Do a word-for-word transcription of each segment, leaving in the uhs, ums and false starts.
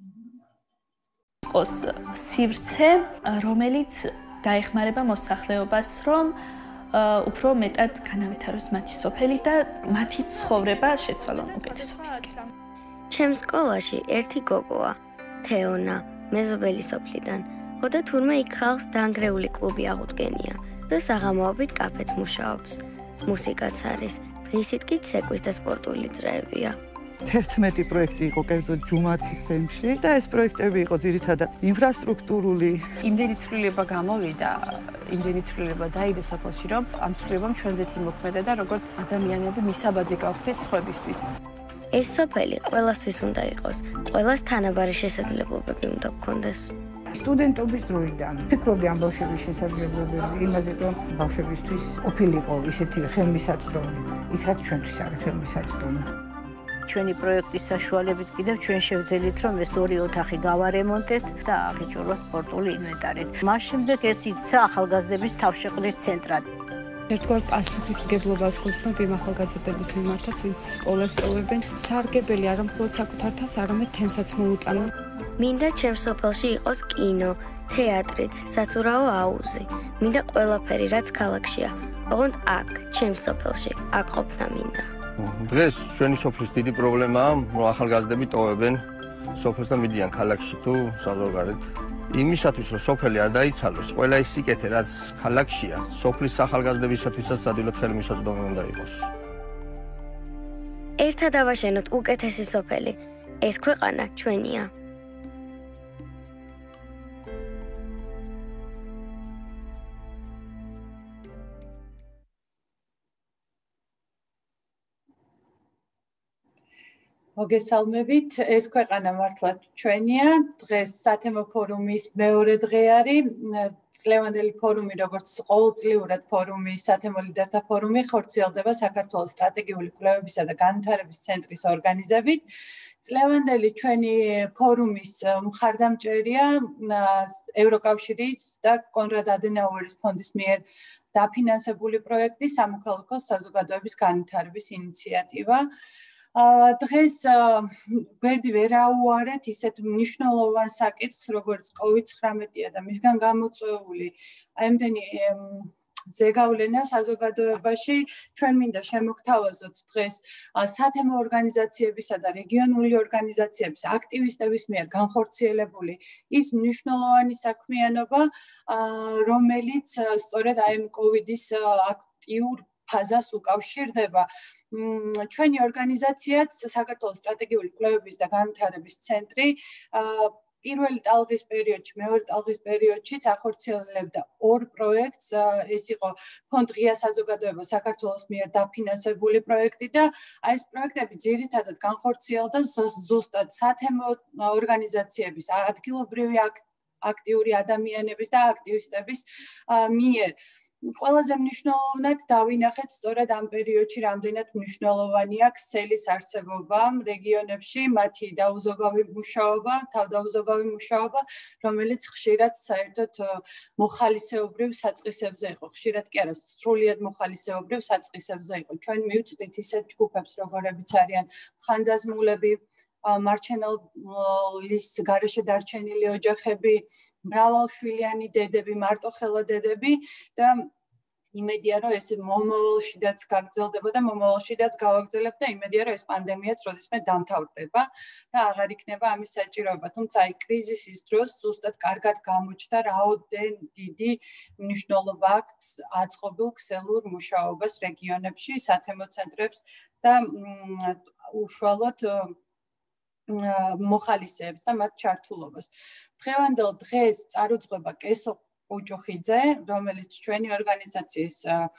იყოს სივრცე, რომელიც დაეხმარება მოსახლეობას, რომ უფრო მეტად განავითაროს მათი სოფელი და მათი ცხოვრება შეცვალონ უკეთესობისკენ. ჩემს სკოლაში ერთი გოგოა, თეონა, მეზობელი სოფლიდან. ხოდა თურმე იქ ხალხს დაანგრეული კლუბი აღუდგენია და საღამოობით კაფეც მუშაობს. მუსიკაც არის, დღისით კი ცეკვის და სპორტული წრეებია. თერთმეტი პროექტი იყო კერძოდ ჯუმათის თემში და ეს პროექტები იყო ძირითადად ინფრასტრუქტურული. იმდენი ცვლილება გამოვიდა, იმდენი ცვლილება დაიდო სოფელში, რომ ამ ცვლილებამ ჩვენზეც იმოქმედა და როგორც ადამიანები მისაბაძი გავხდით სხვებისთვის. ეს სოფელი ყველასთვის უნდა იყოს, ყველას თანაბარი შესაძლებლობები უნდა გქონდეს. სტუდენტობის დროიდან ფიქრობდი ამ ბავშვების შესაძლებლობებზე, იმაზე, რომ ბავშვებისთვის ყოფილიყო ისეთი ხელმისაწვდომი, ისაც ჩვენთვის არის ხელმისაწვდომი. ჩვენი პროექტის საშუალებით კიდევ ჩვენ შევძელით, რომ ეს ორი ოთახი გავარემონტეთ და აღიჭურვა სპორტული ინვენტარით. მას შემდეგ ეს იქცა ახალგაზრდების თავშეყრის ცენტრად. ერთგვარ პასუხისმგებლობას გრძნობ იმ ახალგაზრდების მიმართაც, ვინც სკოლას ტოვებენ. სარგებელი არა მხოლოდ საკუთარ თავს, არამედ თემსაც მოუტანონ. მინდა ჩემს სოფელში იყოს კინო, თეატრიც, საცურაო აუზი. მინდა ყველაფერი, რაც ქალაქშია. ოღონდ აქ, ჩემს სოფელში, აქ ყოფნა მინდა. დღეს ჩვენი სოფლის დიდი პრობლემაა, რომ ახალგაზრდები ტოვებენ სოფელს და მიდიან ქალაქში თუ საზღვარგარეთ. იმისათვის, რომ სოფელი არ დაიცალოს, ყველა ის სიკეთე, რაც ქალაქშია, სოფლის ახალგაზრდებისათვისაც ადვილად ხელმისაწვდომი უნდა იყოს. ერთად ავაშენოთ უკეთესი სოფელი. ეს ქვეყანა ჩვენია. მოგესალმებით, ეს ქვეყანა მართლა ჩვენია. დღეს სათემო ფორუმის მეორე დღე არის. წლევანდელი ფორუმი, როგორც ყოველწლიურად ფორუმი, სათემო ლიდერთა ფორუმი ხორციელდება საქართველოს სტრატეგიული კვლევებისა და განვითარების ცენტრის ორგანიზებით. წლევანდელი ჩვენი ფორუმის მხარდამჭერია ევროკავშირის და კონრად ადენაუერის ფონდის მიერ დაფინანსებული პროექტი სამოქალაქო საზოგადოების განვითარების ინიციატივა. დღეს გვერდი ვერ აუარეთ ისეთ მნიშვნელოვან საკითხს, როგორც კოვიდ ცხრამეტი და მისგან გამოწვეული ამდენი ზეგავლენა საზოგადოებაში. ჩვენ მინდა შემოგთავაზოთ დღეს სათემო ორგანიზაციებისა და რეგიონული ორგანიზაციების აქტივისტების მიერ განხორციელებული ის მნიშვნელოვანი საქმიანობა, რომელიც სწორედ აი კოვიდის აქტიურ ფაზას უკავშირდება. ჩვენი ორგანიზაციაც საქართველოს სტრატეგიული კვლევების და განვითარების ცენტრი პირველი ტალღის პერიოდში, მეორე ტალღის პერიოდშიც ახორციელებდა ორ პროექტს. ეს იყო ფონდ ღია საზოგადოება საქართველოს მიერ დაფინანსებული პროექტი და აი ეს პროექტები ძირითადად განხორციელდა ზუსტად სათემო ორგანიზაციების, ადგილობრივი აქტიური ადამიანების და აქტივისტების მიერ. ყველაზე მნიშვნელოვნად დავინახეთ სწორედ ამ პერიოდში რამდენად მნიშვნელოვანია ქსელის არსებობა რეგიონებში, მათი დაუზოგავი მუშაობა, თავდაუზოგავი მუშაობა, რომელიც ხშირად საერთოდ მოხალისეობრივ საწყისებზე იყო. ხშირად კი არა, სრულიად მოხალისეობრივ საწყისებზე იყო. ჩვენ მივწვდით ისეთ ჯგუფებს, როგორებიც არიან ხანდაზმულები, მარჩენელის გარეშე დარჩენილი ოჯახები, მრავალშვილიანი დედები, მარტოხელა დედები და იმედია, რომ ეს მომავალშიდაც გაგრძელდება და მომავალშიდაც გავაგრძელებ და იმედია, რომ ეს პანდემიაც როდესმე დამთავრდება და აღარ იქნება ამის საჭიროება. თუმცა აი კრიზისის დროს ზუსტად კარგად გამოჩნდა რაოდენ დიდი მნიშვნელობა აქვს აწყობილ ქსელურ მუშაობას რეგიონებში, სათემო ცენტრებს და უშუალოდ მოხალისეებს და მათ ჩართულობას. დღევანდელ დღეს წარუძღვება კესო უჭუხიძე, რომელიც ჩვენი ორგანიზაციის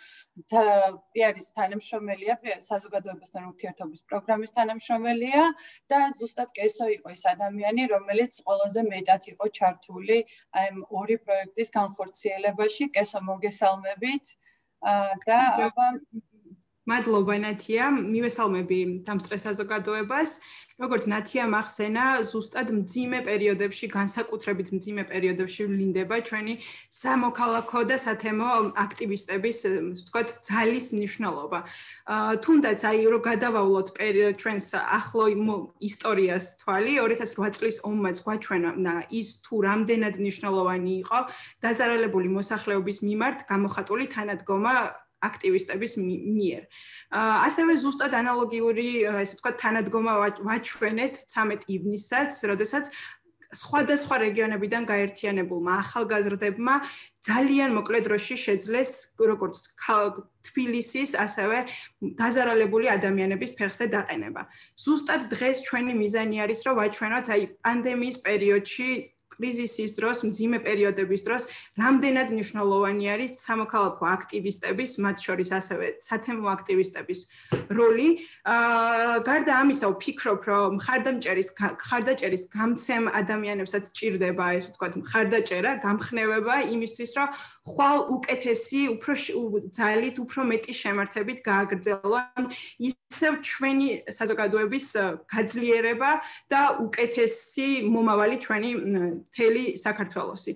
პიარის თანამშრომელია, საზოგადოებასთან ურთიერთობის პროგრამის თანამშრომელია და ზუსტად კესო იყო ის ადამიანი, რომელიც ყველაზე მეტად იყო ჩართული აი ორი პროექტის განხორციელებაში. კესო, მოგესალმებით და აბა მადლობა ნათია, მივესალმები დამსწრე საზოგადოებას. როგორც ნათია მახსენა, ზუსტად მძიმე პერიოდებში, განსაკუთრებით მძიმე პერიოდებში ვლინდება ჩვენი სამოქალაქო და სათემო აქტივისტების, ვთქვათ, ძალის მნიშვნელობა. თუნდაც აი რომ გადავავლოთ ჩვენს ახლო ისტორიას თვალი, ორი ათას ოთხ წლის ომმაც გვაჩვენა ის თუ რამდენად მნიშვნელოვანი იყო დაზარალებული მოსახლეობის მიმართ გამოხატული თანადგომა აქტივისტების მიერ. ასევე ზუსტად ანალოგიური, ესე ვთქვათ, თანადგომა ვაჩვენეთ ცამეტ ივნისსაც, როდესაც სხვადასხვა რეგიონებიდან გაერთიანებულმა ახალგაზრდებმა ძალიან მოკლე დროში შეძლეს როგორც თბილისის, ასევე დაზარალებული ადამიანების ფეხზე დაყენება. ზუსტად დღეს ჩვენი მიზანი არის, რომ ვაჩვენოთ აი პანდემიის პერიოდში კრიზისის დროს, მძიმე პერიოდების დროს, რამდენად მნიშვნელოვანი არის სამოქალაქო აქტივისტების, მათ შორის ასევე სათემო აქტივისტების როლი. გარდა ამისა, ვფიქრობ, რომ მხარდამჭერის მხარდაჭერის გამცემ ადამიანებსაც ჭირდება, ესე ვთქვათ, მხარდაჭერა, გამხნევება იმისთვის, რომ ხვალ უკეთესი, უფრო ძალით, უფრო მეტი შემართებით გააგრძელონ ისევ ჩვენი საზოგადოების გაძლიერება და უკეთესი მომავალი ჩვენი მთელი საქართველოსი.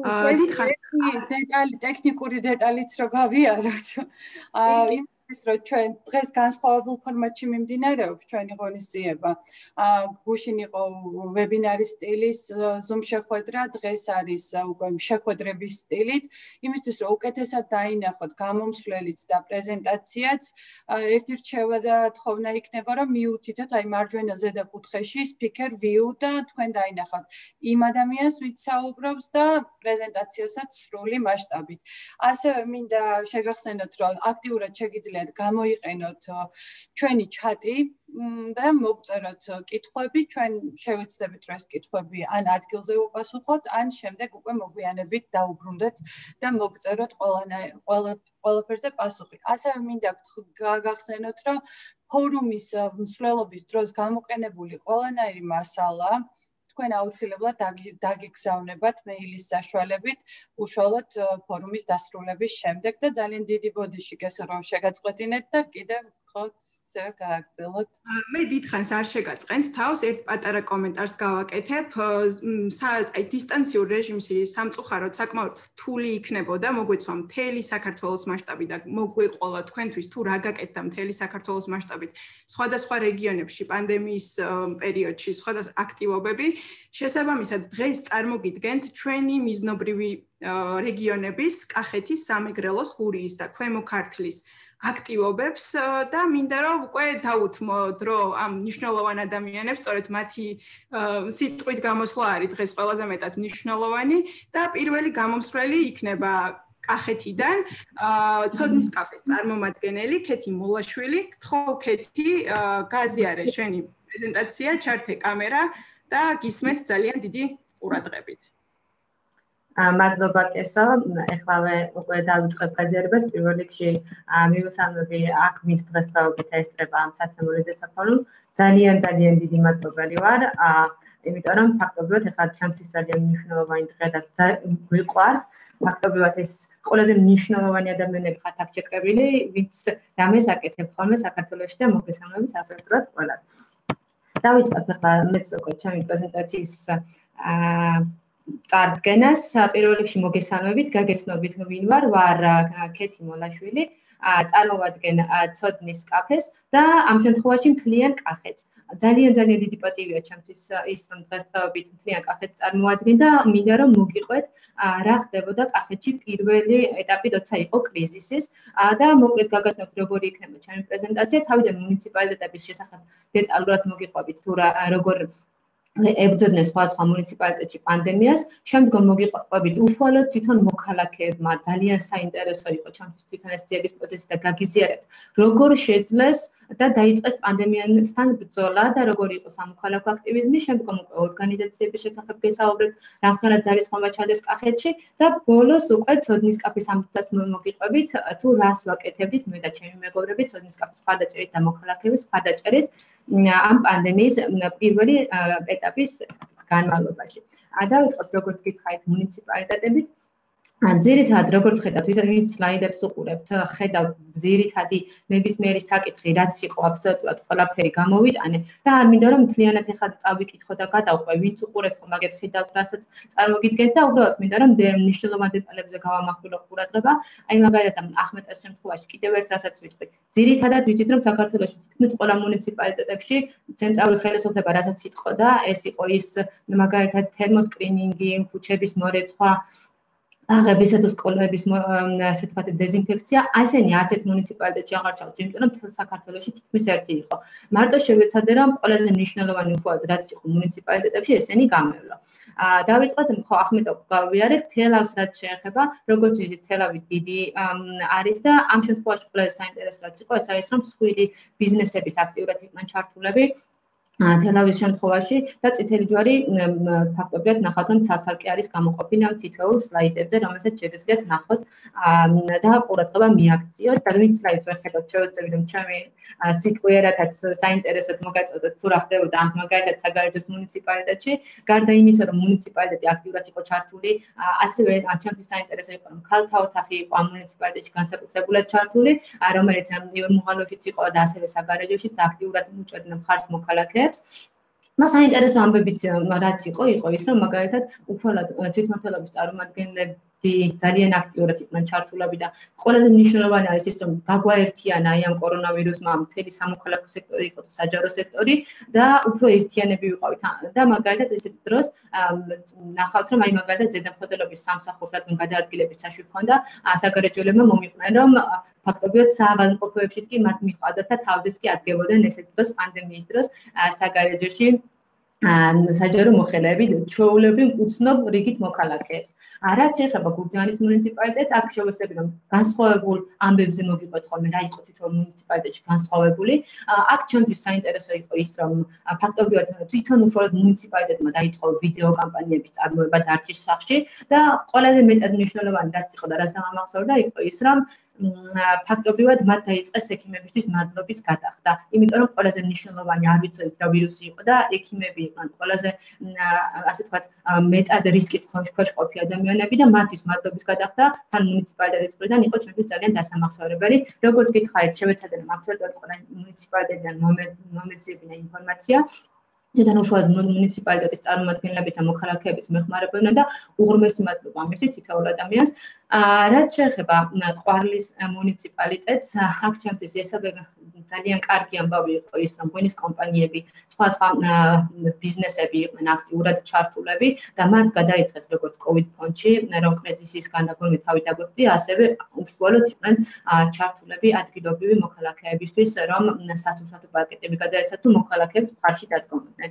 დეტალი, ტექნიკური დეტალიც რო გავიაროთ. ის რომ ჩვენ დღეს განსხვავებულ ფორმატში მიმდინარეობს ჩვენი ღონისძიება. გუშინ იყო ვებინარის სტილის Zoom შეხვედრა, დღეს არის უკვე შეხვედრების სტილით. იმისთვის რომ უკეთესად დაინახოთ გამომსვლელიც და პრეზენტაციაც, ერთი რჩევა და თხოვნა იქნება, რომ მიუთითოთ აი მარჯვენა ზედა კუთხეში speaker view და თქვენ დაინახოთ იმ ადამიანს, ვინც საუბრობს და პრეზენტაციასაც სრული მასშტაბით. ასევე მინდა შეგახსენოთ, რომ აქტიურად შეგიძლიათ გამოიყენოთ ჩვენი ჩატი და მოგწეროთ კითხვები, ჩვენ შევეცდებით რომ ეს კითხვები ან ადგილზე უპასუხოთ, ან შემდეგ უკვე მოგვიანებით დაუბრუნდეთ და მოგწეროთ ყველაფერზე პასუხი. ასევე მინდა გაგახსენოთ, რომ ფორუმის მსვლელობის დროს გამოყენებული ყველანაირი მასალა თქვენ აუცილებლად დაგიგზავნებათ მეილის საშუალებით უშუალოდ ფორუმის დასრულების შემდეგ და ძალიან დიდი ბოდიში გესო რომ შეგაწყვეტინეთ და კიდევ გთხოვთ გააგრძელოთ. მე დიდხანს არ შეგაწყენთ თავს, ერთ პატარა კომენტარს გავაკეთებ. აი დისტანციურ რეჟიმში სამწუხაროდ საკმაოდ რთული იქნებოდა მოგვეცვა მთელი საქართველოს მასშტაბით და მოგვეყოლა თქვენთვის თუ რა გაკეთდა მთელი საქართველოს მასშტაბით სხვადასხვა რეგიონებში პანდემიის პერიოდში სხვადასხვა აქტივობები. შესაბამისად დღეს წარმოგიდგენთ ჩვენი მიზნობრივი რეგიონების, კახეთის, სამეგრელოს, გურიის და ქვემო ქართლის აქტივობებს და მინდა რომ უკვე დავუთმოთ რომ ამ მნიშვნელოვან ადამიანებს სწორედ მათი სიტყვით გამოსვლა არის დღეს ყველაზე მეტად მნიშვნელოვანი და პირველი გამომსვლელი იქნება კახეთიდან ცოდნის კაფეს წარმომადგენელი ქეთი მოლაშვილი. გთხოვ ქეთი გაზიარე შენი პრეზენტაცია, ჩართე კამერა და გისმენთ ძალიან დიდი ყურადღებით. მადლობა კესო, ეხლავე უკვე დავიწყებ გაზიარებას. პირველ რიგში მივესალმები აქ მის დღესდღეობით ესწრება ამ სათემო ლიდერთა ფორუმს. ძალიან ძალიან დიდი მადლობელი ვარ, იმიტომ რომ ფაქტობრივად ეხლა ჩემთვის ძალიან მნიშვნელოვანი დღე და გვიყვარს. ფაქტობრივად ეს ყველაზე მნიშვნელოვანი ადამიანები ხართ აქ შეკრებილი, ვინც რამეს აკეთებთ ხოლმე საქართველოში და მოგესალმებით აბსოლუტურად ყველას. დავიწყებ ახლა მეც უკვე ჩემი პრეზენტაციის წარდგენას. პირველ რიგში მოგესალმებით, გაგეცნობით ვინ ვარ, ვარ ქეთი მოლაშვილი, წარმოვადგენ ცოდნის კაფეს და ამ შემთხვევაში მთლიან კახეთს. ძალიან ძალიან დიდი პატივია ჩემთვის ის რომ დღესდღეობით მთლიან კახეთს წარმოვადგენ და მინდა რომ მოგიყვეთ რა ხდებოდა კახეთში პირველი ეტაპი, როცა იყო კრიზისის და მოკლედ გაგაცნობთ როგორი იქნება ჩემი პრეზენტაცია. თავიდან მუნიციპალიტეტების შესახებ დეტალურად მოგიყვებით თუ რა როგორ ებრძოდნენ სხვა სხვა მუნიციპალიტეტში პანდემიას. შემდგომ მოგიყვებით უშუალოდ თვითონ მოქალაქეებმა. ძალიან საინტერესო იყო ჩემთვის თვითონ ეს ძიების პროცესი და გაგიზიარებთ როგორ შეძლეს და დაიწყეს პანდემიასთან ბრძოლა და როგორი იყო სამოქალაქო აქტივიზმი. შემდგომ უკვე ორგანიზაციების შესახებ გესაუბრეთ, რამხელა ძალისხმევა ჩადეს კახეთში და ბოლოს უკვე ცოდნის კაფის ამბებსაც მოგიყვებით თუ რას ვაკეთებდით მე და ჩემი მეგობრები ცოდნის კაფის მხარდაჭერით და მოქალაქეების მხარდაჭერით ამ პანდემიის პირველი ეტაპის განმავლობაში. დავიწყოთ როგორც გითხარით მუნიციპალიტეტებით. ძირითადად როგორც ხედავთ, ვინც სლაიდებს უყურებთ, ხედავთ ძირითადი ნებისმიერი საკითხი, რაც იყო აბსოლუტურად ყველაფერი გამოვიტანე და არ მინდა რომ მთლიანად ეხლა წავიკითხო და გადავყვე, ვინც უყურებთ, მაგეთ ხედავთ, რასაც წარმოგიდგენთ და უბრალოდ მინდა რომ მნიშვნელოვან დეტალებზე გავამახვილო ყურადღება. აი მაგალითად ახმეტეს შემთხვევაში კიდევ ერთ რასაც ვიტყვი. ძირითადად ვიცით რომ საქართველოში თითქმის ყველა მუნიციპალიტეტებში ცენტრალური ხელისუფლება რასაც იტყოდა, ეს იყო ის მაგალითად თერმოსკრინინგი, ქუჩების მორეცხვა, აღებისა თუ სკოლების ასე ვთქვათ დეზინფექცია, ასენი არც ერთ მუნიციპალიტეტში აღარ ჩავწვი, იმიტომ რომ მთელ საქართველოში თითქმის ერთი იყო. მარტო შევეცადე რომ ყველაზე მნიშვნელოვანი უხვად რაც იყო მუნიციპალიტეტებში, ესენი გამევლო. დავიწყოთ, ხო ახმეტო გავიარეთ, თელავს რაც შეეხება, როგორც ვიცით, თელავი დიდი არის და ამ შემთხვევაში ყველაზე საინტერესო რაც იყო, ეს არის რომ მსხვილი ბიზნესების აქტიურად იყვნენ ჩართულები. თელავის შემთხვევაში და წითელი ჯვარი ფაქტობრივად ნახავთ რომ ცალ-ცალკე არის გამოყოფილი ამ თითოეულ სლაიდებზე, რომელსაც შეგიძლიათ ნახოთ და ყურადღება მიაქციოთ. და ვინც სლაიდს ვერ ხედავთ, შევეცდები რომ ჩემი სიტყვიერათაც საინტერესოდ მოგაწოდოთ თუ რა ხდებოდა ამ მაგალითად საგარეჯოს მუნიციპალიტეტში. გარდა იმისა, რომ მუნიციპალიტეტი აქტიურად იყო ჩართული, ასევე ჩემთვის საინტერესო იყო რომ ქალთა ოთახი იყო ამ მუნიციპალიტეტში განსაკუთრებულად ჩართული, რომელიც იორმუღალოშიც იყო და ასევე საგარეჯოშიც აქტიურად უჭერდნენ მხარს მოქალაქეებს. და საინტერესო ამბებიც რაც იყო, იყო ის, რომ მაგალითად უბრალოდ თვითმმართველობის წარმომადგენლები ძალიან აქტიურად იყვნენ ჩართულები და ყველაზე მნიშვნელოვანი არის ის, რომ გაგვაერთიანა აი ამ კორონავირუსმა მთელი სამოქალაქო სექტორი იყო თუ საჯარო სექტორი და უფრო ერთიანები ვიყავით და მაგალითად ესეთ დროს ნახავთ, რომ აი მაგალითად ზედამხედველობის სამსახურს რადგან გადაადგილების საშუალო ჰქონდა, საგარეჯოელებმა მომიყვნენ, რომ ფაქტობრივად საავადმყოფოებშიც კი მათ მიჰყავდათ და თავზეც კი ადგებოდნენ ესეთ დროს პანდემიის დროს საგარეჯოში საჯარო მოხელეები ჩვეულებრივ უცნობ რიგით მოქალაქეებს. რაც შეეხება გურჯაანის მუნიციპალიტეტს, აქ შევეცდები რომ განსხვავებულ ამბებზე მოგიყვეთ ხოლმე რა იყო თვითონ მუნიციპალიტეტში განსხვავებული. აქ ჩემთვის საინტერესო იყო ის, რომ ფაქტობრივად თვითონ უშუალოდ მუნიციპალიტეტმა დაიწყო ვიდეო კამპანიების წარმოება დარჩის სახლში და ყველაზე მეტად მნიშვნელოვანი რაც იყო და რაც დამახსოვრდა იყო ის, რომ ფაქტობრივად მათ დაიწყეს ექიმებისთვის მადლობის გადახდა. იმიტომ რომ ყველაზე მნიშვნელოვანი არ ვიცოდით რა ვირუსი იყო და ექიმები იყვნენ ყველაზე ასე ვთქვათ მეტად რისკის ქვეშ ყოფილი ადამიანები და მათთვის მადლობის გადახდა თან მუნიციპალიტეტის მხრიდან იყო ჩვენთვის ძალიან დასამახსოვრებელი. როგორც გითხარით, შევეცადე რომ აბსოლუტურად ყველა მუნიციპალიტეტიდან მომეძებინა ინფორმაცია.იდან უშუალოდ მუნიციპალიტეტის წარმომადგენლებით და მოქალაქეებით მეხმარებოდნენ და უღრმესი მადლობა ამისთვის თითოეულ ადამიანს. რაც შეეხება ყვარლის მუნიციპალიტეტს, აქ ჩემთვის ესაა ძალიან კარგი ამბავი იყო ის, რომ ღვინის კომპანიები, სხვა სხვა ბიზნესები იყვნენ აქტიურად ჩართულები და მათ გადაიწყეს როგორც COVID ფონდში, რომ კრიზისის განაგონებით თავი დაგვეხდი, ასევე უშუალოდ იყვნენ ჩართულები ადგილობრივი მოქალაქეებისთვის, რომ სასურსათო პაკეტები გადაეცათ თუ მოქალაქეებს მხარში დადგომდნენ.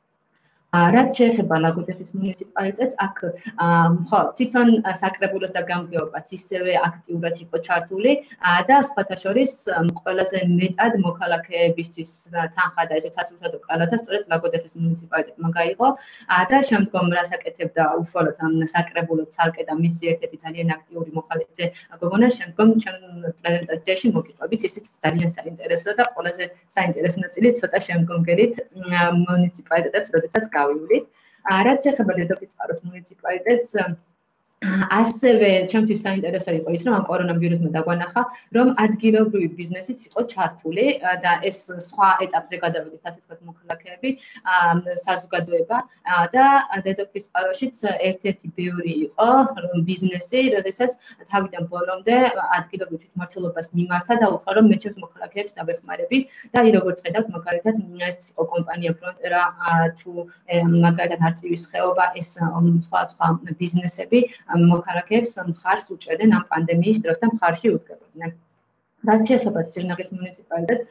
რაც შეეხება ლაგოდეხის მუნიციპალიტეტს, აქ ხო, თვითონ საკრებულოს და გამგეობაც ისევე აქტიურად იყო ჩართული და სხვათა შორის ყველაზე მეტად მოქალაქეებისთვის თანხა და ესეც სასურსათო კალათა სწორედ ლაგოდეხის მუნიციპალიტეტმა გაიღო და შემდგომ რას აკეთებდა უშუალოდ საკრებულო ცალკე და მისი ერთ-ერთი ძალიან აქტიური მოხალისე გოგონა შემდგომ ჩემ პრეზენტაციაში მოგიყვებით, ისიც ძალიან საინტერესო და ყველაზე საინტერესო ნაწილი ცოტა შემდგომგერით მუნიციპალიტეტებს, როდესაც გავივლით. რაც შეეხება დედოფლისწყაროს მუნიციპალიტეტს, ასევე ჩემთვის საინტერესო იყო ის, რომ ამ კორონავირუსმა დაგვანახა, რომ ადგილობრივი ბიზნესიც იყო ჩართული და ეს სხვა ეტაპზე გადავიდით, ასე ვთქვათ, მოქალაქეები, საზოგადოება და დედოფლისწყაროშიც ერთ-ერთი ბევრი იყო ბიზნესი, როდესაც თავიდან ბოლომდე ადგილობრივ თვითმმართველობას მიმართა და უთხრა, რომ მე ჩემს მოქალაქეებს დავეხმარები და აი როგორც ხედავთ, მაგალითად, ეს იყო კომპანია ფრონტერა თუ მაგალითად არწივის ხეობა, ეს სხვა სხვა ბიზნესები მოქალაქეებს მხარს უჭერდნენ ამ პანდემიის დროს და მხარში უდგებოდნენ. რაც შეეხება სირნაღის მუნიციპალიტეტს,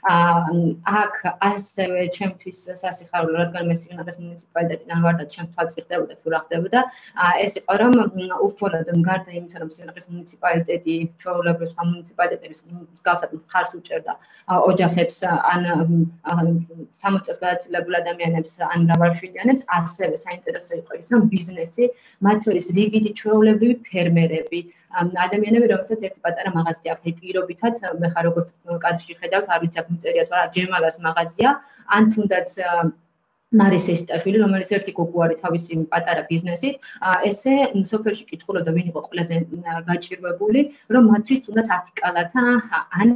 აქ ასევე ჩემთვის სასიხარულო, რადგან მე სირნაღის მუნიციპალიტეტიდან ვარ და ჩემს თვალწინ ხდებოდა თუ რა ხდებოდა, ეს იყო რომ უშუალოდ გარდა იმისა, რომ სირნაღის მუნიციპალიტეტი ჩვეულებრივ სხვა მუნიციპალიტეტების მსგავსად მხარს უჭერდა ოჯახებს ან სამოც წელს გადაწილებულ ადამიანებს ან მრავალშვილიანებს, ასევე საინტერესო იყო ის, რომ ბიზნესი, მათ შორის რიგითი ჩვეულებრივი ფერმერები, ადამიანები, რომელსაც ერთი პატარა მაღაზია აქვს, პირობით მე ხარ როგორც კადრში ხედავთ, არ ვიცი აქ მიწერია თუ არა, ჯემალას მაღაზია, ან თუნდაც მარის ესტაშვილი, რომელიც ერთი გოგო არის თავისი პატარა ბიზნესით, ესე სოფელში კითხულობდა, ვინ იყო ყველაზე გაჭირვებული, რომ მათთვის თუნდაც ათი კალათა ან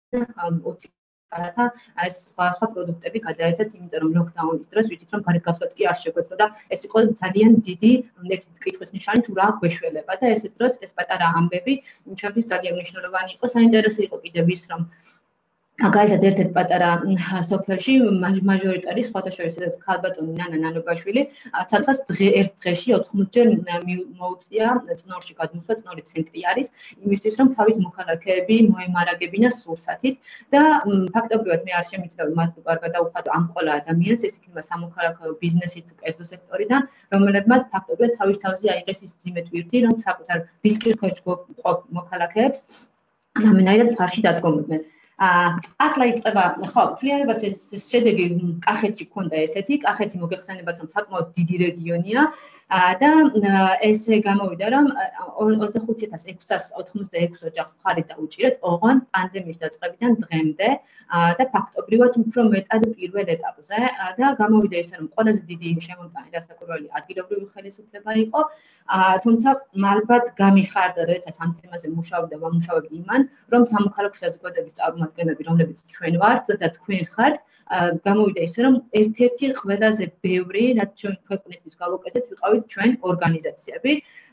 ოცი კალათა ეს სხვა სხვა პროდუქტები გადაეცათ, იმიტომ რომ ლოკდაუნის დროს ვიცით, რომ გარეთ გასვლაც კი არ შეგვეძლო და ეს იყო ძალიან დიდი კითხვის ნიშანი, თუ რა გვეშველება და ესეთ დროს ეს პატარა ამბები ჩვენთვის ძალიან მნიშვნელოვანი იყო. საინტერესო იყო კიდევ ის, რომ მაგალითად ერთ-ერთ პატარა სოფელში მაჟორიტარი სხვათა შორის სადაც ქალბატონი ნანა ნანობაშვილი სადღაც ერთ დღეში ოთხმოცჯერ მოუწია წნორში გადმოსვლა, წნორი ცენტრი არის იმისთვის რომ თავის მოქალაქეები მოემარაგებინა სურსათით და ფაქტობრივად მე არ შემიძლია მათ არ გადაუხადო ამ ყველა ადამიანს ეს იქნება სამოქალაქო ბიზნესით კერძო სექტორიდან რომელებმაც ფაქტობრივად თავის თავზე აიღეს ის მძიმე ტვირთი რომ საკუთარ რისკის ქვეშ ყოფ მოქალაქეებს რამენაირად ფარში დადგომოდნენ. ახლა იწყება ხო თლიანებაც ეს შედეგი კახეთში ქონდა ესეთი კახეთი მოგეხსენებათ რომ საკმაოდ დიდი რეგიონია და ესე გამოვიდა რომ ოცდახუთი ათას ექვსას ოთხმოცდაექვსი ოჯახს მხარი დაუჭირეთ ოღონდ პანდემიის დაწყებიდან დღემდე და ფაქტობრივად უფრო მეტად პირველ ეტაპზე და გამოვიდა ესე რომ ყველაზე დიდი შემომტანი დასაკვირველი ადგილობრივი ხელისუფლება იყო თუმცა ალბათ გამიხარდა როდესაც ამ თემაზე მუშაობდა ვამუშავებდი იმან რომ სამოქალაქო საზოგადოების წარმომადგენლები რომლებიც ჩვენ ვართ და თქვენ ხართ გამოვიდა ისე რომ ერთ-ერთი ყველაზე ბევრი რაც ჩვენ ქვეყნისთვის გავუკეთეთ ვიყავით ჩვენ ორგანიზაციები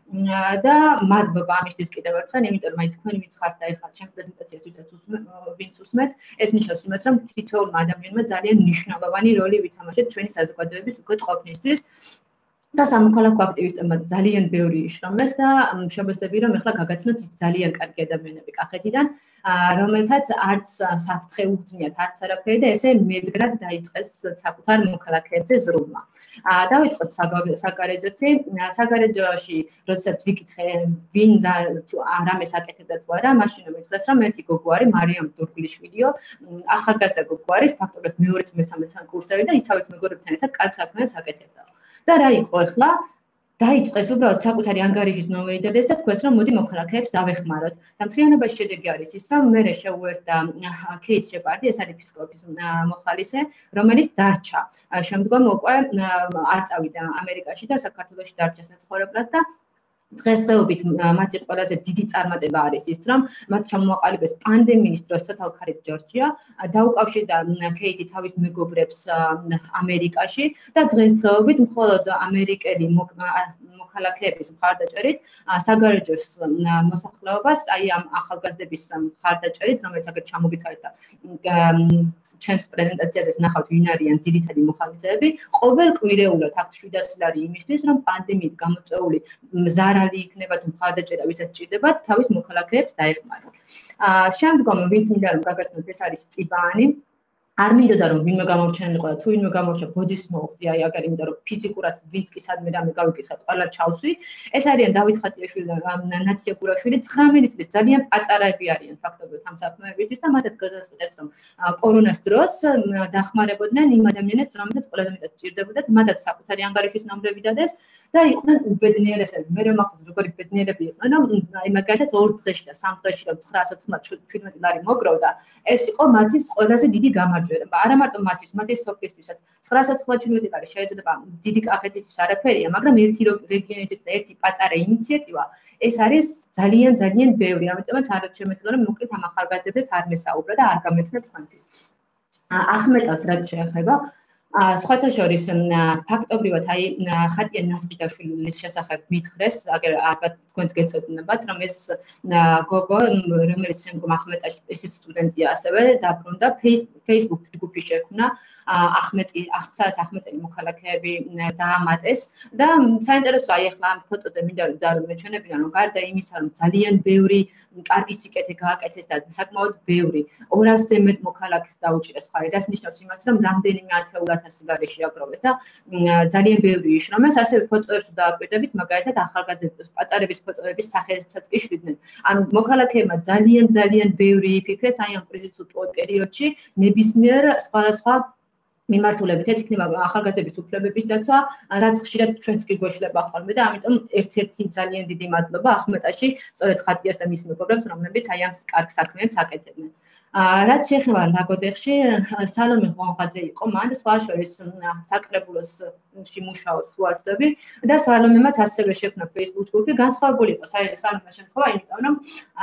და მადლობა ამისთვის კიდევ ერთხელ იმიტომ რომ აი თქვენი ვინც ხართ და ეხლა ჩემ პრეზენტაციას ვინც უსმენთ ეს ნიშნავს იმას რომ თითოეულმა ადამიანმა ძალიან მნიშვნელოვანი როლი ვითამაშეთ ჩვენი საზოგადოების უკეთ ყოფნისთვის და სამოქალაქო აქტივისტებმა ძალიან ბევრი იშრომეს და შევეცდები რომ ეხლა გაგაცნოთ ძალიან კარგი ადამიანები კახეთიდან რომელთაც არც საფრთხე უგზნიათ არც არაფერი და ესე მედგრად დაიწყეს საკუთარ მოქალაქეებზე ზრუნვა. დავიწყოთ საგარეჯოთი საგარეჯოში როდესაც ვიკითხე ვინ რამეს აკეთებდა თუ არა მაშინ მითხრეს რომ ერთი გოგო არის მარიამ დურგლიშვილიო ახალგაზრდა გოგო არის ფაქტობრივად მეორე მესამე კურსელი და ის თავის მეგობრებთან ერთად კარგ საქმეებს აკეთებდა. და რა იყო ახლა დაიწყეს უბრალოდ საკუთარი ანგარიშის ნომერი დადეს და თქვეს რომ მოდი მოქალაქეებს დავეხმაროთ და მთლიანობაში შედეგი არის ის რომ მე შეუერთდა კეით შეპარდი ეს არის ეპისკოპოსის მოხალისე რომელიც დარჩა შემდგომ უკვე არ წავიდა ამერიკაში და საქართველოში დარჩა საცხოვრებლად და დღესდღეობით მათი ყველაზე დიდი წარმატება არის ის რომ მათ ჩამოაყალიბეს პანდემიის დროს თოთალქარით ჯორჯია დაუკავშირდა კეითი თავის მეგობრებს ამერიკაში და დღესდღეობით მხოლოდ ამერიკელი მოქალაქეების მხარდაჭერით საგარეჯოს მოსახლეობას აი ამ ახალგაზრდების მხარდაჭერით რომელიც აგერ ჩამოგიქარეთ და ჩემს პრეზენტაციაზე ნახავთ ვინ არიან ძირითადი მოხალისეები ყოველკვირეულად აქვს შვიდასი ლარი იმისთვის რომ პანდემიით გამოწვეული ზარა იქნება თუ მხარდაჭერა ვისაც ჭირდებათ თავის მოქალაქეებს დაეხმაროთ. შემდგომ ვინც მინდა რომ გაგაცნოთ ეს არის ტიბანი არ მინდოდა რომ ვინმე გამორჩენილიყო და თუ ვინმე გამორჩა ბოდის მოუხდი აი აგარ იმიტომ რომ ფიზიკურად ვინც კი სადმე რამე გავიკითხე ყველა ჩავსვი ეს არიან დავით ხატიაშვილი და ნაცია გურაშვილი ცხრამეტი წლის ძალიან პატარები არიან ფაქტობრივად ამ საქმეებისთვის და მათაც გადაწყვეტეს რომ კორონას დროს დახმარებოდნენ იმ ადამიანებს რომელთაც ყველაზე მეტად სჭირდებოდათ მათაც საკუთარი ანგარიშის ნომრები დადეს და იყვნენ უბედნიერესები მე რომ ახლა როგორი ბედნიერები იყვნენ რომ აი მაგალითად ორ დღეში და სამ დღეში რომ ცხრაასა ოცდაშვიდმეტი ლარი მოგროვდა ეს იყო მათთვის ყველაზე დიდი გამარჯვება არა მარტო მათთვის მათი სოფლისთვისაც ცხრაასა ოცდაშვიდმეტი ლარი შეიძლება დიდი კახეთისთვის არაფერია მაგრამ ერთი რეგიონისთვის და ერთი პატარა ინიციატივა ეს არის ძალიან ძალიან ბევრი ამიტომაც არ შემეძლო რომ მოკლედ ამ ახალგაზრდებს არ მესაუბრა და არ გამეცნებ თქვენთვის ახმეტას რაც შეეხება სხვათა შორის ფაქტობრივად აი ხატია ნასყიდაშვილის შესახებ მითხრეს აგერ ალბათ თქვენს გეცოდნებათ რომ ეს გოგო რომელიც შემდგომ ახმეტაში ეს სტუდენტია ასევე დაბრუნდა Facebook ჯგუფი შექმნა ახმეტი ახცაც ახმეტელი მოქალაქეები დაამატეს და საინტერესოა აი ახლა ამ ფოტოზე მინდა რომ მეჩვენებინა რომ გარდა იმისა რომ ძალიან ბევრი კარგი სიკეთე გააკეთეს და საკმაოდ ბევრი ორასზე მეტ მოქალაქეს დაუჭირეს ხარი რაც ნიშნავს იმას რომ რამდენიმე ათეულად ასიგარეში აგროვეს და ძალიან ბევრი იშრომეს ასევე ფოტოებს დააკვირდებით მაგალითად ახალგაზრდების პატარების ფოტოების სახელებსაც კი შვიდნენ ანუ მოქალაქეებმა ძალიან ძალიან ბევრი იფიქრეს აი ამ კრიზისურ პერიოდში ნებისმიერ სხვადასხვა მიმართულებით ეს იქნება ახალგაზრდების უფლებების დაცვა, რაც ხშირად ჩვენც კი გვეშლება ხოლმე და ამიტომ ერთ-ერთი ძალიან დიდი მადლობა ახმეტაში, სწორედ ხატიას და მის მეგობრებს, რომლებიც აი ამ კარგ საქმეებს აკეთებდნენ. რაც შეეხება ლაგოდეხში, სალომე ღონღაძე იყო მან სხვა შორის საკრებულოსში მუშაობს ვარდები და სალომემაც ასევე შექმნა Facebook ჯგუფი, განსხვავებული იყო სალომეს შემთხვევა, იმიტომ რომ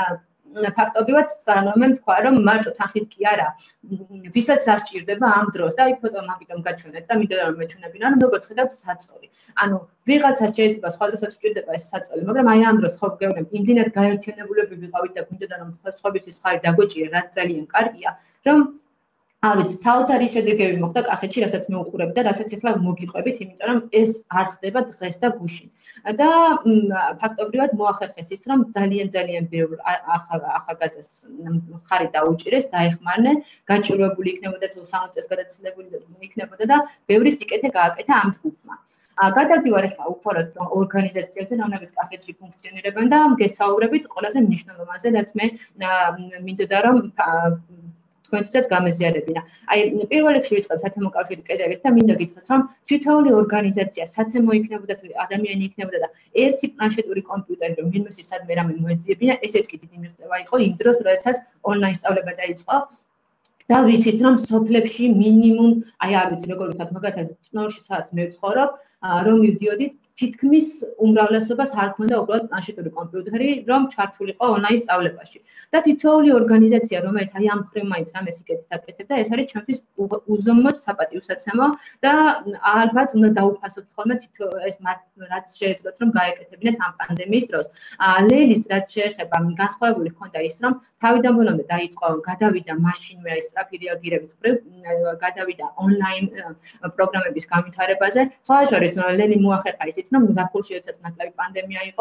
ფაქტობრივად სალომემ თქვა, რომ მარტო თანხით კი არა, ვისაც რა სჭირდება ამ დროს და აი ფოტო მაგიტომ გაჩვენეთ და მინდოდა რომ მეჩვენებინა, რომ როგორც ხედავთ საწოლი. ანუ ვიღაცას შეიძლება სხვა დროსაც სჭირდება ეს საწოლი, მაგრამ აი ამ დროს ხო გეუბნებთ, იმდენად გაერთიანებულები ვიყავით და მინდოდა რომ სხვებისთვის ხარი დაგვეჭირა, რაც ძალიან კარგია, რომ არის საოცარი შედეგები მოხდა კახეთში, რასაც მე უყურებ და რასაც ახლა მოგიყვებით, იმიტომ რომ ეს არ ხდება დღეს და გუშინ. და ფაქტობრივად მოახერხეს ის, რომ ძალიან ძალიან ბევრ ახალგაზრდას ხარი დაუჭირეს, დაეხმარნენ, გაჭირვებული იქნებოდა თუ სამოცი წელს გადაცილებული იქნებოდა და ბევრი სიკეთე გააკეთა ამ ჯგუფმა. გადავდივარ ახლა უბრალოდ ორგანიზაციებზე, რომლებიც კახეთში ფუნქციონირებენ და გესაუბრებით ყველაზე მნიშვნელოვანზე, რაც მე მინდოდა რომ თქვენთვისაც გამეზიარებინა. აი, პირველ რიგში ვიწყებ სათემო კავშირის კედებით და მინდა გითხრათ, რომ თითოეული ორგანიზაცია, სათემო იქნებოდა თუ ადამიანი იქნებოდა და ერთი პლანშეტური კომპიუტერი რომ ვინმეს სადმე რამე მოეძიებინა, ესეც კი დიდი მიღწევა იყო იმ დროს, როდესაც ონლაინ სწავლება დაიწყო. და ვიცით რომ სოფლებში მინიმუმ, აი არ ვიცი როგორ ვთქვათ, მაგალითად წნორში სადაც მე ვცხოვრობ, რომ მივდიოდით თითქმის უმრავლესობას არ ქონდა უბრალოდ პლანშეტური კომპიუტერი, რომ ჩართულიყო ონლაინ სწავლებაში. და თითოეული ორგანიზაცია, რომელიც აი ამ მხრივ მაინც რამე სიკეთით აკეთებდა, ეს არის ჩვენთვის უზომოდ საპატიოსაცემო და ალბათ უნდა დაუფასოთ ხოლმე თითო ეს მათ რაც შეეძლოთ რომ გაეკეთებინათ ამ პანდემიის დროს. ლელის რაც შეეხება განსხვავებული ჰქონდა ის, რომ თავიდან ბოლომდე დაიწყო, გადავიდა მაშინვე ეს სწრაფი რეაგირების მხრივ, გადავიდა ონლაინ პროგრამების განვითარებაზე. სხვა შორის ლელი მოახერხა ისიც რომ ზაფხულში როდესაც ნაკლები პანდემია იყო,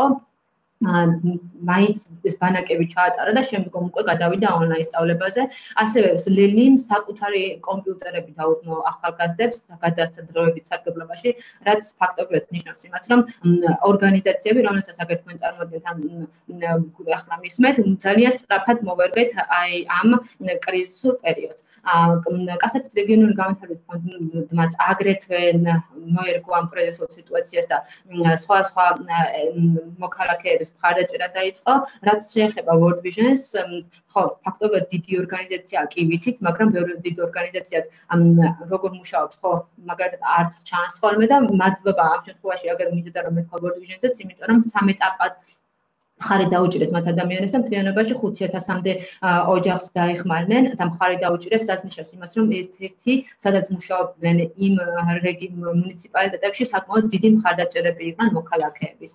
მაინც ეს ბანაკები ჩაატარა და შემდგომ უკვე გადავიდა ონლაინ სწავლებაზე. ასევე ლელიმ საკუთარი კომპიუტერები დაუთმო ახალგაზრდებს და გადაასცა დროებით სარგებლობაში, რაც ფაქტობრივად ნიშნავს იმას, რომ ორგანიზაციები, რომელსაც აგერ თქვენ წარმოადგენთ ამ ახლა მისმეთ, ძალიან სწრაფად მოვერგეთ აი ამ კრიზისურ პერიოდს. კახეთის რეგიონული განვითარების ფონდმაც აგრეთვე მოერგო ამ კრიზისურ სიტუაციას და სხვა სხვა მოქალაქეების მხარდაჭერა დაიწყო, რაც შეეხება World Vision-ს, ხო, ფაქტობრივად დიდი ორგანიზაცია კი ვიცით, მაგრამ ბევრი დიდი ორგანიზაციაც როგორ მუშაობს, ხო, მაგალითად არც ჩანს ხოლმე და მადლობა ამ შემთხვევაში აგერ მინდოდა რომ მეთქვა World Vision-საც, იმიტომ რომ სამ ეტაპად მხარი დაუჭირეს მათ ადამიანებს და მთლიანობაში ხუთი ათასამდე ოჯახს დაეხმარნენ და მხარი დაუჭირეს, რაც ნიშნავს იმას, რომ ერთ-ერთი, სადაც მუშაობდნენ იმ მუნიციპალიტეტებში საკმაოდ დიდი მხარდაჭერები იყვნენ მოქალაქეების.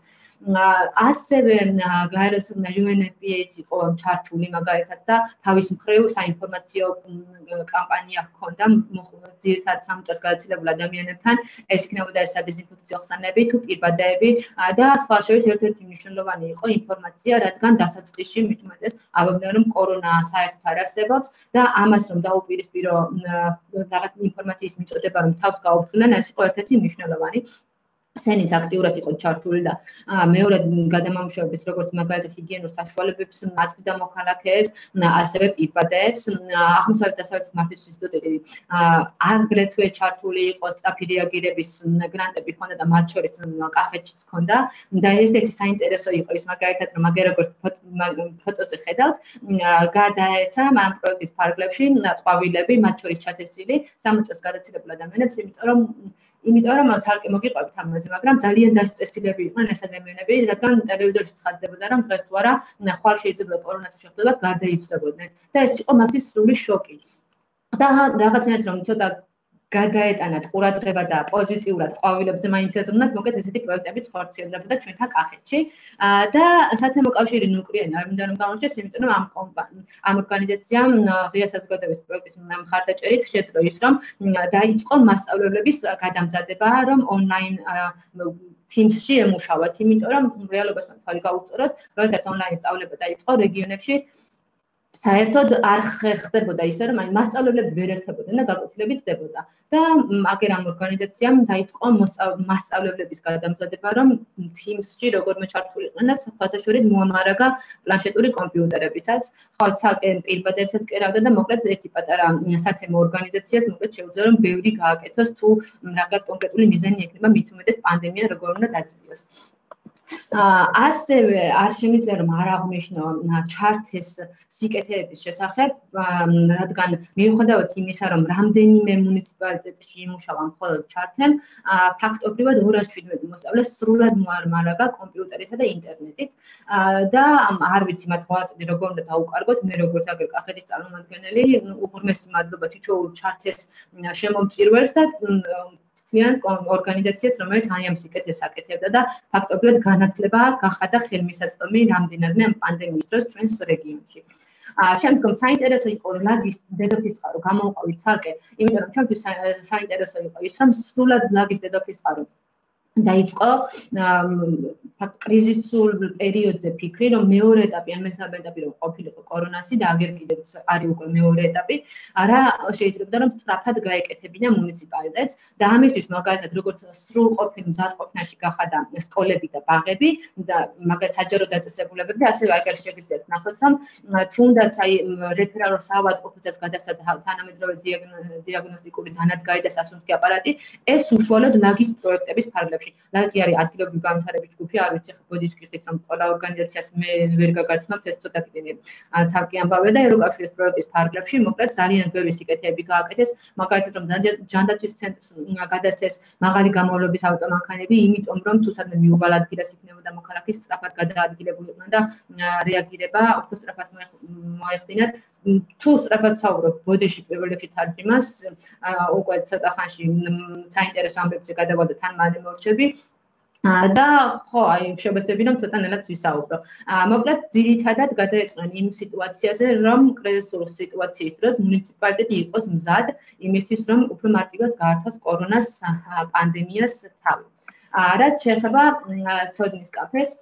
ასევე U N F P A იყო ჩართული მაგალითად და თავის მხრივ საინფორმაციო კამპანია ჰქონდა ძირითადად სამოწელს გადაცილებული ადამიანებთან, ეს იქნებოდა ეს სადეზინფექციო ხსანები თუ პირბადეები და სხვა შორის ერთ-ერთი მნიშვნელოვანი იყო ინფორმაცია, რადგან დასაწყისში მით უმეტეს ამბობდნენ რომ კორონა საერთოდ არ არსებობს და ამას რომ დაუპირისპირო რაღაც ინფორმაციის მიწოდება რომ თავს გაუფრთხილდნენ, ეს იყო ერთ-ერთი მნიშვნელოვანი. სენიც აქტიურად იყო ჩართული და მეორედ გადამამუშავების როგორც მაგალითად ჰიგიენურ საშუალებებს აწვდიდა მოქალაქეებს, ასევე პირბადეებს. აღმოსავლეთ დასავლეთის მართვის ინსტიტუტი აგრეთვე ჩართული იყო სწრაფი რეაგირების გრანტები ჰქონდა და მათ შორის კახეთშიც ჰქონდა და ერთ-ერთი საინტერესო იყო ის მაგალითად რომ აგერ როგორც ფოტოზე ხედავთ, გადაეცა ამ პროექტის ფარგლებში ყვავილები, მათ შორის ჩათესილი სამოც წელს გადაცილებული ადამიანებს, იმიტომ რომ იმიტომ რომ თალკი მოგიყვებით ამაზე, მაგრამ ძალიან დასტრესილები იყვნენ ეს ადამიანები, რადგან ტელევიზორში ცხადდებოდა, რომ დღეს თუ არა ხვალ შეიძლება კორონას შეხვდებათ, გარდაიცვლებოდნენ და ეს იყო მათთვის სრული შოკი. და რაღაცნაირად რომ ცოტა გადაეტანათ ყურადღება და პოზიტიურად ყვავილებზე მაინც ეზრუნათ, მოკლედ ესეთი პროექტებიც ხორციელდებოდა ჩვენთან კახეთში და სათემო კავშირი ნუკლიანი არ მინდა რომ გამოჩნდეს, იმიტომ რომ ამ ამ ორგანიზაციამ ღია საზოგადოების პროექტის მხარდაჭერით შეძლო ის, რომ დაიწყო მასწავლებლების გადამზადება, რომ ონლაინ Teams-ში ემუშავათ, იმიტომ რომ რეალობას თვალი გაუსწოროთ, როდესაც ონლაინ სწავლება დაიწყო რეგიონებში საერთოდ არ ხდებოდა ისე რომ აი მასწავლებლები ვერ ერთებოდნენ და გაკვეთილები ხდებოდა და აგერ ამ ორგანიზაციამ დაიწყო მასწავლებლების გადამზადება რომ Teams-ში როგორმე ჩართულიყვნენ და სხვათა შორის მოამარაგა პლანშეტური კომპიუტერებიცაც ხო ცალკე პირბადებსაც კერავდა და მოკლედ ერთი პატარა სათემო ორგანიზაციაც მოკლედ შეუძლია რომ ბევრი გააკეთოს თუ რაღაც კონკრეტული მიზანი ექნება მით უმეტეს პანდემია როგორ უნდა დაწყიოს ასევე არ შემიძლია რომ არ აღნიშნო ჩარტის სიკეთეების შესახებ, რადგან მიუხედავად იმისა, რომ რამდენიმე მუნიციპალიტეტში იმუშავა მხოლოდ ჩარტემ, ფაქტობრივად ორას შვიდმეტი მოსწავლე სრულად მოარმარაგა კომპიუტერითა და ინტერნეტით და არ ვიცი მათ ღვაწლი როგორ უნდა დაუკარგოთ, მე როგორც აგერ კახეთის წარმომადგენელი, უღრმესი მადლობა თითოეულ ჩარტის შემომწირველს და ძალიან ორგანიზაციებს, რომელიც აი ამ სიკეთეს აკეთებდა და ფაქტობრივად განათლება გახადა ხელმისაწვდომი რამდენადმე ამ პანდემიის დროს ჩვენს რეგიონში. შემდგომ საინტერესო იყო ლაგის დედოფლის წყარო გამოვყავით ცალკე, იმიტომ რომ ჩვენთვის საინტერესო იყო ის, რომ სრულად ლაგის დედოფლის წყარო დაიწყო კრიზისულ პერიოდზე ფიქრი, რომ მეორე ეტაპი, ან მესამე ეტაპი რომ ყოფილიყო კორონასი და აგერ კიდეც არის უკვე მეორე ეტაპი, არა შეიძლება რომ სწრაფად გაეკეთებინა მუნიციპალიტეტს და ამისთვის მაგალითად როგორც სრულყოფილ მზადყოფნაში გახადა სკოლები და ბაღები და მაგალითად საჯარო დაწესებულებები და ასევე აგერ შეგიძლიათ ნახოთ რომ თუნდაც აი რეფერალურ საავადმყოფოსაც გადასცა თანამედროვე დიაგნოსტიკური დანადგარი და სასუნთქი აპარატი, ეს უშუალოდ ლაგის პროექტების ფარგლებში ლაგი არის ადგილობრივი განვითარების ჯგუფი, არ ვიცი ხო ბოდიშ გიხდით რომ ყველა ორგანიზაციას მე ვერ გაგაცნობთ ეს ცოტა კიდე ცალკე ამბავია და ევროკავშირის პროექტის ფარგლებში მოკლედ ძალიან ბევრი სიკეთეები გააკეთეს, მაგალითად რომ ჯანდაცვის ცენტრს გადასცეს მაღალი გამოვლობის ავტომანქანები, იმიტომ რომ თუ სადმე მიუვალ ადგილას იქნებოდა მოქალაქის სწრაფად გადაადგილებულიყვნენ და რეაგირება უფრო სწრაფად მოეხდინათ. თუ სწრაფად საუბრობ ბოდიში პირველ რიგში თარჯიმას, უკვე ცოტა ხანში საინტერესო ამბებზე გადავალდა თან მალე მორჩები და ხო, აი შევეცდები რომ ცოტანელად ვისაუბრო. მოკლედ ძირითადად გადაეწყნენ იმ სიტუაციაზე, რომ კრიზისულ სიტუაციის დროს მუნიციპალიტეტი იყოს მზად იმისთვის, რომ უფრო მარტივად გაართოს კორონას პანდემიას თავი. რაც შეეხება ცოდნის კაფეს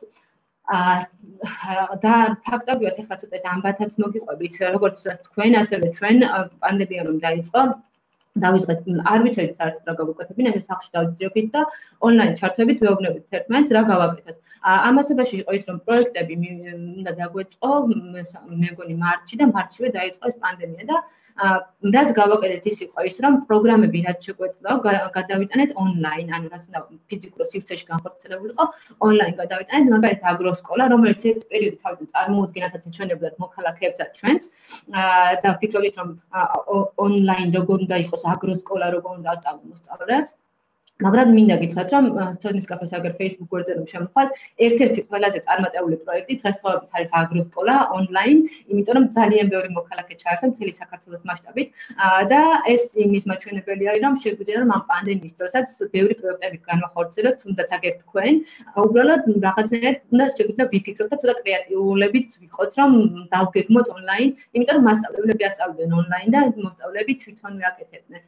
და ფაქტობრივად ახლა ცოტა ეს ამბათაც მოგიყვებით, როგორც თქვენ, ასევე ჩვენ პანდემია რომ დაიწყო დავიწყეთ, არ ვიცით საერთოდ რა გავუკეთებინა, ეს სახში დავიძიოთ და ონლაინ ჩართვებით ვეუბნებით ერთმანეთს რა გავაკეთოთ. ამასობაში იყო ის, რომ პროექტები უნდა დაგვეწყო, მე მგონი მარტში და მარტშივე დაიწყო ეს პანდემია და რაც გავაკეთეთ ის იყო ის, რომ პროგრამები რაც შეგვეძლო, გადავიტანეთ ონლაინ, ანუ რაც უნდა ფიზიკურ სივრცეში განხორციელებულიყო, ონლაინ გადავიტანეთ, მაგალითად აგროსკოლა, რომელიც ერთ პერიოდი თავიდან წარმოუდგენლად ეჩვენებოდა მოქალაქეებს და ჩვენს და ვფიქრობთ, რომ ონლაინ როგორ უნდა იყოს აგროსკოლა როგორ უნდა ასწავლონ მოსწავლეებს. მაგრამ მინდა გითხრათ, რომ ცოდნის კაფეს აგერ Facebook გვერდზე რომ შემოხვას, ერთ-ერთი ყველაზე წარმატებული პროექტი დღესდღეობით არის აგროსკოლა ონლაინ, იმიტომ რომ ძალიან ბევრი მოქალაქე ჩაერთო მთელი საქართველოს მასშტაბით და ეს იმის მაჩვენებელი არის, რომ შეგვიძლია რომ ამ პანდემიის დროსაც ბევრი პროექტები განვახორციელოთ, თუნდაც აგერ თქვენ, უბრალოდ რაღაცნაირად უნდა შეგვიძლია ვიფიქროთ და ცოტა კრეატიულობით ვიყოთ, რომ დავგეგმოთ ონლაინ, იმიტომ რომ მასწავლებლები ასწავლიდნენ ონლაინ და მოსწავლეები თვითონვე აკეთებდნენ.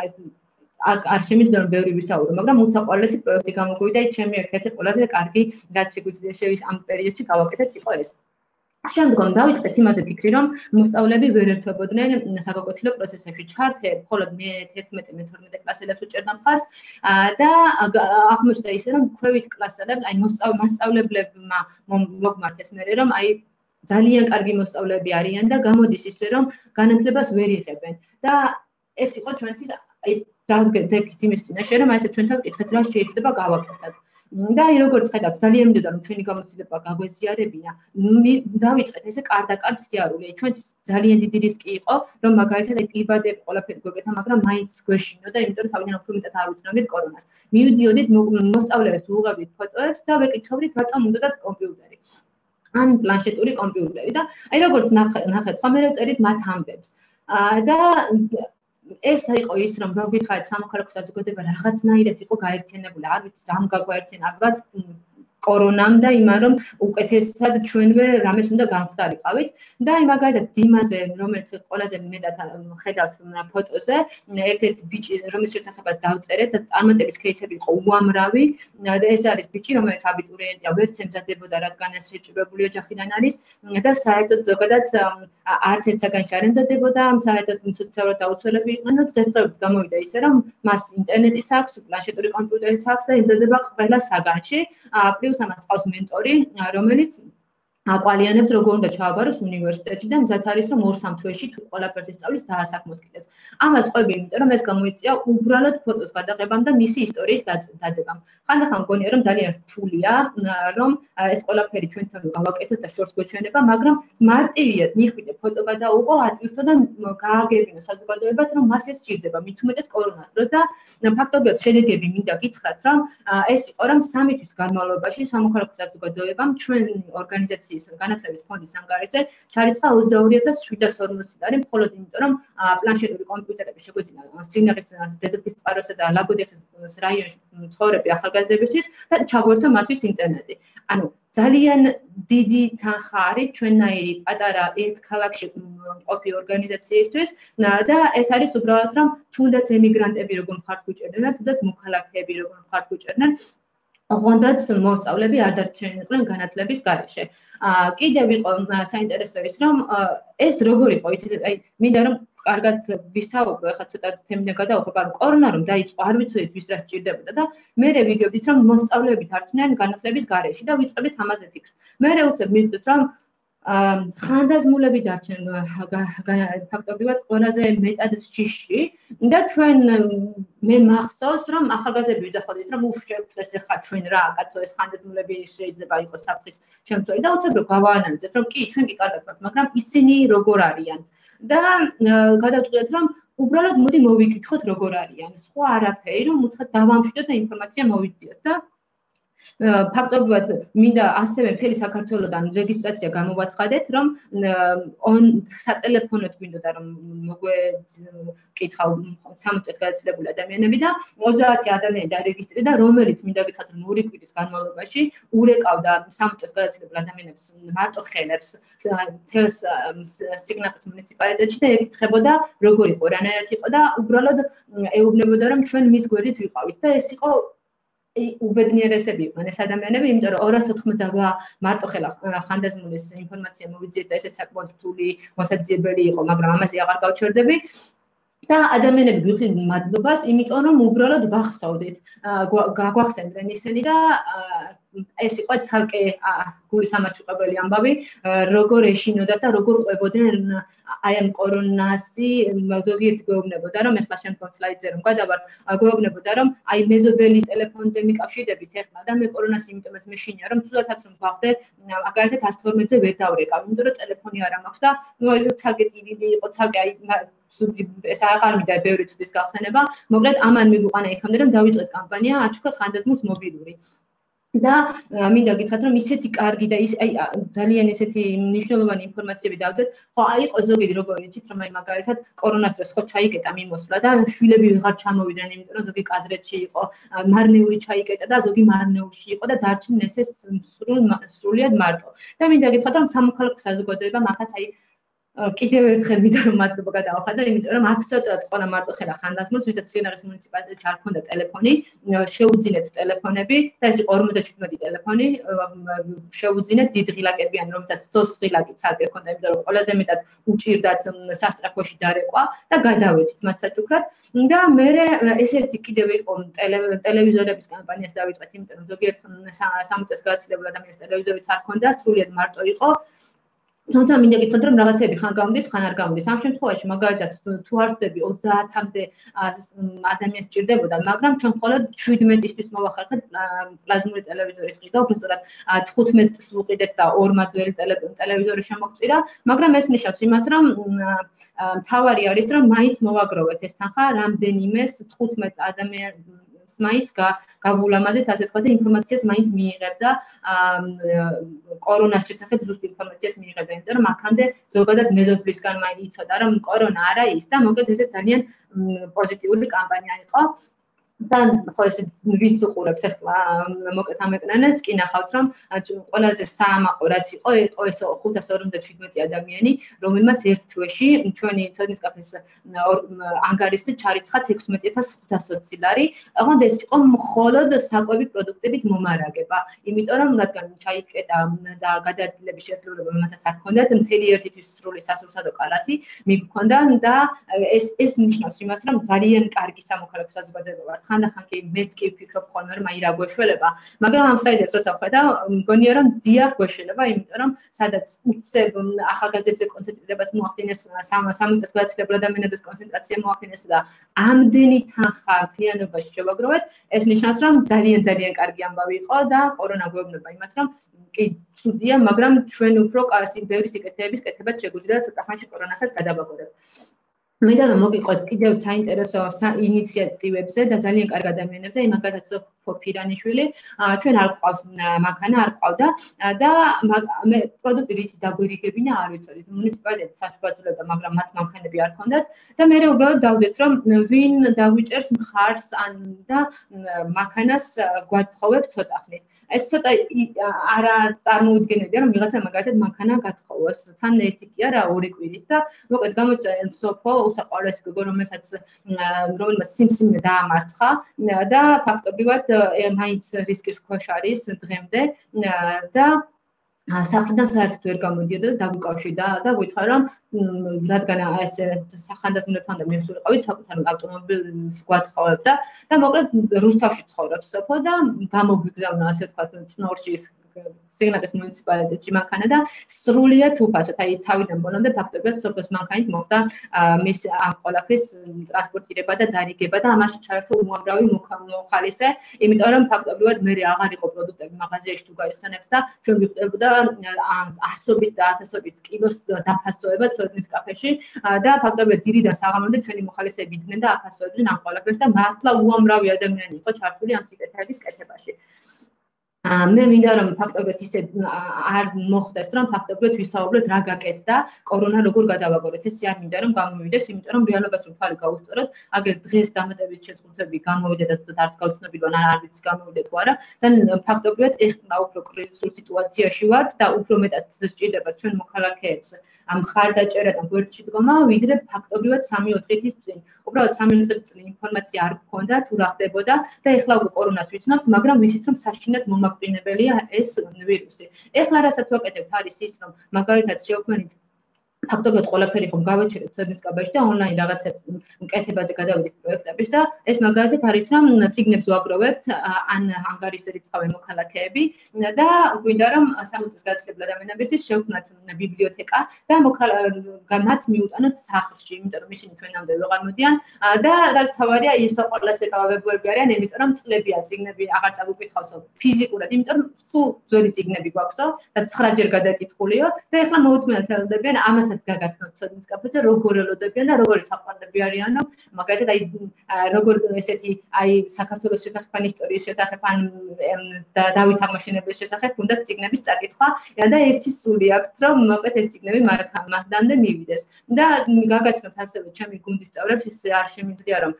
არ შემიძლია რომ ბევრი ვისაუბრო, მაგრამ უსაყვარლესი პროექტი გამოგვივიდა, ჩემი ერთ-ერთი ყველაზე კარგი რაც შეგვიძლია შევის ამ პერიოდში გავაკეთეთ იყო ეს. შემდგომ დავიწყეთ იმაზე ფიქრი, რომ მოსწავლეები ვერ ერთვებოდნენ საგაკვეთილო პროცესებში. ჩართე მხოლოდ მე თერთმეტე მე თორმეტე კლასელებს უჭერდა მხარს და აღმოჩნდა ისე, რომ ქვევით კლასელებს, აი მასწავლებლებმა მოგმართეს მერე, რომ აი ძალიან კარგი მოსწავლეები არიან და გამოდის ისე, რომ განათლებას ვერ იღებენ და ეს იყო ჩვენთვის აი დავდგეთ იმის წინაშე, რომ აი ესე ჩვენთან ვკითხეთ რა შეიძლება გავაკეთოთ. და აი როგორც ხედავთ, ძალიან მინდოდა რომ ჩვენი გამოცდილება გაგვეზიარებინა. დავიწყეთ ესე კარდაკარდ სიარული. ჩვენთვის ძალიან დიდი რისკი იყო, რომ მაგალითად აი პირბადები ყველაფერი გვეკეთა, მაგრამ მაინც გვეშინო და იმიტომ რომ თავიდან უფრო მეტად არ უწნევდით კორონას. მივიდიოდით მოსწავლეებს უღებდით ფოტოებს და ვეკითხებდით რატომ უნდათ კომპიუტერი. ან პლანშეტური კომპიუტერი და აი როგორც ნახეთ, ხომ მე ვწერით მათ ამბებს. და ეს იყო ის, რომ რო გითხარით სამოქალაქო საზოგადოება რაღაცნაირად იყო გაერთიანებული, არ ვიცი, რამ გაგვაერთიანა, ალბათ კორონამ და იმან რომ უკეთესად ჩვენვე რამეს უნდა განხდარიყავით და აი მაგალითად დიმაზე რომელიც ყველაზე მეტად ხედავთ ფოტოზე ერთ-ერთი ბიჭი რომელიც შესახებაც დავწერეთ და წარმატების кейსები იყო უამრავი და ეს არის ბიჭი რომელიც აბიტურიენტია ვერც ემზადებოდა რადგან ეს შეჭრებული ოჯახიდან არის და საერთოდ ზოგადად არც ერთ საგანში არ ემზადებოდა საერთოდ სოციალურად დაუცველები იყვნენ და დღესდღეობით გამოვიდა ისე რომ მას ინტერნეტიც აქვს პლანშეტური კომპიუტერიც აქვს და ემზადება ყველა საგანში პლუს ამას ყავს მენტორი რომელიც აკვალიანებს როგორ უნდა ჩააბაროს უნივერსიტეტში და მზად არის რომ ორ-სამ თვეში თუ ყველაფერს ისწავლის დაასაქმოთ კიდეც. ამას ყვები, იმიტომ რომ ეს გამოიწვია უბრალოდ ფოტოს გადაღებამ და მისი ისტორიის დადებამ. ხანდახან მგონია რომ ძალიან რთულია რომ ეს ყველაფერი ჩვენთან გავაკეთოთ და შორს გვეჩვენება, მაგრამ მარტივიად მიხვიდე ფოტო გადაუყო, ატვირთო და გააგებინო საზოგადოებას რომ მას ეს სჭირდება, მით უმეტეს კორონას დროს და ფაქტობრივად შედეგები მინდა გითხრათ რომ ეს იყო რომ სამი თვის განმავლობაში სამოქალაქო საზოგადოებამ ჩვენ ორგანიზაციის განათლების ფონდის ანგარიშზე ჩარიცხა ოცდაორი ათას შვიდას ორმოცი ლარი მხოლოდ იმიტომ რომ პლანშეტური კომპიუტერები შეგვეძინა სინაღის დედოფლის წყაროსა და ლაგოდეხის რაიონში მცხოვრები ახალგაზრდებისთვის და ჩაგვერთო მათთვის ინტერნეტი. ანუ ძალიან დიდი თანხა არის ჩვენნაირი პატარა ერთ ქალაქში მყოფი ორგანიზაციისთვის და ეს არის უბრალოდ რომ თუნდაც ემიგრანტები როგორ მხართ გვიჭერდნენ და თუნდაც მოქალაქეები როგორ მხართ გვიჭერდნენ ოღონდაც მოსწავლეები არ დარჩენილიყვნენ განათლების გარეშე. კიდევ იყო საინტერესო ის რომ ეს როგორ იყო იცით აი მინდა რომ კარგად ვისაუბრო ახლა ცოტა თემიდან გადავხებ ანუ კორონა რომ დაიწყო არ ვიცოდით ვის რა სჭირდებოდა და მე ვიგებდით რომ მოსწავლეები დარჩნენ განათლების გარეშე და ვიწყებდით ამაზე ფიქრს. მე უცებ მივხვდით რომ ხანდაზმულები დარჩნენ ფაქტობრივად ყველაზე მეტად ჯიში და ჩვენ მე მახსოვს რომ ახალგაზრდები ვიძახოდით რომ უх შევწეს ახლა ჩვენ რა კაცო ეს ხანდაზმულები შეიძლება იყოს საფრთხის შემცველი და უცებ რომ გავაანალიზეთ რომ კი ჩვენ კი კარგად ვართ მაგრამ ისინი როგორ არიან და გადავწყვიტეთ რომ უბრალოდ მოდი მოვიკითხოთ როგორ არიან სხვა არაფერი რომ უთხრათ დავამშვიდოთ და ინფორმაცია მოვიდიოთ და ფაქტობრივად მინდა ასევე მთელი საქართველოსთან რეგისტრაცია გამოვაცხადეთ რომ სატელეფონოდ გვინდოდა რომ მოგვეკითხავ სამოცი წელს გადაცილებული ადამიანები და ოცდაათი ადამიანი დარეგისტრირდა და რომელიც მინდა გითხრათ რომ ორი კვირის განმავლობაში ურეკავდა სამოცი წელს გადაცილებულ ადამიანებს მარტო ხელებს თელს სიგნალის მუნიციპალიტეტში და ეკითხებოდა როგორ იყო რანაირად იყო და უბრალოდ ეუბნებოდა რომ ჩვენ მის გვერდით ვიყავით და ეს იყო უბედნიერესები იყვნენ ეს ადამიანები, იმიტომ რომ ორას ოთხმოცდაოთხ მარტო ხელა ხანდაზმულის ინფორმაცია მოვიძიეთ და ესეც საკმაოდ რთული მოსაძიებელი იყო, მაგრამ ამაზე აღარ გავჩერდები. და ადამიანები გვიხდით მადლობას, იმიტომ რომ უბრალოდ ვახსოვდით, გაგვახსენდნენ ისინი და ეს იყო ცალკე გულის ამაჩუყებელი ამბავი, როგორ ეშინოდათ და როგორ ყვებოდნენ აი ამ კორონასი, ზოგიერთი გვეუბნებოდა რომ ეხლა შემდგომ სლაიდზე რომ გადავარ, გვეუბნებოდა რომ აი მეზობელის ტელეფონზე მიკავშირდებით ეხლა და მე კორონას იმიტომაც მეშინია რომ ცუდათაც რომ გავხდე, მაგალითად ას თორმეტზე ვერ დავრეკავ, იმიტომ რომ ტელეფონი არ მაქვს და ნუ ეს ცალკე ტივილი იყო, ცალკე აი ეს აღარ მინდა ბევრი წუთის გახსენება, მოკლედ ამან მიგვიყვანა იქამდე რომ დავიწყეთ კამპანია აჩუქა ხანდაზმულს მობილური. და მინდა გითხრათ რომ ისეთი კარგი და ის აი ძალიან ისეთი მნიშვნელოვანი ინფორმაციები დავდეთ, ხო აი იყო ზოგი როგორ იცით რომ აი მაგალითად კორონას დროს ხო ჩაიკეტა მიმოსვლა და შვილები ვეღარ ჩამოვიდნენ, იმიტომ რომ ზოგი კაზრეთში იყო, მარნეული ჩაიკეტა და ზოგი მარნეულში იყო და დარჩნენ ესე სრულიად მარტო. და მინდა გითხრათ რომ სამოქალაქო საზოგადოება მაგაც აი კიდევ ერთხელ მინდა რომ მადლობა გადავახადო, იმიტომ რომ აბსოლუტურად ყველა მარტო ხელა ხანდაზმულს, ვისაც სინაღის მუნიციპალიტეტში არ ქონდა ტელეფონი, შეუძინეთ ტელეფონები და ეს იყო ორმოცდაშვიდმეტი ტელეფონი, შეუძინეთ დიდ ღილაკებიან, რომელსაც ძოს ღილაკი ცალკე ქონდა, იმიტომ რომ ყველაზე მეტად უჭირდათ სასტრაფოში დარეკვა და გადავეცით მათ საჩუქრად და მე ეს ერთი კიდევ იყო ტელევიზორების კამპანიას დავიწყეთ, იმიტომ რომ ზოგიერთ სამოცი წელს გადაცილებულ ადამიანს ტელევიზორიც არ ქონდა, სრულიად მარტო იყო. თუმცა მინდა გითხრათ რომ რაღაცები ხან გამდის, ხან არ გამდის. ამ შემთხვევაში მაგალითად თუ არ ვხვდები ოცდაათამდე ადამიანს სჭირდებოდა, მაგრამ ჩვენ მხოლოდ შვიდმეტისთვის მოვახერხეთ პლაზმური ტელევიზორის ყიდა, უბრალოდ თხუთმეტს ვუყიდეთ და ორმა ძველი ტელევიზორი შემოგვწირა, მაგრამ ეს ნიშნავს იმას, რომ მთავარი არის რომ მაინც მოვაგროვეთ ეს თანხა რამდენიმეს თხუთმეტ ადამიანს მაინც გავულამაზეთ, ასე ვთქვათ, და ინფორმაციას მაინც მიიღებ და კორონას შესახებ ზუსტ ინფორმაციას მიიღებ, იმიტომ რომ აქამდე ზოგადად მეზობლისგან იცოდა რომ კორონა არა ის და მოკლედ ესე ძალიან პოზიტიური კამპანია იყო. და ხო ეს ვინც უყურებთ ახლა მოკლედ ამეკნანეთ კი ნახავთ რომ ყველაზე საამაყო რაც იყო იყო ეს ხუთას ორმოცდაშვიდმეტი ადამიანი რომელმაც ერთ თვეში ჩვენი ცოდნის კაფეს ანგარიშზე ჩარიცხა ექვსმეტი ათას ხუთას ოცი ლარი ოღონდ ეს იყო მხოლოდ საკვები პროდუქტებით მომარაგება იმიტომ რომ რადგან ჩაიკეტა და გადაადგილების შესაძლებლობა მათაც არ ჰქონდათ მთელი ერთი თვის სრული სასურსათო კალათი მიგვქონდა და ეს ეს ნიშნავს იმას რომ ძალიან კარგი სამოქალაქო საზოგადოება ვართ ხანდახან კი მეც კი ვფიქრობ ხოლმე რომ აი რა გვეშველება მაგრამ ამ საიდებს როცა ვხედავ მგონია რომ დიახ გვეშველება იმიტომ რომ სადაც უცებ ახალგაზრდებზე კონცენტრირებას მოახდინეს სამოცდას გადაცილებული ადამიანების კონცენტრაცია მოახდინეს და ამდენი თანხა მთლიანობაში შევაგროვეთ ეს ნიშნავს რომ ძალიან ძალიან კარგი ამბავი იყო და კორონა გვეუბნება იმას რომ კი ცუდია მაგრამ ჩვენ უფრო კაცი ბევრი სიკეთეების კეთებაც შეგვიძლია და ცოტა ხანში კორონასაც გადავაგორებთ მე და რომ მოგიყვეთ კიდევ საინტერესო ინიციატივებზე და ძალიან კარგ ადამიანებზე იმაგათაც ფოფირანიშვილი ჩვენ არ გვყავს მანქანა არ გვყავდა და მე პროდუქტი რითი დაგვირიგებინა არ ვიცოდით მუნიციპალიტეტი საშუალებდა მაგრამ მათ მანქანები არ ჰქონდათ და მე უბრალოდ დავდეთ რომ ვინ დავიჭერს მხარს ან და მანქანას გვათხოვებ ცოტა ხნით ეს ცოტა არა წარმოუდგენელია რომ ვიღაცა მაგალითად მანქანა გათხოვოს თან ერთი კი არა ორი კვირით და მოკლედ გამოიწვია სოფო უსაყვარლესი გოგო რომელსაც რომელმაც სიმსივნე დაამარცხა და ფაქტობრივად მაინც რისკის ქვეშ არის დღემდე და საფრთხიდან საერთოდ ვერ გამოდიოდა და დაგვიკავშირდა და გითხრა რომ რადგან ეს სახანდაზმულებთან და მისულიყავით საკუთარ ავტომობილს გვათხოვებდა და მოკლედ რუსთავში ცხოვრობს სოფო და გამოგვიგზავნა ასე ვთქვათ წნორში სიგნალის მუნიციპალიტეტში მანქანა და სრულიად უფასოდ აი თავიდან ბოლომდე ფაქტობრივად სოფოს მანქანით მოხდა მის ამ ყველაფრის ტრანსპორტირება და დარიგება და ამაში ჩაერთო უამრავი მოხალისე იმიტომ რომ ფაქტობრივად მე აღარ იყო პროდუქტები მაღაზიაში თუ გაიხსენებთ და ჩვენ ვიხდებოდა ასობით და ათასობით კილოს დაფასწოება ცოდნის კაფეში და ფაქტობრივად დილიდან საღამომდე ჩვენი მოხალისეები იდგნენ და აფასწოებდნენ ამ ყველაფერს და მართლა უამრავი ადამიანი იყო ჩართული ამ სიკეთეების კეთებაში მე მინდა რომ ფაქტობრივად ისე არ მოხდეს რომ ფაქტობრივად ვისაუბროთ რა გაკეთდა კორონა როგორ გადავაგორეთ ეს არ მინდა რომ გამოვიდეს იმიტომ რომ რეალობას რომ თვალი გავუსწოროთ აგერ დღეს დამატებით შეწყვილები გამოვიდა და თუნდაც არც გავცნობილვან არ არის გამოვიდა თუ არა და ფაქტობრივად ეხლა უფრო კრიზისურ სიტუაციაში ვართ და უფრო მეტად სჭირდება ჩვენ მოქალაქეებს ამ ხარდაჭერა და გვერდში დგომა ვიდრე ფაქტობრივად სამი ოთხი თვის წინ უბრალოდ სამი ოთხი თვის წინ ინფორმაცია არ გქონდა თუ რა ხდებოდა და ეხლა უკვე კორონას ვიცნობთ მაგრამ ვიცით რომ საშინად მომაკვდინებელია ეს ვირუსი. ეხლა რასაც ვაკეთებთ არის ის რომ მაგალითად შევქმნით ფაქტობრივად ყველაფერი ხომ გავაჩერეთ ცოდნის კაბაში და ონლაინ რაღაცებს მკეთებაზე გადავიდეთ პროექტებში და ეს მაგალითად არის რომ ციგნებს ვაგროვებთ ან ანგარიშზე რიცხავენ მოქალაქეები და გვინდა რომ სამოცდას გადაცილებული ადამიანებისთვის შევქმნათ ბიბლიოთეკა და მათ მიუტანოთ სახლში იმიტომ რომ ისინი ჩვენამდე ვეღარ მოდიან და რაც თავარია ის უყურლეს ეკავებები არიან იმიტომ რომ წლებია ციგნები აღარ წაგუკითხავსო ფიზიკურად იმიტომ რომ სულ ძველი ციგნები გვაქვსო და ცხრაჯერ გადაკითხულიო და ეხლა მოუთმენთ ელოდებიან ამას გაგათმოთ ცოდნის კაფეზე როგორ ელოდებიან და როგორი საყვარლები არიანო მაგალითად აი როგორ ესეთი აი საქართველოს შესახებ ან ისტორიის შესახებ ან დავით აღმაშენებლის შესახებ უნდა ციგნების წაკითხვა და ერთი სული აქვს რომ მოკლედ ეს ციგნები მანდამდე მივიდეს და გაგაცნობთ ასევე ჩემი გუნდის წევრებს ის არ შემიძლია რომ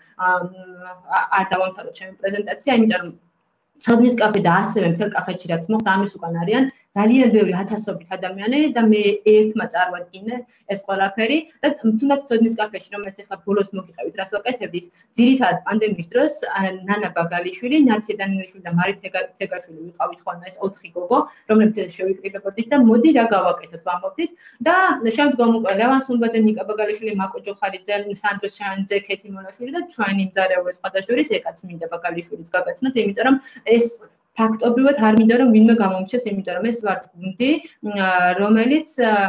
არ დავამთავროთ ჩემი პრეზენტაცია იმიტომ რომ ცოდნის კაფე და ასევე მთელ კახეთში რაც მოხდა ამის უკან არიან ძალიან ბევრი ათასობით ადამიანი და მე ერთმა წარვადგინე ეს ყველაფერი და თუნდაც ცოდნის კაფეში რომელიც ახლა ბოლოს მოგიყევით რას ვაკეთებდით ძირითადად პანდემიის დროს ნანა ბაგალიშვილი, ნაცი დანიელიშვილი და მარით თეგაშვილი ვიყავით ხოლმე ეს ოთხი გოგო რომლებიც შევიკრიბებოდით და მოდი რა გავაკეთოთ ვამბობდით და შემდგომ უკვე ლევან სუნბაძე, ნიკა ბაგალიშვილი, მაკო ჯოხარიძე, სანდრო შანძე, ქეთი მონაშვილი და ჩვენი მზარეული სხვადასხვა ეკაც მინდა ბაგალიშვილიც გაგაცნოთ იმიტომ რომ ეს ფაქტობრივად არ მინდა რომ ვინმე გამომჩეს იმიტომ რომ ეს ვარ გუნდი რომელიც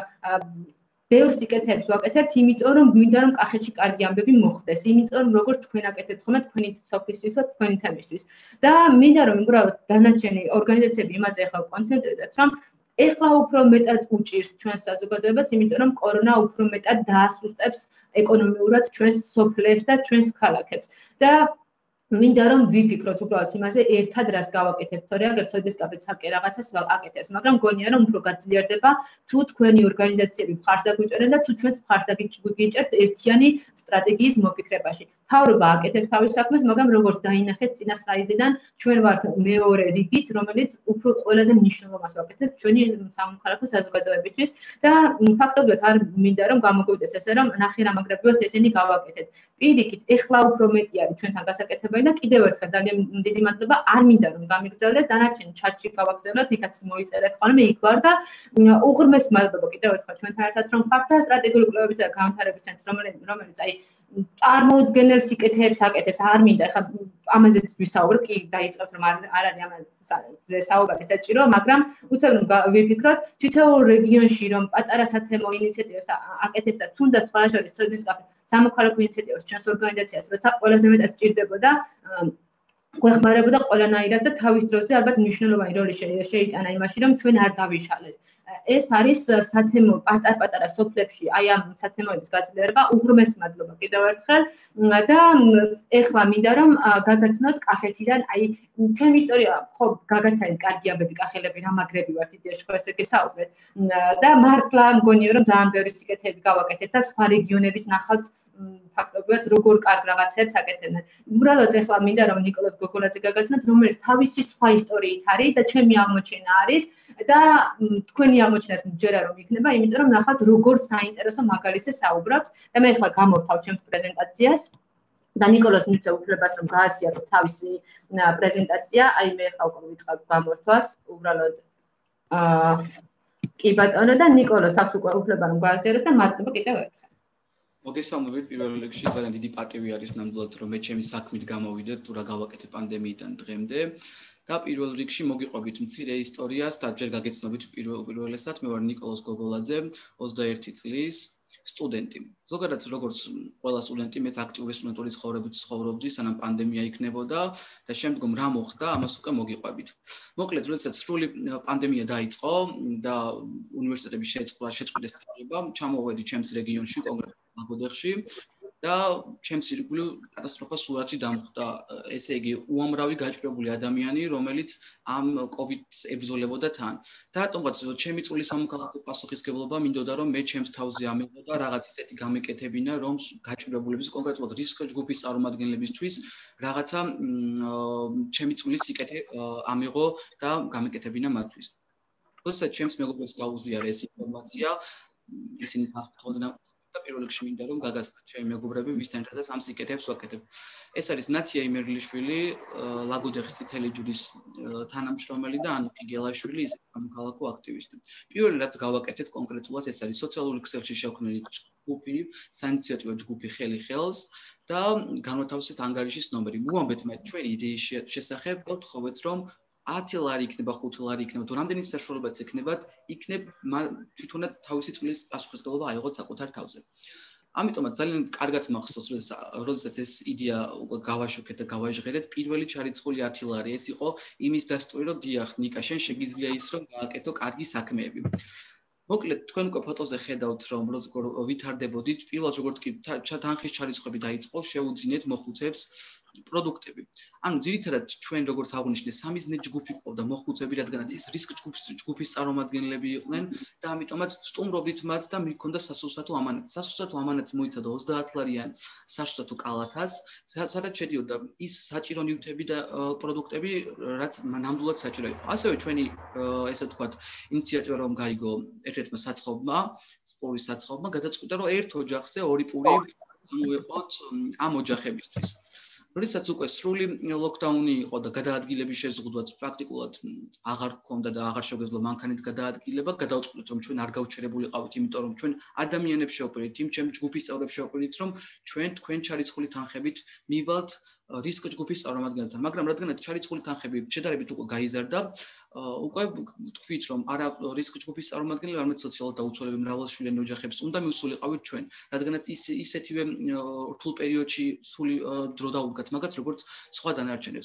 ბევრ სიკეთეებს ვაკეთებთ იმიტომ რომ გვინდა რომ კახეთში კარგი ამბები მოხდეს იმიტომ რომ როგორც თქვენ აკეთებთ ხოლმე თქვენი სოფლისთვისაც თქვენი თემისთვის და მინდა რომ უბრალოდ დანარჩენი ორგანიზაციები იმაზე ახლა კონცენტრირდეთ რომ ეხლა უფრო მეტად უჭირს ჩვენს საზოგადოებას იმიტომ რომ კორონა უფრო მეტად დაასუსტებს ეკონომიურად ჩვენს სოფლებს და ჩვენს ქალაქებს და მინდა რომ ვიფიქროთ უბრალოდ იმაზე ერთად რას გავაკეთებთ, თორე აგერ ცოდის კაპეც აკე რაღაცას აკეთებს, მაგრამ გონია რომ უფრო გაძლიერდება თუ თქვენი ორგანიზაციები მხარს დაგვიჭერენ და თუ ჩვენც მხარს დაგვიჭერთ ერთიანი სტრატეგიის მოფიქრებაში. მთავრობა აკეთებს თავის საქმეს, მაგრამ როგორც დაინახეთ წინა სლაიდიდან, ჩვენ ვართ მეორე რიგით, რომელიც უფრო ყველაზე მნიშვნელოვანს ვაკეთებთ ჩვენი სამოქალაქო საზოგადოებისთვის და ფაქტობრივად არ მინდა რომ გამოგვიდეს ესე რომ ნახე რა მაგრებიოთ ესენი გავაკეთეთ. პირიქით, ეხლა უფრო მეტი არის ჩვენთან გასაკეთებელი და კიდევ ერთხელ ძალიან დიდი მადლობა არ მინდა რომ გამიგრძელდეს დანარჩენი ჩატში გავაგრძელოთ იქაც მოიწერეთ ხოლმე იქ ვარ და უღრმეს მადლობა კიდევ ერთხელ ჩვენთან ერთად რომ ხართ და სტრატეგიული კვლევებისა და განვითარების ცენტრს რომელიც აი წარმოუდგენელ სიკეთეებს აკეთებს არ მინდა ხა ამაზეც ვისაუბრ კი დაიწყებთ რომ არ არის ამაზე საუბარი საჭირო მაგრამ უცებ ვიფიქროთ თითოეულ რეგიონში რომ პატარა სათემო ინიციატივას აკეთებს და თუნდაც სხვა შორის ცოდნის კაფე სამოქალაქო ინიციატივას ჩვენს ორგანიზაციას როცა ყველაზე მეტად სჭირდებოდა გვეხმარებოდა ყველანაირად და თავის დროზე ალბათ მნიშვნელოვანი როლი შეიტანა იმაში რომ ჩვენ არ დავიშალეთ. ეს არის სათემო პატარ-პატარა სოფლებში აი ამ სათემოების გაძლიერება უღრმეს მადლობა კიდევ ერთხელ და ეხლა მინდა რომ გაგაცნოთ კახეთიდან აი ჩემი ისტორია ხო გაგაცანეთ კარგიაბები კახელები რა მაგრები ვართ იდეაში ხო ესე გესაუბრეთ და მართლა მგონია რომ ძალიან ბევრი სიკეთეები გავაკეთეთ და სხვა რეგიონებიც ნახავთ ფაქტობრივად როგორ კარგ რაღაცებს აკეთებენ. უბრალოდ ეხლა მინდა რომ ნიკოლოზ გოგოლაძე გაგაცნოთ რომელიც თავისი სხვა ისტორიით არის და ჩემი აღმოჩენა არის და თქვენი აღმოჩენას მჯერა რომ იქნება იმიტომ რომ ნახავთ როგორ საინტერესო მაგალითზე საუბრობთ და მე ეხლა გამოვთავ ჩემს პრეზენტაციას და ნიკოლოზ მიცე უფლებას რომ გაასიარო თავისი პრეზენტაცია აი მე ეხლა უკვე ვიწყებ გამორთვას უბრალოდ აა კი ბატონო და ნიკოლოზ აქვს უკვე უფლება რომ გაასიაროს და მადლობა კიდევ ერთხელ მოგესალმებით პირველ რიგში ძალიან დიდი პატივი არის ნამდვილად რომ მე ჩემი საქმით გამოვიდე თუ რა გავაკეთე პანდემიიდან დღემდე და პირველ რიგში მოგიყვებით მცირე ისტორიას და ჯერ გაგეცნობით პირველ პირველესად მე ვარ ნიკოლოზ გოგოლაძე ოცდაერთი წლის სტუდენტი ზოგადად როგორც ყველა სტუდენტი მეც აქტიური სტუდენტური ცხოვრებით ცხოვრობდი სანამ პანდემია იქნებოდა და შემდგომ რა მოხდა ამას უკვე მოგიყვებით მოკლედ როდესაც სრული პანდემია დაიწყო და უნივერსიტეტები შეწყდა შეწყდეს სწავლება ჩამოვედი ჩემს რეგიონში კონკრეტულად მაგოდეხში და ჩემს ირგვლივ კატასტროფა სურათი დამხვდა ესე იგი უამრავი გაჭირებული ადამიანი რომელიც ამ კოვიდს ებრძოლებოდა თან და რატომღაც ჩემი წული სამოქალაქო პასუხისგებლობა მინდოდა რომ მე ჩემს თავზე ამიღო და რაღაც ისეთი გამეკეთებინა რომ გაჭირებულების კონკრეტულად რისკ ჯგუფის წარმომადგენლებისთვის რაღაცა ჩემი წული სიკეთე ამიღო და გამეკეთებინა მათთვის როდესაც ჩემს მეგობრებს გაუზიარა ეს ინფორმაცია ისინი საფრთხოდ და პირველ რიგში მინდა რომ გაგაცნოთ ჩემი მეგობრები ვისთან ერთადაც ამ სიკეთეებს ვაკეთებ. ეს არის ნათია იმერლიშვილი, ლაგოდეხის წითელი ჯვრის თანამშრომელი და ანუკი გელაშვილი, ის სამოქალაქო აქტივისტი. პირველი რაც გავაკეთეთ კონკრეტულად ეს არის სოციალური ქსელში შექმნილი ჯგუფი, საინიციატივო ჯგუფი ხელი ხელს და განვათავსეთ ანგარიშის ნომერი. მოვამბეთ მე ჩვენი იდეის შესახებ და ვთხოვეთ რომ ათი ლარი იქნება, ხუთი ლარი იქნება, თუ რამდენი საშუალებაც ექნებათ, იქნებ თვითონაც თავისი წლის პასუხისმგებლობა აიღოთ საკუთარ თავზე. ამიტომაც ძალიან კარგად მახსოვს, როდესაც ეს იდეა უკვე გავაშუქეთ და გავაჟღერეთ, პირველი ჩარიცხული ათი ლარი ეს იყო იმის დასტური, რომ დიახ, ნიკა, შენ შეგიძლია ის, რომ გააკეთო კარგი საქმეები. მოკლედ, თქვენ უკვე ფოტოზე ხედავთ, რომ როგორ ვითარდებოდით, პირველად როგორც კი თანხის ჩარიცხვები დაიწყო, შეუძინეთ მოხუცებს პროდუქტები. ანუ ძირითადად ჩვენ როგორც აღვნიშნე სამიზნე ჯგუფი ყავდა მოხუცები, რადგანაც ის რისკ ჯგუფის ჯგუფის წარმომადგენლები იყვნენ და ამიტომაც სტუმრობდით მათ და მიქონდა სასურსათო ამანათი. სასურსათო ამანათი მოიცავდა ოცდაათ ლარიან სასურსათო კალათას, სადაც შედიოდა ის საჭირო ნივთები და პროდუქტები, რაც ნამდვილად საჭირო იყო. ასევე ჩვენი ესე ვთქვათ, ინიციატივა რომ გაიგო ერთ-ერთმა საცხობმა, სპორის საცხობმა, გადაწყვიტა რომ ერთ ოჯახზე ორი პური მოეყოთ ამ ოჯახებისთვის. როდესაც უკვე სრული ლოკდაუნი იყო და გადაადგილების შეზღუდვაც პრაქტიკულად აღარ ჰქონდა და აღარ შეგვეძლო მანქანით გადაადგილება, გადავწყვიტეთ რომ ჩვენ არ გავჩერებულიყავით, იმიტომ რომ ჩვენ ადამიანებს შევპირით, იმ ჩემ ჯგუფის წევრებს შევპირით, რომ ჩვენ თქვენ ჩარიცხული თანხებით მივალთ რისკ ჯგუფის წარმომადგენლებთან, მაგრამ რადგანაც ჩარიცხული თანხები შედარებით უკვე გაიზარდა, უკვე თქვით რომ არა რისკ ჯგუფის წარმომადგენლები, არამედ სოციალურად დაუცველები მრავალშვილიანი ოჯახებს უნდა მივსულიყავით ჩვენ, რადგანაც ის ისეთივე რთულ პერიოდში სული დრო დაუდგათ მაგაც როგორც სხვა დანარჩენებს.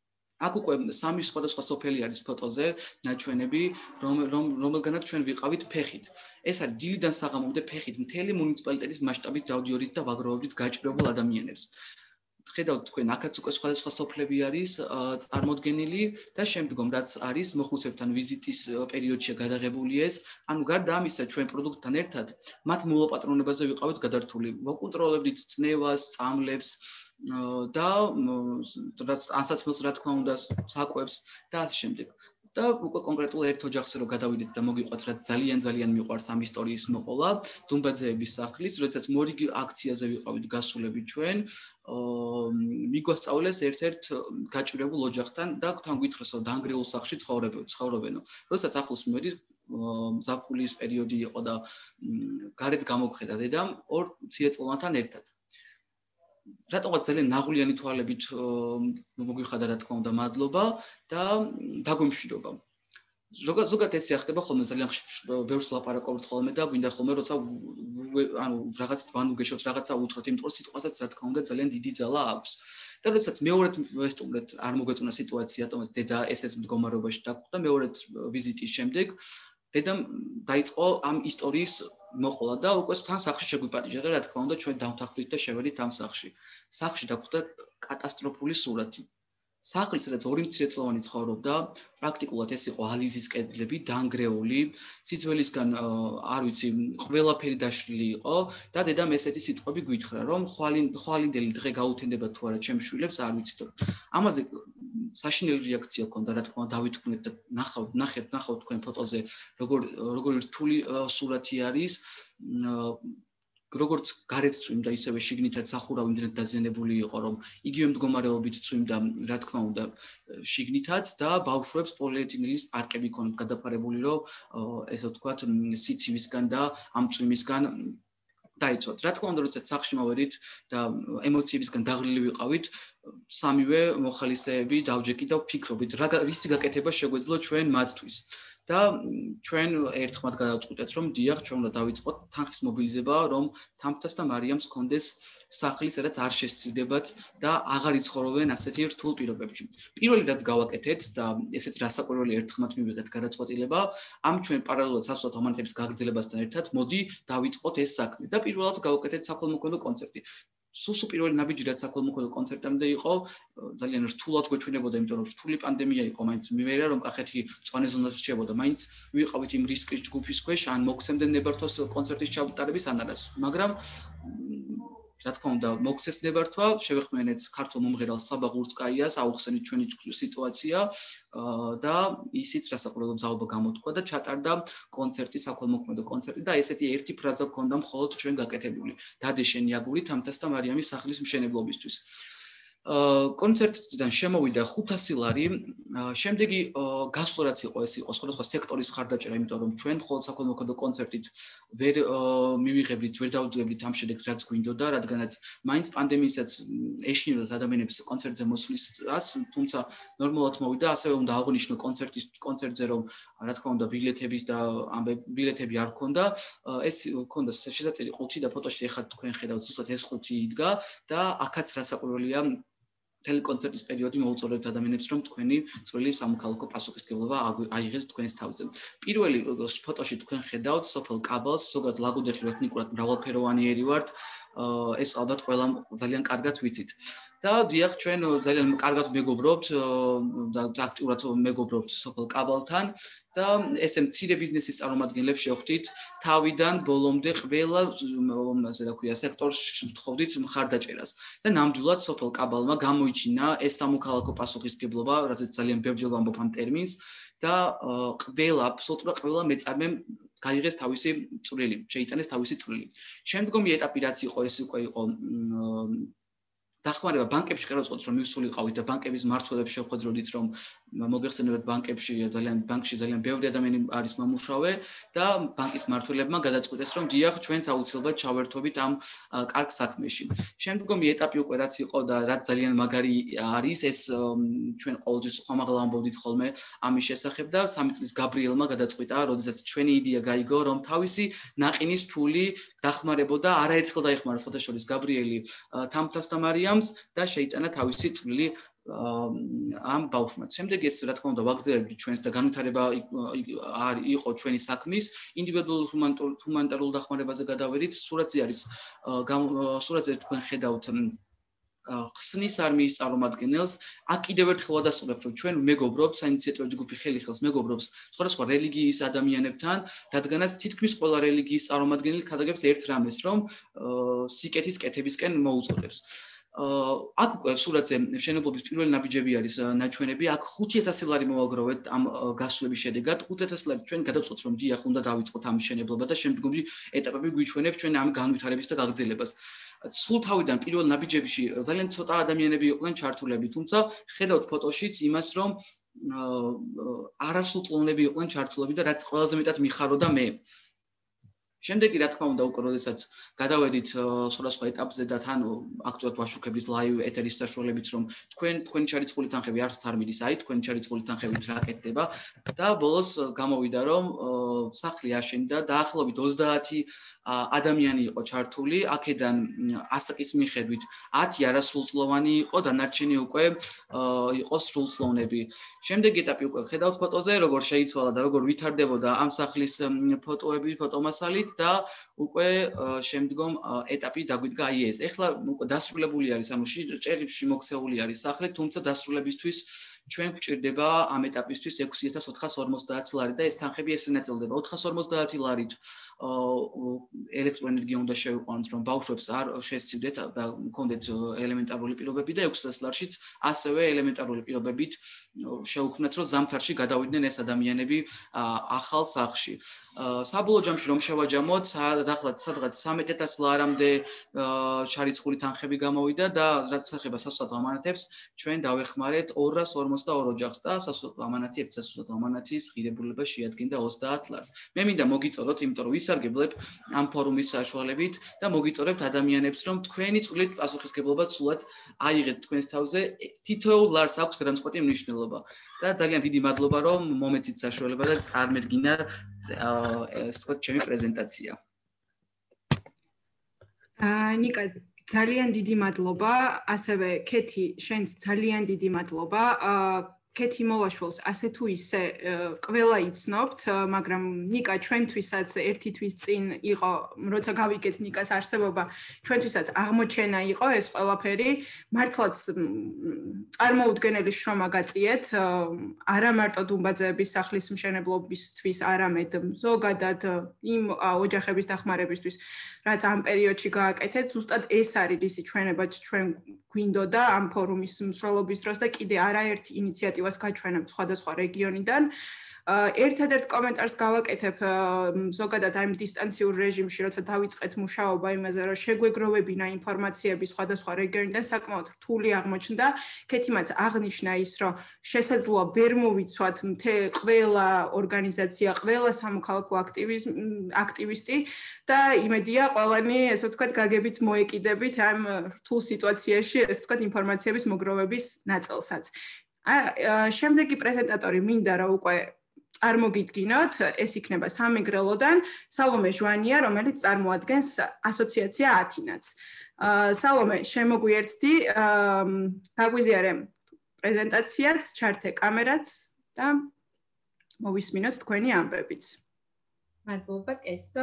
აქ უკვე სამი სხვადასხვა სოფელი არის ფოტოზე ნაჩვენები, რომელგანაც ჩვენ ვიყავით ფეხით. ეს არის დილიდან საღამომდე ფეხით მთელი მუნიციპალიტეტის მასშტაბით დავდიოდით და ვაგროვებდით გაჭირებულ ადამიანებს. ხედავთ თქვენ აქაც უკვე სხვადასხვა სოფლები არის წარმოდგენილი და შემდგომ რაც არის მოხუცებთან ვიზიტის პერიოდში გადაღებული ეს, ანუ გარდა ამისა ჩვენ პროდუქტთან ერთად მათ მოვაპატრონებაზე ვიყავით გადართული. ვაკონტროლებდით წნევას, წამლებს და რაც ანსაცმელს რა თქმა უნდა საკვებს და ასე შემდეგ. და უკვე კონკრეტულ ერთ ოჯახზე რო გადავიდეთ და მოგიყვათ რა ძალიან ძალიან მიყვარს ამ ისტორიის მოყოლა დუმბაძეების სახლის, როდესაც მორიგი აქციაზე ვიყავით გასულები ჩვენ, მიგვასწავლეს ერთ-ერთ გაჭირებულ ოჯახთან და თან გითხრას რომ დაანგრეულ სახლში ცხოვრობენო. როდესაც ახლოს მივედი ზაფხულის პერიოდი იყო და გარეთ გამოგხედა დედამ ორ ციეწლოვანთან ერთად. რატომღაც ძალიან ნაღვლიანი თვალებით მოგვიხადა რა თქმა უნდა მადლობა და დაგვიმშვიდობა. ზოგადად ესე ხდება ხოლმე ძალიან ბევრს ლაპარაკობთ ხოლმე და გვინდა ხოლმე როცა ანუ რაღაც თან უგეშოთ რაღაცა უთხრათ, იმიტომ რომ სიტყვასაც რა თქმა უნდა ძალიან დიდი ძალა აქვს. და როდესაც მეორედ ვესტუმრეთ არ მოგეწონა სიტუაცია, თუმცა დედა ესეც მდგომარეობაში დაგვხვდა მეორედ ვიზიტის შემდეგ დედამ დაიწყო ამ ისტორიის მოყოლა და უკვე თან სახლში შეგვიპატიჟა და რა თქმა უნდა ჩვენ დავთანხმდით და შევედით ამ სახლში. სახლში დაგვხვდა კატასტროფული სურათი. სახლი, სადაც ორი მცირეწლოვანი ცხოვრობდა, პრაქტიკულად ეს იყო ალიზის კედლები, დაანგრეული, სიძველისგან არ ვიცი, ყველაფერი დაშლილი იყო და დედამ ესეთი სიტყვები გვითხრა, რომ ხვალინდელი დღე გაუთენდება თუ არა ჩემს შვილებს, არ ვიცით. ამაზე საშინელი რეაქცია ჰქონდა, რა თქმა უნდა, დავითქმნეთ და ნახავთ, ნახეთ, ნახავთ თქვენ ფოტოზე, როგორ როგორ რთული სურათი არის. როგორც გარეთ წვიმდა, ისევე შიგნითაც სახურავი იმდენად დაზიანებული იყო, რომ იგივე მდგომარეობით წვიმდა, რა თქმა უნდა, შიგნითაც და ბავშვებს პოლიეთილენის პარკები ჰქონდათ გადაფარებული, რომ ესე ვთქვათ, სიცივისგან და ამ წვიმისგან დაიცვათ. რა თქმა უნდა, როდესაც სახლში მოვედით და ემოციებისგან დაღლილი ვიყავით, სამივე მოხალისეები დავჯექით და ვფიქრობთ, რა რისი გაკეთება შეგვეძლო ჩვენ მათთვის. და ჩვენ ერთხმად გადავწყვიტეთ, რომ დიახ, ჩვენ უნდა დავიწყოთ თანხის მობილიზება, რომ თამთას და მარიამს ჰქონდეს სახლი, სადაც არ შესწირდებათ და აღარ იცხოვრობენ ასეთი რთულ პირობებში. პირველი რაც გავაკეთეთ და ესეც რასაკვირველი ერთხმად მივიღეთ გადაწყვეტილება, ამ ჩვენ პარალელურად სასწავლო ამანთების გაგრძელებასთან ერთად მოდი დავიწყოთ ეს საქმე და პირველად გავაკეთეთ საქველმოქმედო კონცერტი. სუსუ პირველი ნაბიჯი რაც საქველმოქმედო კონცერტამდე იყო, ძალიან რთულად გვეჩვენებოდა, იმიტომ რომ რთული პანდემია იყო, მაინც მივერა რომ კახეთი მწვანე ზონას რჩებოდა, მაინც ვიყავით იმ რისკის ჯგუფის ქვეშ, ან მოგცემდნენ ნებართვას კონცერტის ჩატარების ანალას, მაგრამ რა თქმა უნდა, მოგცეს ნებართვა, შევეხმიანეთ ქართულ მომღერალ საბა ღურწკაიას, აუხსენით ჩვენი სიტუაცია და ისიც რასაკვირველო მზაობა გამოთქვა და ჩატარდა კონცერტი, საქველმოქმედო კონცერტი და ესეთი ერთი ფრაზა ჰქონდა მხოლოდ ჩვენ გაკეთებული. დადეშენი აგური თამთას და მარიამის სახლის მშენებლობისთვის. კონცერტიდან შემოვიდა ხუთასი ლარი, შემდეგი გასვლა რაც იყო, ეს იყო სხვადასხვა სექტორის მხარდაჭერა, იმიტომ რომ ჩვენ მხოლოდ საქველმოქმედო კონცერტით ვერ მივიღებდით, ვერ დავუძლებდით ამ შედეგს, რაც გვინდოდა, რადგანაც მაინც პანდემიისას ეშინოდათ ადამიანებს კონცერტზე მოსვლისას, თუმცა ნორმალურად მოვიდა, ასევე უნდა აღვნიშნო კონცერტის კონცერტზე, რომ რა თქმა უნდა ბილეთების და ამ ბილეთები არ ჰქონდა, ეს ჰქონდა შესაძლებელი ყუთი და ფოტოში ეხლა თქვენ ხედავთ, ზუსტად ეს ყუთი იდგა და აქაც რასაკვირველია ტელეკონცერტის პერიოდი მოუწოდებთ ადამიანებს, რომ თქვენი წვრილი სამოქალაქო პასუხისმგებლობა აიღეთ თქვენს თავზე. პირველი ფოტოში თქვენ ხედავთ სოფელ კაბალს, ზოგადად ლაგოდეხი ეთნიკურად მრავალფეროვანიერი ვართ, ეს ალბათ ყველამ ძალიან კარგად ვიცით. და დიახ, ჩვენ ძალიან კარგად მეგობრობთ და აქტიურად მეგობრობთ სოფელ კაბალთან და ესე მცირე ბიზნესის წარმომადგენლებს შევხვდით, თავიდან ბოლომდე ყველა ასე რა ქვია, სექტორს ვთხოვდით მხარდაჭერას. და ნამდვილად სოფელ კაბალმა გამოიჩინა ეს სამოქალაქო პასუხისმგებლობა, რასაც ძალიან ბევრჯერ ვამბობ ამ ტერმინს და ყველა, აბსოლუტურად ყველა მეწარმემ გაიღეს თავისი წვლილი, შეიტანეს თავისი წვლილი. შემდგომი ეტაპი რაც იყო, ეს უკვე იყო დახმარება ბანკებში გადავწყვეტთ, რომ მივსულიყავით და ბანკების მმართველებს შევხვედროდით, რომ მოგეხსენებათ ბანკებში ძალიან ბანკში ძალიან ბევრი ადამიანი არის მომუშავე და ბანკის მმართველებმა გადაწყვიტეს, რომ დიახ, ჩვენც აუცილებლად ჩავერთვებით ამ კარგ საქმეში. შემდგომი ეტაპი უკვე რაც იყო და რაც ძალიან მაგარი არის, ეს ჩვენ ყოველთვის ხომაღლა ამბობდით ხოლმე ამის შესახებ და სამი წლის გაბრიელმა გადაწყვიტა, როდესაც ჩვენი იდეა გაიგო, რომ თავისი ნაყინის ფული დახმარებოდა, არაერთხელ დაეხმარა სხვადასხვა გაბრიელი თამთას და მარიამს და შეიტანა თავისი წვლილი ამ ბავშვმაც. შემდეგ ეს რა თქმა უნდა ვაგრძელებთ ჩვენს და განვითარება იყო ჩვენი საქმის, ინდივიდუალურ ჰუმანიტარულ დახმარებაზე გადავედით. სურათზე არის სურათზე თქვენ ხედავთ ხსნის არმიის წარმომადგენელს აქ კიდევ ერთხელ ვადასტურებთ რომ ჩვენ მეგობრობთ საინიციატივო ჯგუფი ხელი ხელს მეგობრობს სხვადასხვა რელიგიის ადამიანებთან რადგანაც თითქმის ყველა რელიგიის წარმომადგენელი ქადაგებს ერთ რამეს რომ სიკეთის კეთებისკენ მოუწოდებს აქ უკვე სურათზე მშენებლობის პირველი ნაბიჯები არის ნაჩვენები აქ ხუთი ათასი ლარი მოვაგროვეთ ამ გასვლების შედეგად ხუთი ათასი ლარი ჩვენ გადავწყვეტ რომ დიახ უნდა დავიწყოთ ამ მშენებლობა და შემდგომი ეტაპები გვიჩვენებს ჩვენ ამ განვითარების და გაგრძელებას სულ თავიდან პირველ ნაბიჯებში ძალიან ცოტა ადამიანები იყვნენ ჩართულები, თუმცა ხედავთ ფოტოშიც იმას, რომ არასრულწლოვნები იყვნენ ჩართულები და რაც ყველაზე მეტად მიხაროდა მე. შემდეგი რა თქმა უნდა უკვე როდესაც გადავედით სხვადასხვა ეტაპზე და თან აქტუალურად ვაშუქებდით ლაივ ეთერის საშუალებით რომ თქვენ თქვენი ჩარიცხული თანხები არც თარმიდის აი თქვენი ჩარიცხული თანხებით რა კეთდება და ბოლოს გამოვიდა რომ სახლი აშენდა დაახლოებით ოცდაათი ადამიანი იყო ჩართული აქედან ასაკის მიხედვით ათი არასრულწლოვანი იყო დანარჩენი უკვე იყო სრულწლოვნები შემდეგი ეტაპი უკვე ხედავთ ფოტოზე როგორ შეიცვალა და როგორ ვითარდებოდა ამ სახლის ფოტოები ფოტომასალით და უკვე შემდგომ ეტაპი დაგვიდგა აი ეს. ეხლა უკვე დასრულებული არის, ანუ ჭერებში მოქცეული არის სახლი, თუმცა დასრულებისთვის ჩვენ გვჭირდება ამ ეტაპისთვის ექვსი ათას ოთხას ორმოცდაათი ლარი და ეს თანხები ესე ნაწილდება. ოთხას ორმოცდაათი ლარით ელექტროენერგია უნდა შევიყვანოთ, რომ ბავშვებს არ შესწირდეთ და მქონდეთ ელემენტარული პირობები და ექვსი ათას ლარშიც ასევე ელემენტარული პირობებით შევუქმნათ, რომ ზამთარში გადავიდნენ ეს ადამიანები ახალ სახლში. საბოლოო ჯამში რომ შევაჯამოთ, დაახლოებით სადღაც სამეტი ათას ლარამდე ჩარიცხული თანხები გამოვიდა და რაც ეხება სასუსტო ამანათებს, ჩვენ დავეხმარეთ ორას ორმოცდაორი ოჯახს და სასუსტო ამანათი ერთ სასუსტო ამანათის ღირებულება შეადგენდა ოცდაათ ლარს. მე მინდა მოგიწოდოთ, იმიტომ რომ ვისარგებლებ ამ ფორუმის საშუალებით და მოგიწოდებთ ადამიანებს, რომ თქვენი წყვილით პასუხისგებლობა სულაც აიღეთ თქვენს თავზე, თითოეულ ლარს აქვს გადამწყვეტი მნიშვნელობა და ძალიან დიდი მადლობა, რომ მომეცით საშუალება და წარმერგინა ეს თქვა ჩემი პრეზენტაცია. აა ნიკა ძალიან დიდი მადლობა, ასევე ქეთი, შენც ძალიან დიდი მადლობა. აა ქეთი მოლაშვილს ასე თუ ისე ყველა იცნობთ, მაგრამ ნიკა ჩვენთვისაც ერთი თვის წინ იყო, როცა გავიგეთ ნიკას არსებობა, ჩვენთვისაც აღმოჩენა იყო ეს ყველაფერი. მართლაც წარმოუდგენელი შრომა გაწიეთ, არა მარტო დუმბაძეების სახლის მშენებლობისთვის, არამედ ზოგადად იმ ოჯახების დახმარებისთვის, რაც ამ პერიოდში გააკეთეთ. ზუსტად ეს არის ისი ჩვენებაც ჩვენ გვინდოდა ამ ფორუმის მსვლელობის დროს და კიდე არაერთი ინიციატივას გაჩვენებთ სხვადასხვა რეგიონიდან. ერთადერთ კომენტარს გავაკეთებ ზოგადად ამ დისტანციურ რეჟიმში, როცა დავიწყეთ მუშაობა იმაზე, რომ შეგვეგროვებინა ინფორმაციები სხვადასხვა რეგიონიდან, საკმაოდ რთული აღმოჩნდა. ქეთიმაც აღნიშნა ის, რომ შესაძლოა ვერ მოვიცვათ მთელ ყველა ორგანიზაცია, ყველა სამოქალაქო აქტივისტი და იმედია ყველანი, ესე ვთქვათ, გაგებით მოეკიდებით ამ რთულ სიტუაციაში, ესე ვთქვათ, ინფორმაციების მოგროვების ნაწილსაც. შემდეგი პრეზენტატორი მინდა რომ უკვე წარმოგიდგინოთ, ეს იქნება სამეგრელოდან სალომე ჟვანია, რომელიც წარმოადგენს ასოციაცია ათინაც. სალომე, შემოგვიერთდი, გაგვიზიარე პრეზენტაციაც, ჩართე კამერაც და მოვისმინოთ თქვენი ამბებიც. მადლობა, კესო.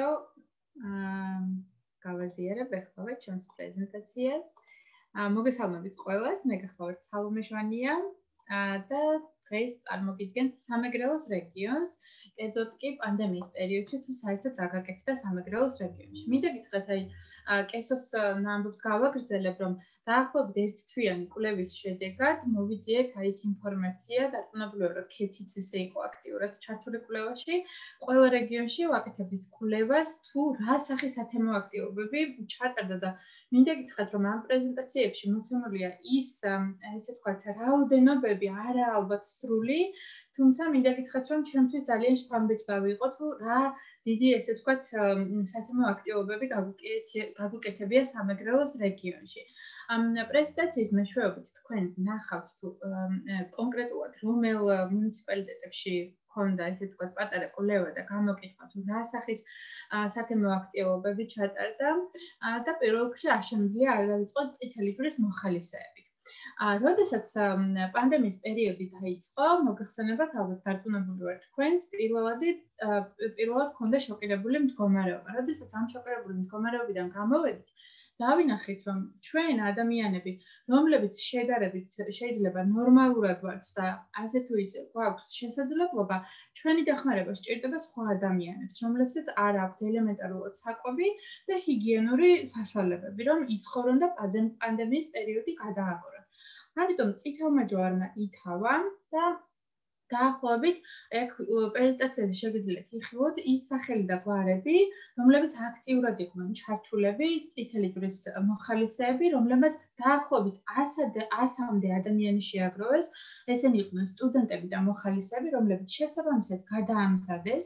გავაზიარებ ეხლა ჩვენს პრეზენტაციას. მოგესალმებით ყველას, მე გახლავართ სალომე ჟვანია. და დღეს წარმოგიდგენთ სამეგრელოს რეგიონს, კერძოდ კი პანდემიის პერიოდში თუ საერთოდ რა გაკეთდა სამეგრელოს რეგიონში. მინდა გითხრათ, აი კესოს ამბობს გავაგრძელებ, რომ დაახლოებით ერთთვიანი კვლევის შედეგად მოვიძიეთ აი ეს ინფორმაცია, დარწმუნებულია, რომ ქეთიც ესე იყო აქტიურად ჩართული კვლევაში. ყველა რეგიონში ვაკეთებდით კვლევას, თუ რა სახის ათემო აქტივობები ჩატარდა და მინდა გითხრათ, რომ ამ პრეზენტაციებში მოცემულია ის, ესე ვთქვათ, რაოდენობები არა ალბათ სრული, თუმცა მინდა გითხრათ, რომ ჩემთვის ძალიან შთამბეჭდავი იყო, თუ რა დიდი ესე ვთქვათ, სათემო აქტივობები გაგვიკეთებია სამეგრელოს რეგიონში. ამ პრეზენტაციის მეშვეობით თქვენ ნახავთ თუ კონკრეტულად რომელ მუნიციპალიტეტებში ქონდა ესე ვთქვათ პატარა კვლევა და გამოკითხვა თუ რა სახის სათემო აქტივობები ჩატარდა და პირველ რიგში არ შემიძლია არ დავიწყოთ წითელი ჯვრის მოხალისეებით. როდესაც პანდემიის პერიოდი დაიწყო, მოგეხსენებათ, ალბათ დარწმუნებული ვარ თქვენც, პირველად პირველად ქონდა შოკირებული მდგომარეობა. როდესაც ამ შოკირებული მდგომარეობიდან გამოვედით, დავინახეთ, რომ ჩვენ ადამიანები, რომლებიც შედარებით შეიძლება ნორმალურად ვართ და ასე თუ ისე გვაქვს შესაძლებლობა, ჩვენი დახმარება სჭირდება სხვა ადამიანებს, რომლებსაც არ აქვთ ელემენტარულად საკვები და ჰიგიენური საშუალებები, რომ იცხოვრონ და პანდემიის პერიოდი გადააგორონ. ამიტომ წითელმა ჯვარმა ითავა და დაახლოებით ეგ პრეზენტაციაზე შეგიძლიათ იხილოთ ის სახელი და გვარები, რომლებიც აქტიურად იყვნენ ჩართულები, წითელი ჯვრის მოხალისეები, რომლებიც დაახლოებით ასამდე ადამიანი შეაგროვეს. ესენი იყვნენ სტუდენტები და მოხალისეები, რომლებიც შესაბამისად გადაამზადეს,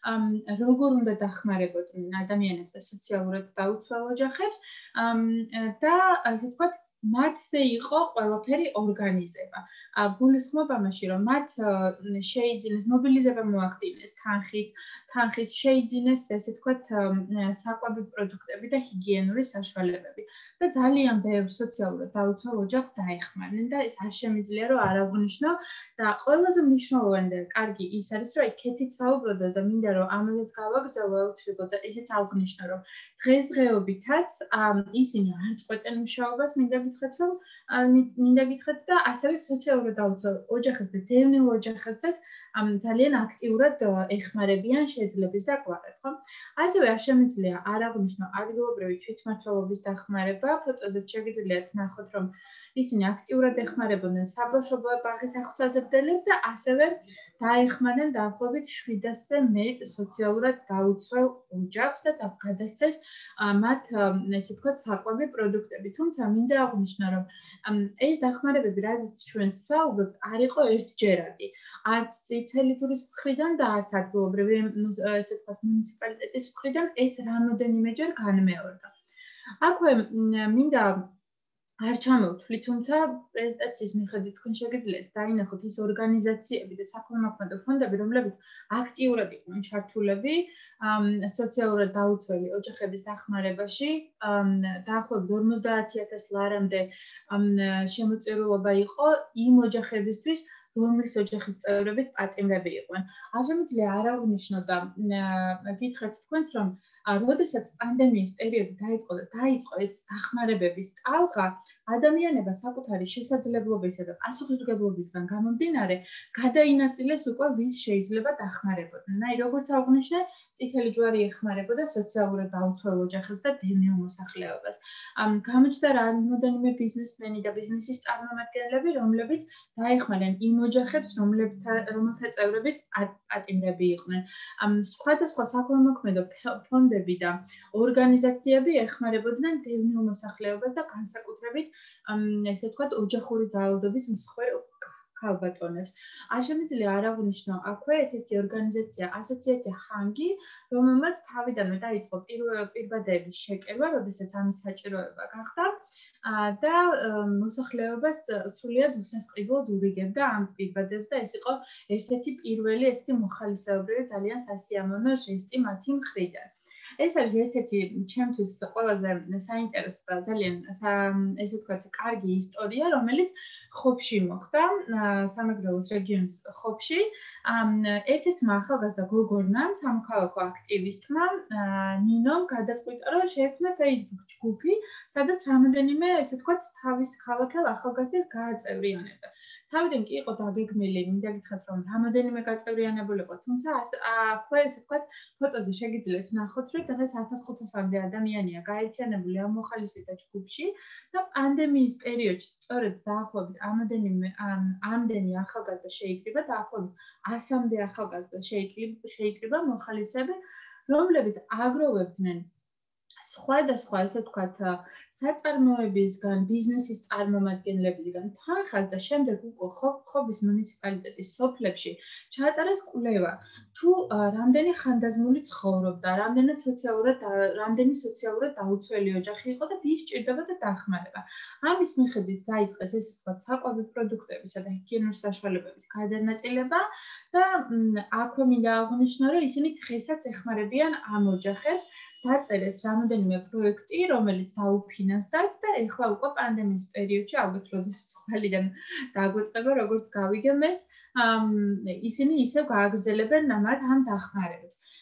როგორ უნდა დახმარებოდნენ ადამიანებს და სოციალურად დაუცველ ოჯახებს და ასე ვთქვათ, მათზე იყო ყველაფერი ორგანიზება. გულისხმობ ამაში, რომ მათ შეიძინეს მობილიზება მოახდინეს თანხით, თანხის შეიძინეს, ესე ვთქვათ, საკვები პროდუქტები და ჰიგიენური საშუალებები. და ძალიან ბევრ სოციალურად დაუცველ ოჯახს დაეხმარნენ და ეს არ შემიძლია რომ არ აღვნიშნო და ყველაზე მნიშვნელოვანი და კარგი ის არის, რომ იქეთით საუბრობდა და მინდა რომ ამაზეც გავაგრძელო აუცილებლად და ესეც აღვნიშნო, რომ დღესდღეობითაც ისინი არ წყვეტენ მუშაობას, მინდა გითხრათ, რომ მინდა გითხრათ და ასევე სოციალურად დაუცველ ოჯახებს და დევნილ ოჯახებსაც ძალიან აქტიურად ეხმარებიან შეძლების და გვარად, ხო? ასევე არ შემიძლია არ აღვნიშნო ადგილობრივი თვითმმართველობის დახმარება, ფოტოდაც შეგიძლიათ ნახოთ, რომ ისინი აქტიურად ეხმარებოდნენ საბავშვო ბაღის აღწევებს და ასევე დაეხმარნენ დაახლოებით შვიდასზე მეტ სოციალურად დაუცველ ოჯახს და გადასცეს მათ ესე ვთქვათ საკვები პროდუქტები. თუმცა მინდა აღვნიშნო, რომ ეს დახმარებები, რაზეც ჩვენ ვსაუბრობთ, არ იყო ერთჯერადი. არც წითელი ჯვრის მხრიდან და არც ადგილობრივი ესე ვთქვათ მუნიციპალიტეტის მხრიდან ეს რამოდენიმეჯერ განმეორდა. აქვე მინდა არ ჩამოვთვლი, თუმცა პრეზენტაციის მიხედვით თქვენ შეგიძლიათ დაინახოთ ის ორგანიზაციები და საქველმოქმედო ფონდები, რომლებიც აქტიურად იყვნენ ჩართულები სოციალურად დაუცველი ოჯახების დახმარებაში. დაახლოებით ორმოცდაათი ათასი ლარამდე შემოწირულობა იყო იმ ოჯახებისთვის, რომლის ოჯახის წევრებიც პატიმრები იყვნენ. არ შემიძლია არ აღვნიშნო და გითხრათ თქვენს, რომ როდესაც პანდემიის პერიოდი დაიწყო და დაიწყო ეს დახმარებების ტალღა, ადამიანებმა საკუთარი შესაძლებლობისა და პასუხისმგებლობისგან გამომდინარე, გადაინაწილეს უკვე ვის შეიძლება დახმარებოდნენ. აი, როგორც აღვნიშნე, წითელი ჯვარი ეხმარებოდა სოციალურად დაუცველ ოჯახებს და დევნილ მოსახლეობას. გამოჩნდა რამოდენიმე ბიზნესმენი და ბიზნესის წარმომადგენლები, რომლებიც დაეხმარნენ იმ ოჯახებს, რომელთა წევრებიც პატიმრები იყვნენ. სხვადასხვა საქველმოქმედო ფონდები და ორგანიზაციები ეხმარებოდნენ დევნილ მოსახლეობას და განსაკუთრებით ესე ვთქვათ ოჯახური ძალადობის მსხვერპლ ქალბატონებს. არ შემიძლია არ აღვნიშნო აქვე ერთ-ერთი ორგანიზაცია, ასოციაცია ჰანგი, რომელმაც თავიდანვე დაიწყო პირბადეების შეკერვა, როდესაც ამის საჭიროება გახდა და მოსახლეობას სრულიად უსასყიდლოდ ურიგებდა ამ პირბადებს და ეს იყო ერთ-ერთი პირველი ესეთი მოხალისეობრივი ძალიან სასიამოვნო ჟესტი მათი მხრიდან. ეს არის ერთ-ერთი ჩემთვის ყველაზე საინტერესო და ძალიან ესე ვთქვათ კარგი ისტორია, რომელიც ხობში მოხდა, სამეგრელოს რეგიონის ხობში. ერთ-ერთმა ახალგაზრდა გოგონამ, სამოქალაქო აქტივისტმა ნინომ გადაწყვიტა, რომ შეექმნა Facebook ჯგუფი, სადაც რამოდენიმე ესე ვთქვათ თავის ქალაქელ ახალგაზრდას გააწევრიანებდა. თავიდან კი იყო დაგეგმილი, მინდა გითხრათ, რომ რამოდენიმე გაწევრიანებულიყო, თუმცა აქვე ესე ვთქვათ ფოტოზე შეგიძლიათ ნახოთ, რომ დღეს ათას ხუთასამდე ადამიანია გაერთიანებული ამ მოხალისეთა ჯგუფში და პანდემიის პერიოდში სწორედ დაახლოებით ამდენიმე ამდენი ახალგაზრდა შეიკრიბა, დაახლოებით ასამდე ახალგაზრდა შეიკრიბა მოხალისეები, რომლებიც აგროვებდნენ სხვადასხვა ესე ვთქვათ საწარმოებისგან, ბიზნესის წარმომადგენლებისგან თანხას და შემდეგ უკვე ხობის მუნიციპალიტეტის სოფლებში ჩაატარეს კვლევა, თუ რამდენი ხანდაზმული ცხოვრობდა, რამდენი სოციალურად რამდენი სოციალურად დაუცველი ოჯახი იყო და ვის სჭირდებოდა დახმარება. ამის მიხედვით დაიწყეს ესე ვთქვათ საკვები პროდუქტებისა და ჰიგიენური საშუალებების გადანაწილება და აქვე მინდა აღვნიშნო, რომ ისინი დღესაც ეხმარებიან ამ ოჯახებს. დაწერეს რამოდენიმე პროექტი, რომელიც დაუფინანსდათ და ეხლა უკვე პანდემიის პერიოდში, ალბათ როდესაც ყველიდან დაგვეწყება, როგორც გავიგე მეც, ისინი ისევ გააგრძელებენ მათ ამ დახმარებებს.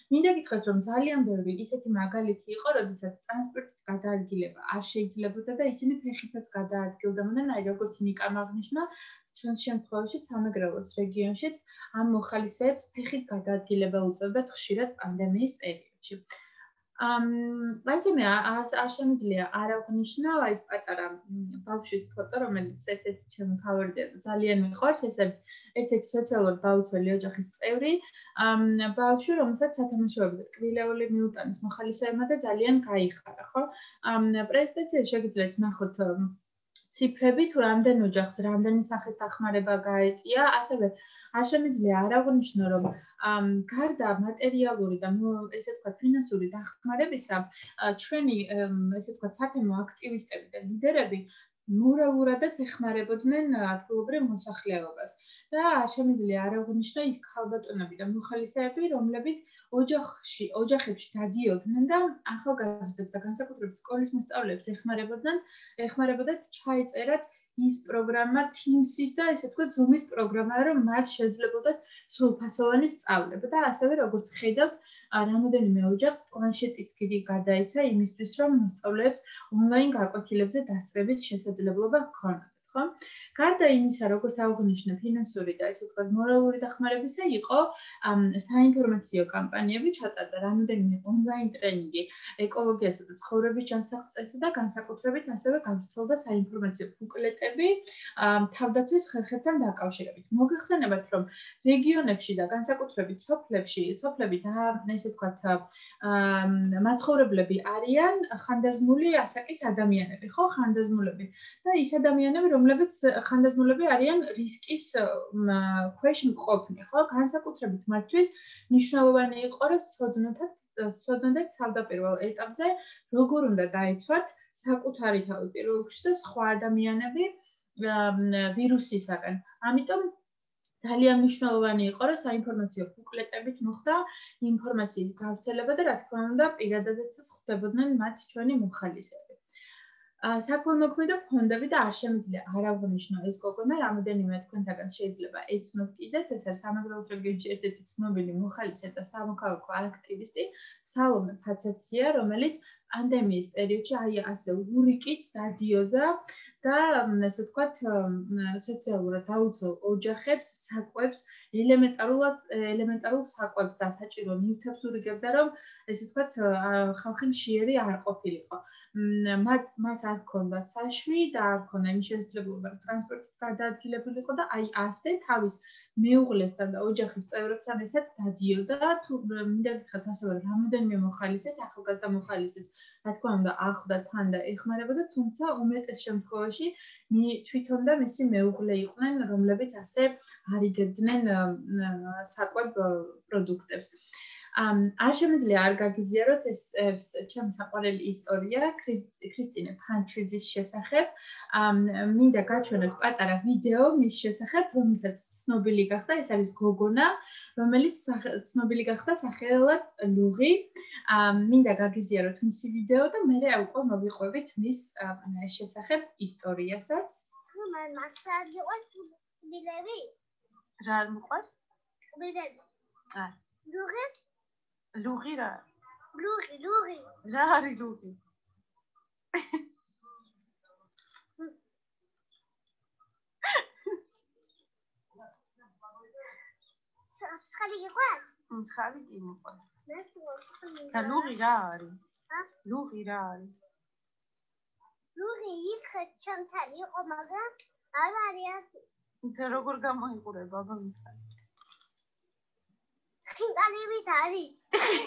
მინდა გითხრათ, რომ ძალიან ბევრი ისეთი მაგალითი იყო, როდესაც ტრანსპორტით გადაადგილება არ შეიძლებოდა და ისინი ფეხითაც გადაადგილდებოდნენ, აი როგორც ნიკამ აღნიშნა, ჩვენს შემთხვევაში სამეგრელოს რეგიონშიც ამ მოხალისეებს ფეხით გადაადგილება უწევდათ ხშირად პანდემიის პერიოდში. ამ ასე მე არ შემიძლია არ აღვნიშნო ეს პატარა ბავშვის ფოტო, რომელიც ერთ-ერთი ჩემი ფავორიტია და ძალიან მიყვარს, ეს არის ერთ-ერთი სოციალურად დაუცველი ოჯახის წევრი, ბავშვი, რომელსაც სათამაშოები და ტკბილეული მიუტანის მოხალისეებმა და ძალიან გაიხარა, ხო? პრეზენტაციაში შეგიძლიათ ნახოთ ციფრები, თუ რამდენ ოჯახს, რამდენი სახის დახმარება გაეწია, ასევე არ შემიძლია არ აღვნიშნო, რომ გარდა მატერიალური და ესე ვთქვათ ფინანსური დახმარებისა, ჩვენი ესე ვთქვათ სათემო აქტივისტები და ლიდერები მორალურადაც ეხმარებოდნენ ადგილობრივ მოსახლეობას და არ შემიძლია არ აღვნიშნო ის ქალბატონები და მოხალისეები, რომლებიც ოჯახში, ოჯახებში დადიოდნენ და ახალგაზრდებს და განსაკუთრებით სკოლის მოსწავლეებს ეხმარებოდნენ, ეხმარებოდათ ჩაეწერათ ის პროგრამა Teams-ის და ესე ვთქვათ Zoom-ის პროგრამა, რომ მათ შეძლებოდათ სრულფასოვანი სწავლება და ასევე როგორც ხედავთ, რამოდენიმე ოჯახს პლანშეტიც კიდე გადაეცა იმისთვის, რომ მოსწავლეებს ონლაინ გაკვეთილებზე დასწრების შესაძლებლობა ჰქონდათ, ხო? გარდა იმისა, როგორც აღვნიშნე ფინანსური და ესე ვთქვათ მორალური დახმარებისა, იყო საინფორმაციო კამპანიები, ჩატარდა რამოდენიმე ონლაინ ტრენინგი ეკოლოგიასა და ცხოვრების ჯანსაღწესზე და განსაკუთრებით ასევე გავრცელდა საინფორმაციო ბუკლეტები თავდაცვის ხერხებთან დაკავშირებით. მოგეხსენებათ, რომ რეგიონებში და განსაკუთრებით სოფლებში, სოფლები და ესე ვთქვათ მაცხოვრებლები არიან ხანდაზმული ასაკის ადამიანები, ხო? ხანდაზმულები და ის ადამიანები, რომლებიც ხანდაზმულები არიან რისკის ქვეშ მყოფნი, ხო? განსაკუთრებით მათთვის მნიშვნელოვანი იყო, რომ სწოდნოდეთ თავდაპირველ ეტაპზე როგორ უნდა დაეცვათ საკუთარი თავი პირველ რიგში და სხვა ადამიანები ვირუსისაგან. ამიტომ ძალიან მნიშვნელოვანი იყო, რომ საინფორმაციო ბუკლეტებით მოხდა ინფორმაციის გავრცელება და რა თქმა უნდა, პირადადაც ხვდებოდნენ მათ ჩვენი მოხალისეები. საქველმოქმედო ფონდები და არ შემიძლია არ აღვნიშნო ეს გოგონა, რამოდენიმე თქვენთაგან შეიძლება ეცნოთ კიდეც, ეს არის სამეგრელოს რეგიონში ერთ-ერთი ცნობილი მოხალისე და სამოქალაქო აქტივისტი სალომე ფაცაცია, რომელიც პანდემიის პერიოდში აი ასე ურიკით დადიოდა და ესე ვთქვათ სოციალურად დაუცველ ოჯახებს, საკვებს, ელემენტარულად ელემენტარულ საკვებს და საჭირო ნივთებს ურიგებდა, რომ ესე ვთქვათ ხალხი მშიერი არ ყოფილიყო. მათ მას არ ჰქონდა საშვი და არ ჰქონდა იმის შესაძლებლობა, რომ ტრანსპორტით გადაადგილებულიყო და აი ასე თავის მეუღლესთან და ოჯახის წევრებთან ერთად დადიოდა. თუ მინდა გითხრათ ასევე, რამოდენიმე მოხალისეც, ახალგაზრდა მოხალისეც, რა თქმა უნდა, ახლდა თან და ეხმარებოდა, თუმცა უმეტეს შემთხვევაში თვითონ და მისი მეუღლე იყვნენ, რომლებიც ასე არიგებდნენ საკვებ პროდუქტებს. არ შემიძლია არ გაგიზიაროთ ეს ჩემი საყვარელი ისტორია ქრისტინე ფანჩვიძის შესახებ. მინდა გაჩვენოთ პატარა ვიდეო მის შესახებ, რომელსაც ცნობილი გახდა, ეს არის გოგონა, რომელიც ცნობილი გახდა სახელად ლუღი. მინდა გაგიზიაროთ მისი ვიდეო და მერე უკვე მოვიყვებით მის შესახებ ისტორიასაც. მან მაგალითად იყო თბილები. რა არ მიყვარს? თბილები. აა. ლუღი? ლუღი რა? ლუღი, ლუღი. რა არის ლუღი? სხალი გიყვარს? სხალი კი მიყვარს. და ლუღი რა არის? ლუღი რა არის? ლუღი იქ ჩემთან იყო, მაგრამ არ არის. და როგორ გამოიყურება ბაბამისთან? ხინკალივით არის.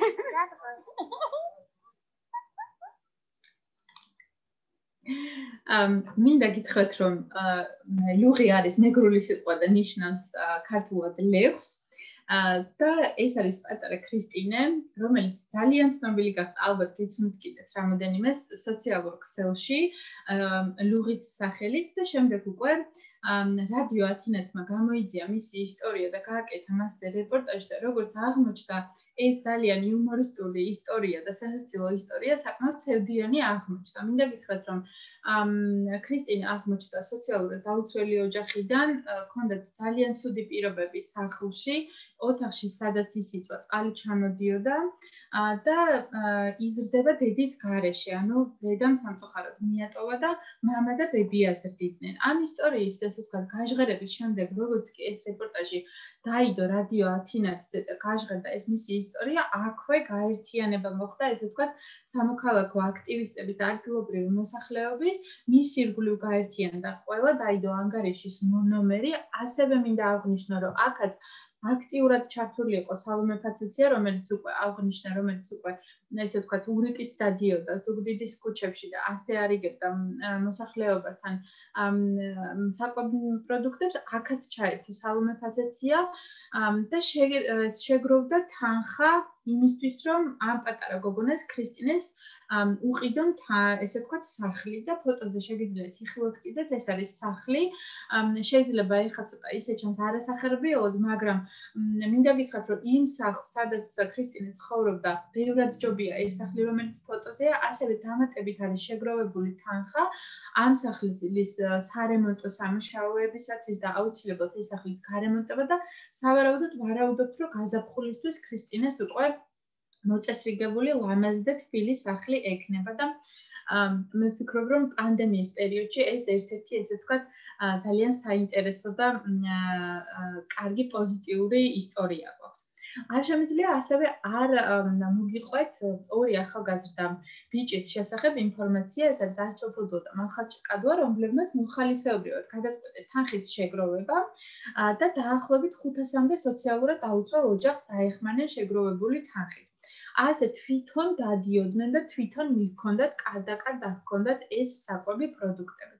ამ მინდა გითხრათ, რომ ლუღი არის მეგრული სიტყვა და ნიშნავს ქართულად ლეხს. და ეს არის პატარა ქრისტინე, რომელიც ძალიან ცნობილი გახდა, ალბათ გეცნობთ კიდეც რამოდენიმე სოციალურ ქსელში ლუღის სახელით და შემდეგ უკვე რადიო ათინეთმა გამოიძია მისი ისტორია და გააკეთა მასზე რეპორტაჟი და როგორც აღმოჩნდა, ეს ძალიან იუმორისტული ისტორია და სასაცილო ისტორია საკმაოდ ცევდიანი აღმოჩნდა. მინდა გითხრათ, რომ ქრისტინე აღმოჩნდა სოციალურად დაუცველი ოჯახიდან, ჰქონდა ძალიან ცუდი პირობები სახლში, ოთახში სადაც ისიწვა წყალი ჩამოდიოდა და იზრდება დედის გარეშე, ანუ დედამ სამწუხაროდ მიატოვა და მამა და ბები აზრდიდნენ. ამ ისტორიის ესე ვთქვათ გაჟღერების შემდეგ, როგორც კი ეს რეპორტაჟი დაიდო რადიო ათინათზე და გაჟღერდა ეს მისი ისტორია, აქვე გაერთიანება მოხდა, ესე ვთქვათ, სამოქალაქო აქტივისტების და ადგილობრივი მოსახლეობის, მის ირგვლივ გაერთიანდა ყველა, დაიდო ანგარიშის მონომერი, ასევე მინდა აღვნიშნო, რომ აქაც აქტიურად ჩართული იყო სალომე ფაცაცია, რომელიც უკვე აღვნიშნა, რომელიც უკვე ესე ვთქვათ, ურიკით დადიოდა ზუგდიდის ქუჩებში და ასე არიგებდა მოსახლეობასთან საკვები პროდუქტებს, აქაც ჩაერთო სალომე ფაცაცია და შეგროვდა თანხა იმისთვის, რომ ამ პატარა გოგონას ქრისტინეს უყიდონ ესე ვთქვათ სახლი და ფოტოზე შეგიძლიათ იხილოთ კიდეც ეს არის სახლი. შეიძლება ეხლა ცოტა ისე ჩანს არასახერბიელოდ, მაგრამ მინდა გითხრათ, რომ იმ სახლს, სადაც ქრისტინე ცხოვრობდა, ბევრად ჯობია ეს სახლი, რომელიც ფოტოზეა, ასევე დამატებით არის შეგროვებული თანხა ამ სახლის სარემონტო სამუშაოებისათვის და აუცილებლად ეს სახლის გარემონტება და სავარაუდოდ ვარაუდობთ, რომ გაზაფხულისთვის ქრისტინეს უკვე მოწესრიგებული ლამაზი და თბილი სახლი ექნება და მე ვფიქრობ, რომ პანდემიის პერიოდში ეს ერთ-ერთი ესე ვთქვათ ძალიან საინტერესო და კარგი პოზიტიური ისტორია გვაქვს. არ შემიძლია ასევე არ მოგიყვეთ ორი ახალგაზრდა ბიჭის შესახებ ინფორმაცია, ეს არის არჩილფოდო და მალხაჭკადვა, რომლებმაც მოხალისეობრივად გადაწყვეტეს თანხის შეგროვება და დაახლოებით ხუთასამდე სოციალურად დაუცველ ოჯახს დაეხმარნენ შეგროვებული თანხით. ასე თვითონ დადიოდნენ და თვითონ მიჰქონდათ კარდაკარ დაჰქონდათ ეს საკვები პროდუქტები.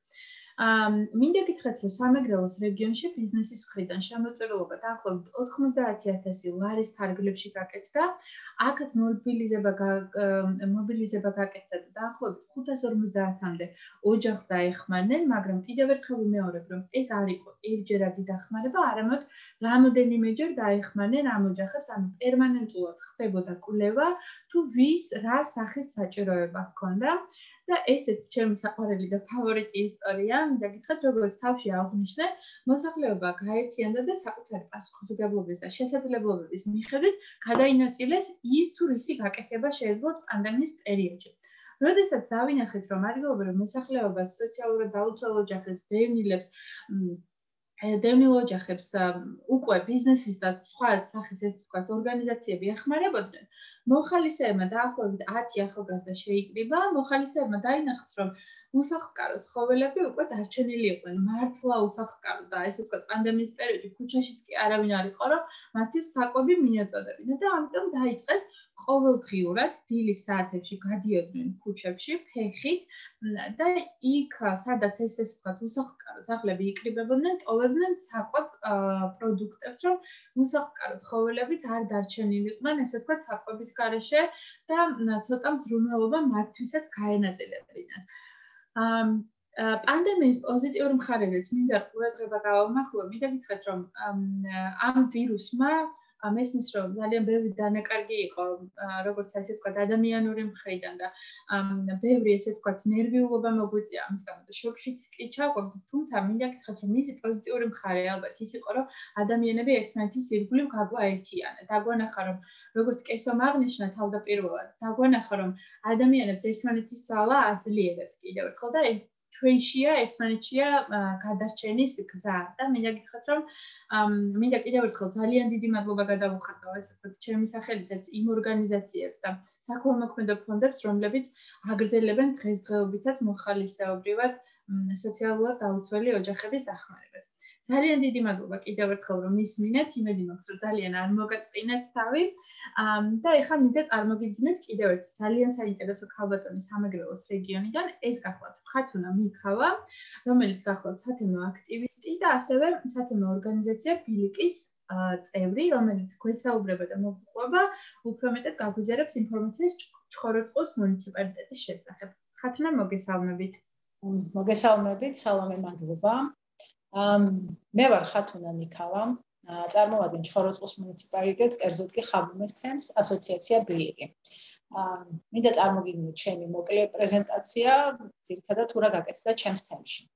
მინდა გითხრათ, რომ სამეგრელოს რეგიონში ბიზნესის მხრიდან შემოწირულობა დაახლოებით ოთხმოცდაათი ათასი ლარის ფარგლებში გაკეთდა. აქაც მობილიზება მობილიზება გაკეთდა და დაახლოებით ხუთას ორმოცდაათამდე ოჯახს დაეხმარნენ, მაგრამ კიდევ ერთხელ ვიმეორებ, რომ ეს არ იყო ერთჯერადი დახმარება, არამედ რამოდენიმეჯერ დაეხმარნენ ამ ოჯახებს, ანუ პერმანენტულად ხდებოდა კვლევა, თუ ვის რა სახის საჭიროება ჰქონდა. და ესეც ჩემი საყვარელი და ფავორიტი ისტორია, მინდა გითხრათ, როგორც თავში აღვნიშნე, მოსახლეობა გაერთიანდა და საკუთარი პასუხისმგებლობის და შესაძლებლობების მიხედვით გადაინაწილეს ის თუ რისი გაკეთება შეეძლოთ პანდემიის პერიოდში. როდესაც დავინახეთ, რომ ადგილობრივ მოსახლეობას სოციალურად დაუცველ ოჯახებს, დევნილებს დევნილ ოჯახებს უკვე ბიზნესის და სხვა სახის ეს ვთქვათ ორგანიზაციები ეხმარებოდნენ, მოხალისეებმა დაახლოებით ათი ახალგაზრდა შეიკრიბა, მოხალისეებმა დაინახეს, რომ უსახლკარო ცხოველები უკვე დარჩენილი იყვნენ, მართლა უსახლკარო და ესე ვთქვათ პანდემიის პერიოდში ქუჩაშიც კი არავინ არ იყო, რომ მათი საკვები მიეწოდებინა და ამიტომ დაიწყეს ყოველდღიურად დილის საათებში გადიოდნენ ქუჩებში ფეხით და იქ სადაც ეს ეს ვთქვათ უსახლკარო ძაღლები იკრიბებოდნენ, ტოვებდნენ საკვებ პროდუქტებს, რომ უსახლკარო ცხოველებიც არ დარჩენილიყვნენ, ესე ვთქვათ საკვების გარეშე და ცოტა მზრუნველობა მათთვისაც გაენაწილებინათ. პანდემიის პოზიტიურ მხარეზეც მინდა ყურადღება გავამახვილო, მინდა გითხრათ, რომ ამ ვირუსმა მესმის, რომ ძალიან ბევრი დანაკარგი იყო, როგორც ასე ვთქვათ, ადამიანური მხრიდან და ბევრი ესე ვთქვათ, ნერვიულობა მოგვიწია ამის გამო და შოკშიც კი ჩავყავთ, თუმცა მინდა გითხრათ, რომ მისი პოზიტიური მხარე ალბათ ის იყო, რომ ადამიანები ერთმანეთის ირგვლივ გაგვაერთიანა. დაგვანახა, რომ როგორც კესომ აღნიშნა თავდაპირველად, დაგვანახა, რომ ადამიანებს ერთმანეთის ძალა აძლიერებს კიდევ ერთხელ და ჩვენშია ერთმანეთშია გადარჩენის გზა და მინდა გითხრათ, რომ მინდა კიდევ ერთხელ ძალიან დიდი მადლობა გადავუხატო ესე ვთქვათ, ჩემი სახელითაც იმ ორგანიზაციებს და საქველმოქმედო ფონდებს, რომლებიც აგრძელებენ დღესდღეობითაც მოხალისეობრივად სოციალურად დაუცველი ოჯახების დახმარებას. ძალიან დიდი მადლობა კიდევ ერთხელ, რომ მისმინეთ, იმედი მაქვს, რომ ძალიან არ მოგაწყინეთ თავი და ეხლა მინდა წარმოგიდგინოთ კიდევ ერთ ძალიან საინტერესო ქალბატონის სამეგრელოს რეგიონიდან, ეს გახლავთ ხათუნა მიქავა, რომელიც გახლავთ სათემო აქტივისტი და ასევე სათემო ორგანიზაცია ბილიკის წევრი, რომელიც გვესაუბრება და მოგყვება, უფრო მეტად გაგვიზიარებს ინფორმაციას ჩხოროწყუს მუნიციპალიტეტის შესახებ. ხათუნა, მოგესალმებით. მოგესალმებით, სალამე, მადლობა. მე ვარ ხათუნა მიქავა, წარმოვადგენ ჩხოროწყუს მუნიციპალიტეტს, კერძოდ კი ხაბუმეს თემს ასოციაცია ბილიკი. მინდა წარმოგიდგინოთ ჩემი მოკლე პრეზენტაცია, ძირითადად თუ რა გაკეთდა ჩემს თემში.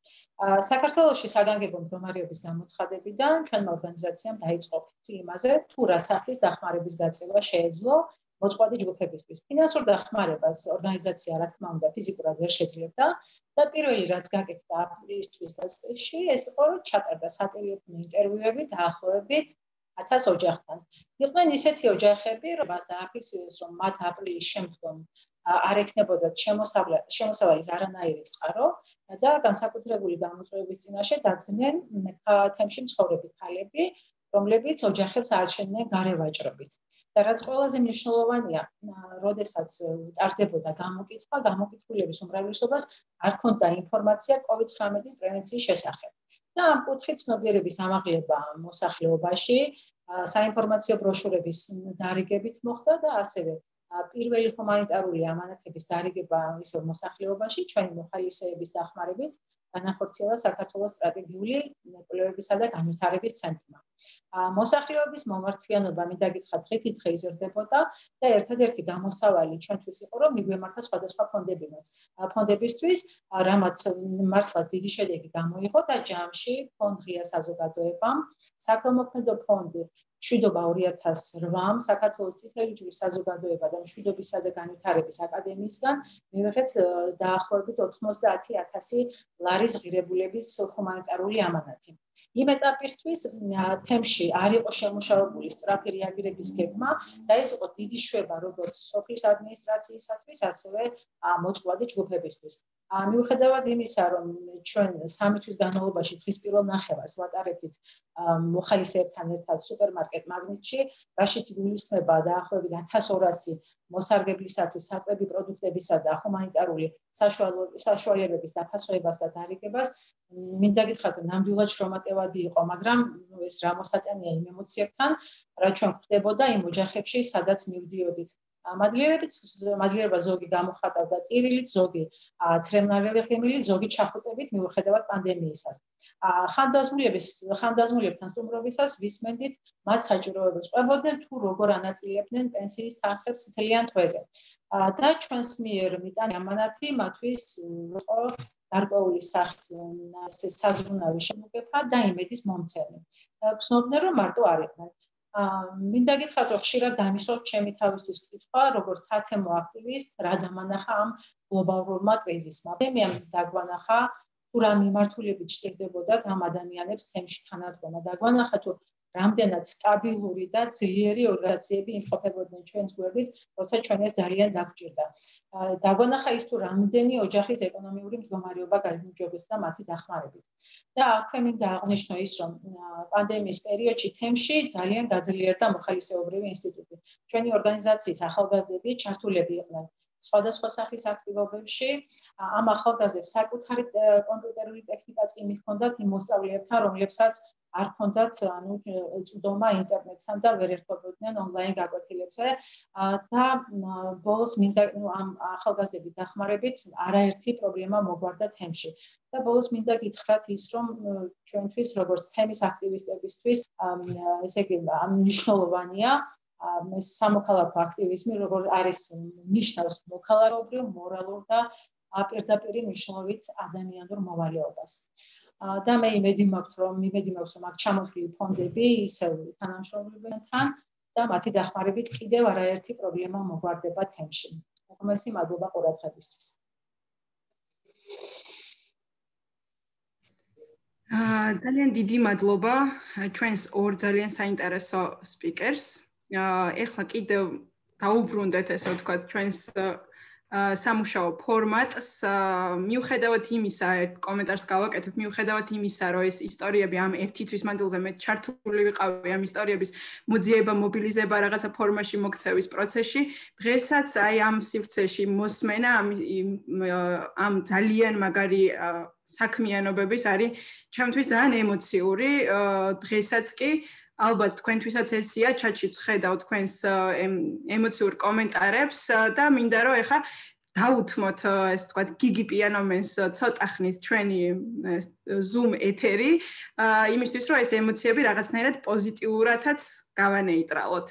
საქართველოში საგანგებო მდგომარეობის გამოცხადებიდან ჩვენმა ორგანიზაციამ დაიწყო იმაზე, თუ რა სახის დახმარების გაწევა შეეძლო მოწყვლადი ჯგუფებისთვის. ფინანსურ დახმარებას ორგანიზაცია, რა თქმა უნდა, ფიზიკურად ვერ შეძლებდა და პირველი რაც გაკეთდა აპრილისთვის და წელში, ეს იყო რომ ჩატარდა სატელეფონო ინტერვიუები დაახლოებით ათას ოჯახთან. იყვნენ ისეთი ოჯახები, რომელსაც დააფიქსირეს, რომ მათ აპრილის შემდგომ არ ექნებოდათ შემოსავლის არანაირი წყარო და განსაკუთრებული გამოწვევების წინაშე დადგნენ თემში მცხოვრები ქალები, რომლებიც ოჯახებს არჩენდნენ გარევაჭრობით. და რაც ყველაზე მნიშვნელოვანია, როდესაც ტარდებოდა გამოკითხვა, გამოკითხულების უმრავლესობას არ ჰქონდა ინფორმაცია კოვიდ ცხრამეტის პრევენციის შესახებ. და ამ კუთხით ცნობიერების ამაღლება მოსახლეობაში, საინფორმაციო ბროშურების დარიგებით მოხდა და ასევე პირველი ჰუმანიტარული ამანათების დარიგება ისევ მოსახლეობაში, ჩვენი მოხალისეების დახმარებით განახორციელა საქართველოს სტრატეგიული კვლევებისა და განვითარების ცენტრმა. მოსახლეობის მომართვიანობა მინდა გითხრათ დღითიდღე იზრდებოდა და ერთადერთი გამოსავალი ჩვენთვის იყო, რომ მიგვემართა სხვადასხვა ფონდებინაც. ფონდებისთვის, რამაც მართლაც დიდი შედეგი გამოიღო და ჯამში ფონდ ღია საზოგადოებამ, საქველმოქმედო ფონდი მშვიდობა ორი ათას რვამ, საქართველოს წითელი ჯვრის საზოგადოება და მშვიდობისა და განვითარების აკადემიისგან მივიღეთ დაახლოებით ოცდაათი ათასი ლარის ღირებულების ჰუმანიტარული ამანათი. იმ ეტაპისთვის თემში არ იყო შემუშავებული სწრაფი რეაგირების გეგმა და ეს იყო დიდი შვება როგორც სოფლის ადმინისტრაციისათვის, ასევე მოწყვლადი ჯგუფებისთვის. მიუხედავად იმისა, რომ ჩვენ სამი თვის განმავლობაში დღის პირველ ნახევარს ვატარებდით მოხალისეებთან ერთად სუპერმარკეტ მაგნიტში, რაშიც გულისხმება დაახლოებით ათას ორასი მოსარგებლისათვის საკვები პროდუქტებისა და ჰუმანიტარული საშუალებების დაფასვებას და დარიგებას, მინდა გითხრათ, რომ ნამდვილად შრომატევადი იყო, მაგრამ ეს რა მოსატანია იმ ემოციებთან, რა ჩვენ გვხდებოდა იმ ოჯახებში, სადაც მივდიოდით. მადლიერება ზოგი გამოხატავდა ტირილით, ზოგი ცრემლარელი ღიმილით, ზოგი ჩახუტებით მიუხედავად პანდემიისას. ხანდაზმულებთან სტუმრობისას ვისმენდით მათ საჭიროებებს ყვებოდნენ თუ როგორ ანაწილებდნენ პენსიის თანხებს მთლიან თვეზე. და ჩვენს მიერ მიტანი ამანათი მათთვის იყო გარკვეული სახის საზრუნავი შემოგეფა და იმედის მომცემი. გრძნობდნენ, რომ მარტო არ იყვნენ. მინდა გითხრათ, რომ ხშირად დამისვავთ ჩემი თავისთვის კითხვა, როგორც სათემო აქტივისტ, რა დამანახა ამ გლობალურმა კრიზისმა. პანდემიამ დაგვანახა, თუ რა მიმართულებით სჭირდებოდათ ამ ადამიანებს თემში თანადგომა. დაგვანახა, თუ რამდენად სტაბილური და ძლიერი ორგანიზაციები იმყოფებოდნენ ჩვენს გვერდით, როცა ჩვენ ეს ძალიან დაგვჭირდა. დაგვანახა ის, თუ რამდენი ოჯახის ეკონომიური მდგომარეობა გაიმუჯობესდა მათი დახმარებით. და აქვე მინდა აღვნიშნო ის, რომ პანდემიის პერიოდში თემში ძალიან გაძლიერდა მოხალისეობრივი ინსტიტუტი. ჩვენი ორგანიზაციის ახალგაზრდები ჩართულები იყვნენ სხვადასხვა სახის აქტივობებში. ამ ახალგაზრდებს საკუთარი კომპიუტერული ტექნიკაც კი მიჰქონდათ იმ მოსწავლეებთან, რომლებსაც არ ჰქონდათ ანუ წვდომა ინტერნეტთან და ვერ ერχობოდნენ ონლაინ გაკვეთილებზე და ბოლოს მინდა ამ ახალგაზრდების დახმარებით არაერთი პრობლემა მოგვარდა თემში. და ბოლოს მინდა გითხრათ ის, რომ ჩვენთვის როგორც თემის აქტივისტებისთვის ესე იგი მნიშვნელოვანია ეს სამოქალაქო აქტივიზმი, როგორ არის ნიშნავს მოქალაქეობრივ, მორალურ და პირდაპირ მნიშვნელობით ადამიანურ მოვალეობას. და მე იმედი მაქვს, რომ იმედი მაქვს, რომ აქ ჩამოთვლილი ფონდები ისევ თანამშრომლებთან და მათი დახმარებით კიდევ არაერთი პრობლემა მოგვარდება თემში. უღმესი მადლობა ყურადღებისთვის. ძალიან დიდი მადლობა ჩვენს ორ ძალიან საინტერესო სპიკერს. ეხლა კიდევ დაუბრუნდეთ, ესე ვთქვათ, ჩვენს სამუშაო ფორმატს. მიუხედავად იმისა, ერთ კომენტარს გავაკეთებ, მიუხედავად იმისა, რომ ეს ისტორიები ამ ერთი თვის მანძილზე მე ჩართული ვიყავი ამ ისტორიების მოძიება, მობილიზება, რაღაცა ფორმაში მოქცევის პროცესში, დღესაც აი ამ სივრცეში მოსმენა ამ ძალიან მაგარი საქმიანობების არის ჩემთვის ძალიან ემოციური. დღესაც კი ალბათ თქვენთვისაც ესია, ჩატშიც ხედავ თქვენს ემოციურ კომენტარებს და მინდა რომ ეხა დავუთმოთ ეს თქვა გიგი პიანომენს ცოტა ხნით ჩვენი Zoom ეთერი, იმისთვის რომ ეს ემოციები რაღაცნაირად პოზიტიურადაც გავანეიტრალოთ.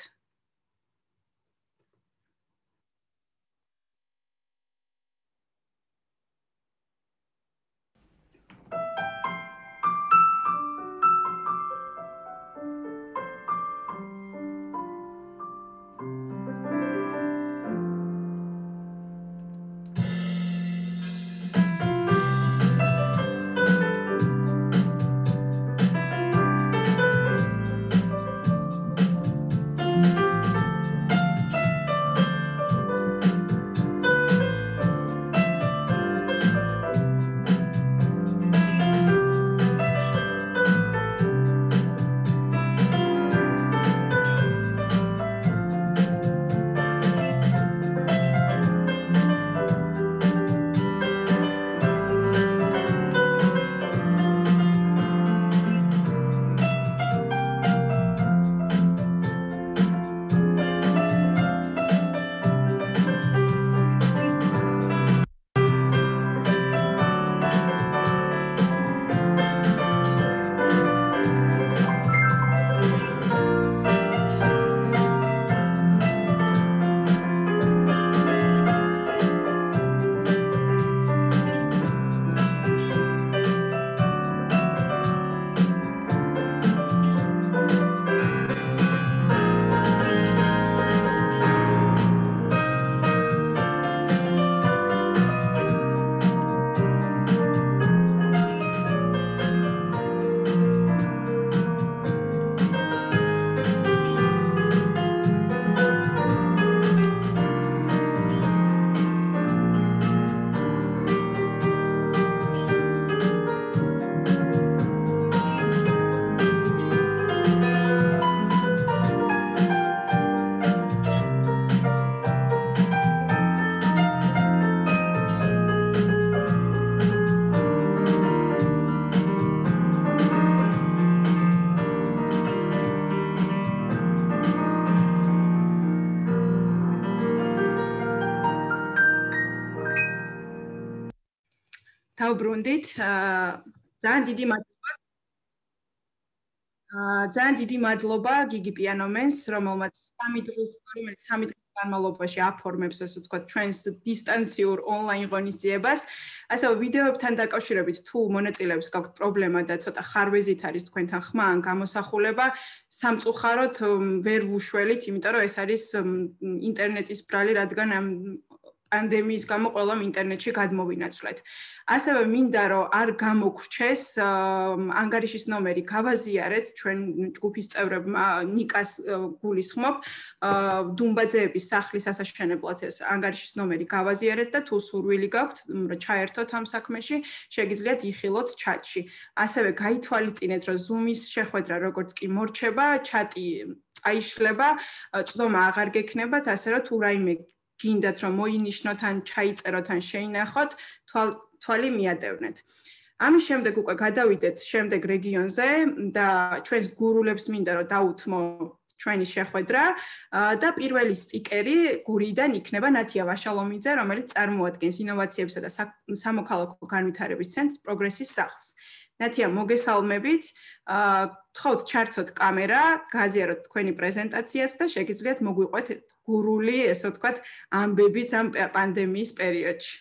დაუბრუნდით. ძალიან დიდი მადლობა. ძალიან დიდი მადლობა გიგი პიანომენს, რომელმაც სამი დღის, რომელიც სამი დღის განმავლობაში აფორმებს, ასე ვთქვათ, ჩვენს დისტანციურ ონლაინ ღონისძიებას. ასევე ვიდეოებთან დაკავშირებით თუ მონაწილეებს გაქვთ პრობლემა და ცოტა ხარვეზით არის თქვენთან ხმა ან გამოსახულება, სამწუხაროდ ვერ ვუშველით, იმიტომ რომ ეს არის ინტერნეტის ბრალი, რადგან პანდემიის გამო ყველამ ინტერნეტში გადმოვინაცვლეთ. ასევე მინდა რომ არ გამოგრჩეს ანგარიშის ნომერი გავაზიარეთ ჩვენ ჯგუფის წევრებმა ნიკას გულისხმობ დუმბაძეების სახლის ასაშენებლად ეს ანგარიშის ნომერი გავაზიარეთ და თუ სურვილი გაქვთ რომ ჩაერთოთ ამ საქმეში შეგიძლიათ იხილოთ ჩატში. ასევე გაითვალისწინეთ რომ Zoom-ის შეხვედრა როგორც კი მორჩება, ჩატი წაიშლება, წვდომა აღარ გექნებათ, ასე რომ თუ რაიმე გინდათ რომ მოინიშნოთ ან ჩაიწეროთ ან შეინახოთ, თვალი მიადევნეთ. ამის შემდეგ უკვე გადავიდეთ შემდეგ რეგიონზე და ჩვენს გურულებს მინდა რომ დაუთმო ჩვენი შეხვედრა და პირველი სპიკერი გურიდან იქნება ნათია ვაშალომიძე, რომელიც წარმოადგენს ინოვაციებსა და სამოქალაქო განვითარების ცენტრს პროგრესის სახლს. ნათია, მოგესალმებით. გთხოვთ ჩართოთ კამერა, გააზიაროთ თქვენი პრეზენტაციაც და შეგიძლიათ მოგვიყვეთ გურული, ესე ვთქვათ, ამბებიც ამ პანდემიის პერიოდში.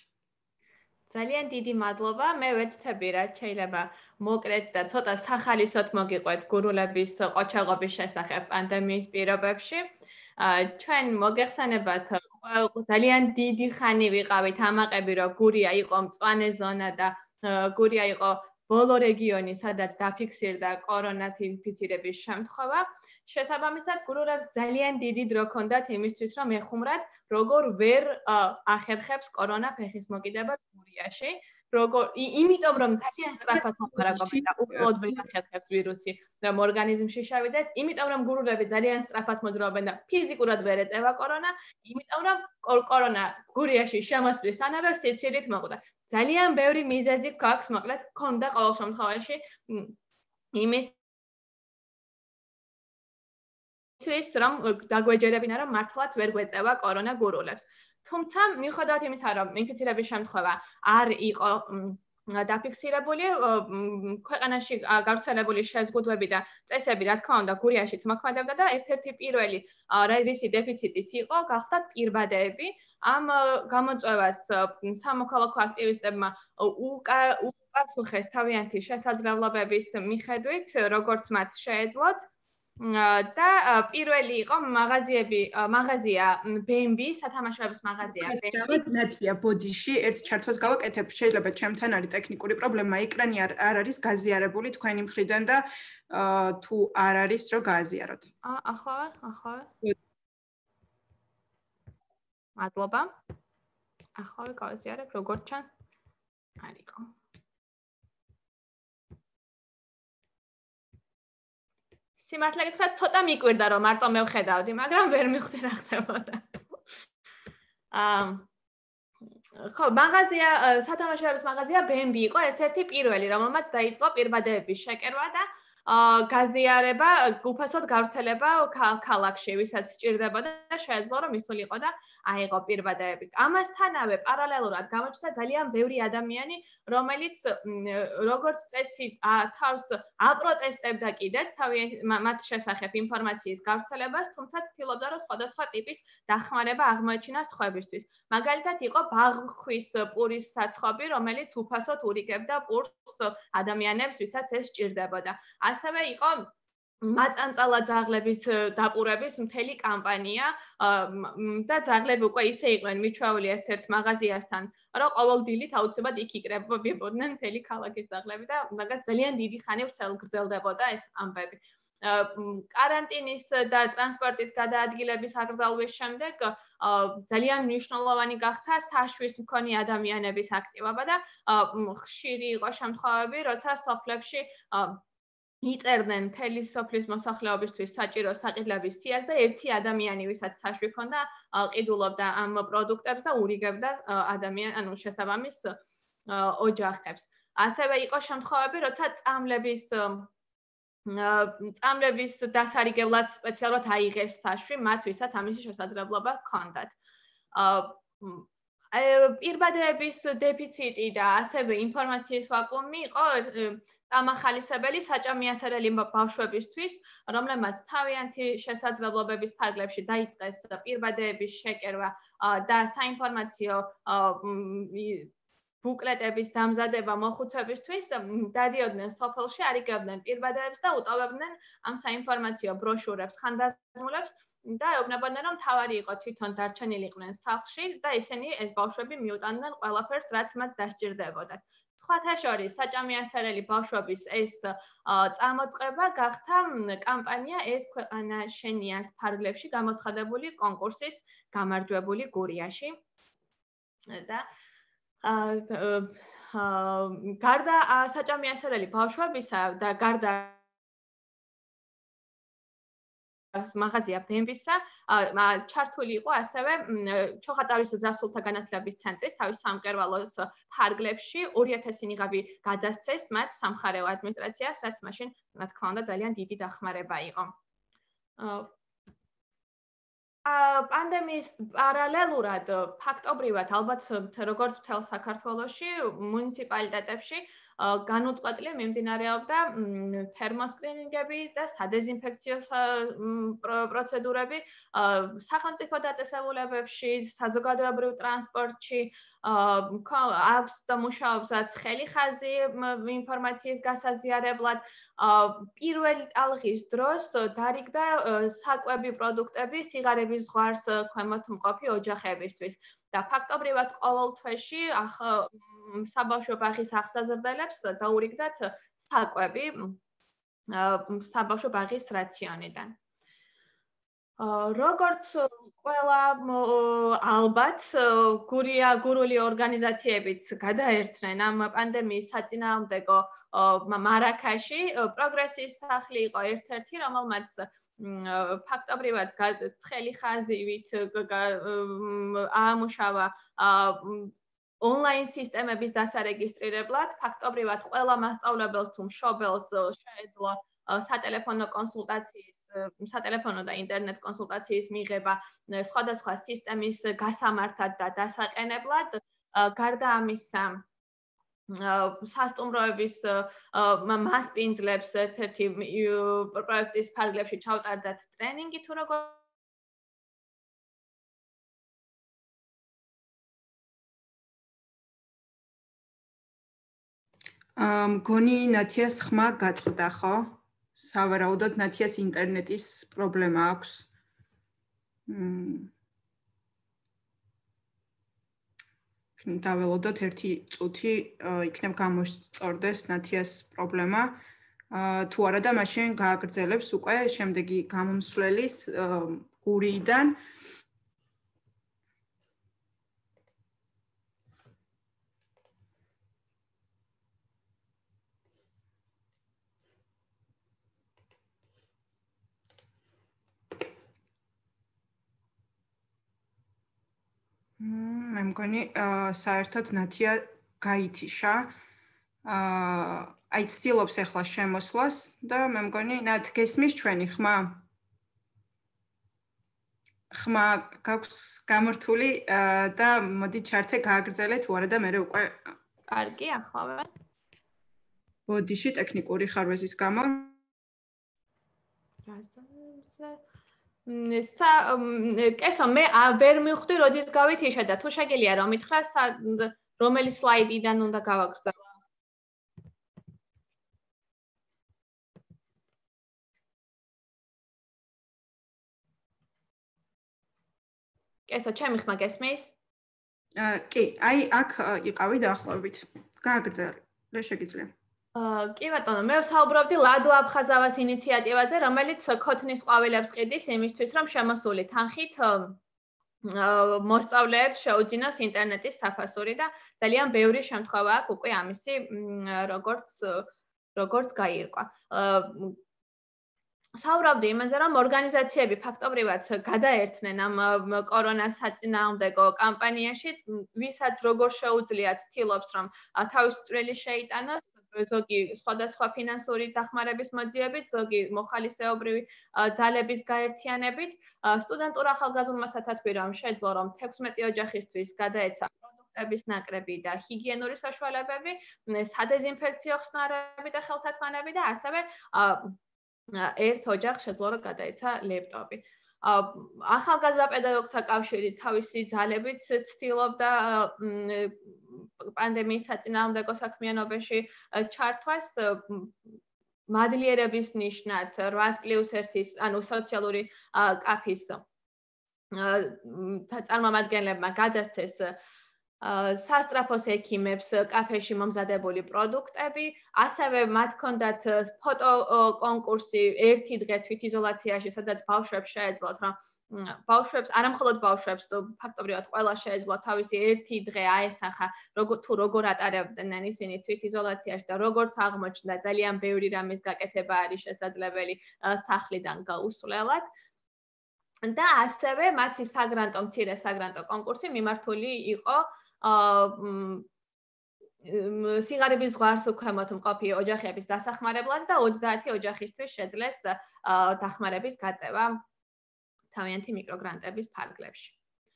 ძალიან დიდი მადლობა. მე ვეცდები რა შეიძლება მოკლედ და ცოტა სახალისოდ მოგიყვეთ გურულების ყოჩაღობის შესახებ პანდემიის პირობებში. ჩვენ მოგეხსენებათ ძალიან დიდი ხანი ვიყავით ამაყები, რომ გურია იყო მწვანე ზონა და გურია იყო ბოლო რეგიონი, სადაც დაფიქსირდა კორონათ ინფიცირების შემთხვევა. შესაბამისად, გურულებს ძალიან დიდი დრო ჰქონდათ იმისთვის, რომ ეხუმრათ, როგორ ვერ ახერხებს კორონა ფეხის მოკიდებას გურიაში, როგორ იმიტომ რომ ძალიან სწრაფად მომხმარებელია, უბრალოდ ვერ ახერხებს ვირუსი რომ ორგანიზმში შევიდეს, იმიტომ რომ გურულები ძალიან სწრაფად მოძრაობენ და ფიზიკურად ვერ ეწევა კორონა, იმიტომ რომ კორონა გურიაში შემოსვლისთანავე სიცილით მოკვდა. ძალიან ბევრი მიზეზი გვაქვს, მოკლედ, ქონდა ყოველ შემთხვევაში იმის თვის რომ დაგვეჯერებინა რომ მართლაც ვერ გვეწევა კორონა გურულებს. თუმცა მიუხედავად იმისა, რომ ინფიცირების შემთხვევა არ იყო დაფიქსირებული, ქვეყანაში გავრცელებული შეზღუდვები და წესები, რა თქმა უნდა, გურიაშიც მოქმედებდა და ერთ-ერთი პირველი რისი დეფიციტიც იყო, გახდათ პირბადეები. ამ გამოწვევას სამოქალაქო აქტივისტებმა უპასუხეს თავიანთი შესაძლებლობების მიხედვით, როგორც მათ შეეძლოთ. და პირველი იყო მაღაზიები, მაღაზია ბემბი, სათამაშოების მაღაზია ბემბი. ნათია ბოდიში ერთ ჩართვას გავაკეთებ, შეიძლება ჩემთან არის ტექნიკური პრობლემა, ეკრანი არ არის გაზიარებული თქვენი მხრიდან და თუ არ არის რომ გააზიაროთ. ახლა, ახლა. მადლობა. ახლა გავაზიარებ, როგორც ჩანს. არისო. სიმართლე გითხრათ, ცოტა მიკვირდა რომ მარტო მე ვხედავდი, მაგრამ ვერ მივხვდი რა ხდებოდა. აა ხო, მაღაზია, სათამაშოების მაღაზია ბემბი იყო ერთ-ერთი პირველი, რომელმაც დაიწყო პირბადეების შეკერვა და გაზიარება, უფასოდ გავრცელება ქალაქში, ვისაც სჭირდებოდა და შეეძლო რომ ისულიყო და აიღო პირბადეები. ამასთანავე პარალელურად გამოჩნდა ძალიან ბევრი ადამიანი, რომელიც როგორც წესი თავს აპროტესტებდა კიდეც მათ შესახებ ინფორმაციის გავრცელებას, თუმცა ცდილობდა რომ სხვადასხვა ტიპის დახმარება აღმოეჩინა სხვებისთვის. მაგალითად იყო ბაღხვის პურის საცხობი, რომელიც უფასოდ ურიგებდა პურს ადამიანებს, ვისაც ეს სჭირდებოდა. ასევე იყო მაწანწალა ძაღლების დაპურების მთელი კამპანია და ძაღლები უკვე ისე იყვნენ მიჩვეული ერთ-ერთ მაღაზიასთან, რომ ყოველ დილით აუცილებლად იქ იკრებებოდნენ მთელი ქალაქის ძაღლები და მაგას ძალიან დიდი ხანი გრძელდებოდა ეს ამბები. კარანტინის და ტრანსპორტით გადაადგილების აკრძალვის შემდეგ ძალიან მნიშვნელოვანი გახდა საშვის მქონე ადამიანების აქტივობა და ხშირი იყო შემთხვევები, როცა სოფლებში იწერდნენ მთელი სოფლის მოსახლეობისთვის საჭირო საყიდლების სიას და ერთი ადამიანი, ვისაც საშვი ჰქონდა, ყიდულობდა ამ პროდუქტებს და ურიგებდა ადამიან, ანუ შესაბამის ოჯახებს. ასევე იყო შემთხვევები, როცა წამლების წამლების დასარიგებლად სპეციალურად აიღეს საშვი მათ, ვისაც ამის შესაძლებლობა ჰქონდათ. პირბადეების დეფიციტი და ასევე ინფორმაციის ვაკუუმი იყო დამახალისებელი საჭამიასერელი ბავშვებისთვის, რომლებმაც თავიანთი შესაძლებლობების ფარგლებში დაიწყეს პირბადეების შეკერვა და საინფორმაციო ბუკლეტების დამზადება მოხუცებისთვის, დადიოდნენ სოფელში, არიგებდნენ პირბადეებს და უტოვებდნენ ამ საინფორმაციო ბროშურებს, ხანდაზმულებს და ეუბნებოდნენ, რომ თავარი იყო თვითონ დარჩენილიყვნენ სახლში და ისინი ეს ბავშვები მიუტანდნენ ყველაფერს, რაც მათ დასჭირდებოდათ. სხვათა შორის, საჭამიასერელი ბავშვების ეს წამოწყება გახდა კამპანია ეს ქვეყანა შენიას ფარგლებში გამოცხადებული კონკურსის გამარჯვებული გურიაში. და გარდა საჭამიასერელი ბავშვებისა და გარდა მაღაზია ბემბისა ჩართული იყო ასევე ჩოხატავის ზრდასრულთა განათლების ცენტრის თავის სამკერვალოს ფარგლებში ორი ათასი ნიღაბი გადასცეს მათ სამხარეო ადმინისტრაციას, რაც მაშინ, რა თქმა უნდა, ძალიან დიდი დახმარება იყო. პანდემიის პარალელურად ფაქტობრივად ალბათ როგორც მთელ საქართველოში მუნიციპალიტეტებში განუწყვეტლი მიმდინარეობდა თერმოსკრინინგები და სადეზინფექციო პროცედურები სახელმწიფო დაწესებულებებში, საზოგადოებრივ ტრანსპორტში, აქვს და მუშაობსაც ხელი ხაზი ინფორმაციის გასაზიარებლად. პირველი ტალღის დროს დარიგდა საკვები პროდუქტები სიღარიბის ზღვარს ქვემოთ მყოფი ოჯახებისთვის და ფაქტობრივად ყოველ თვეში საბავშვო ბაღის აღსაზრდელებს დაურიგდათ საკვები საბავშვო ბაღის რაციონიდან. როგორც ყველა ალბათ გურია გურული ორგანიზაციებიც გადაერთნენ ამ პანდემიის საწინააღმდეგო მარაქაში, პროგრესის სახლი იყო ერთ-ერთი, რომელმაც ფაქტობრივად ცხელი ხაზივით აამუშავა ონლაინ სისტემების დასარეგისტრირებლად, ფაქტობრივად ყველა მასწავლებელს თუ მშობელს შეეძლო სატელეფონო კონსულტაციის, სატელეფონო და ინტერნეტ კონსულტაციის მიღება სხვადასხვა სისტემის გასამართად და დასაყენებლად. გარდა ამისა, სასტუმროების მასპინძლებს ერთ-ერთი პროექტის ფარგლებში ჩავტარდათ ტრენინგი თუ როგორ მგონი ნათიას ხმა გაწყდა, ხო? სავარაუდოდ ნათიას ინტერნეტის პრობლემა აქვს. დაველოდოთ ერთი წუთი იქნებ გამოსწორდეს ნათიას პრობლემა. თუ არა და მაშინ გააგრძელებს უკვე შემდეგი გამომსვლელის გურიიდან. მე მგონი საერთოდ ნათია გაითიშა. აი ცდილობს ახლა შემოსვლას და მე მგონი ნათ გესმის ჩვენი ხმა? ხმა გაქვს გამართული და მოდი ჩართე გააგრძელე თუ არა და მე უკვე კარგი ახლავე. ბოდიში ტექნიკური ხარვეზის გამო სა კესო მე ვერ მივხვდი როდის გავითიშა და თუ შეგიძლია რომ მითხრა რომელი სლაიდიდან უნდა გავაგრძელო. კესო ჩემი ხმა გესმის? კი, აი აქ იყავი დაახლოებით. გააგრძელე, შეგიძლია. კი ბატონო, მე ვსაუბრობდი ლადო აფხაზავას ინიციატივაზე, რომელიც ქოთნის ყვავილებს ყიდის იმისთვის, რომ შემოსული თანხით მოსწავლეებს შეუძინოს ინტერნეტის საფასური და ძალიან ბევრი შემთხვევა აქვს უკვე ამისი როგორც როგორც გაირკვა. საუბრობდი იმაზე, რომ ორგანიზაციები ფაქტობრივად გადაერთნენ ამ კორონას საწინააღმდეგო კამპანიაში, ვისაც როგორ შეუძლიათ ცდილობს, რომ თავის წვლილი შეიტანოს, ზოგი სხვადასხვა ფინანსური დახმარების მოძიებით, ზოგი მოხალისეობრივი ძალების გაერთიანებით. სტუდენტურ ახალგაზრდულმა სათათბირომ შეძლო, რომ თექვსმეტი ოჯახისთვის გადაეცა პროდუქტების ნაკრები და ჰიგიენური საშუალებები, სადეზინფექციო ხსნარები და ხელთათმანები და ასევე ერთ ოჯახს შეძლო რომ გადაეცა ლეპტოპი. ახალგაზრდა პედაგოგთა კავშირი თავისი ძალებით ცდილობდა პანდემიის საწინააღმდეგო საქმიანობაში ჩართვას მადლიერების ნიშნად რვას პლუს ერთის, ანუ სოციალური კაფის წარმომადგენლებმა გადასცეს სასტრაფოს ექიმებს კაფეში მომზადებული პროდუქტები, ასევე მათ ჰქონდათ ფოტო კონკურსი ერთი დღე თვითიზოლაციაში, სადაც ბავშვებს შეეძლოთ, რომ ბავშვებს, არამხოლოდ ბავშვებს, ფაქტობრივად ყველა შეეძლო თავისი ერთი დღე აესახა, თუ როგორ ატარებდნენ ისინი თვითიზოლაციაში და როგორც აღმოჩნდა, ძალიან ბევრი რამის გაკეთება არის შესაძლებელი სახლიდან გაუსვლელად. და ასევე მათი საგრანტო, მცირე საგრანტო კონკურსი მიმართული იყო სიღარიბის ზღვარს ქვემოთ მყოფი ოჯახების დასახმარებლად და ოცდაათი ოჯახისთვის შეძლეს დახმარების გაწევა თავიანთი მიკროგრანტების ფარგლებში.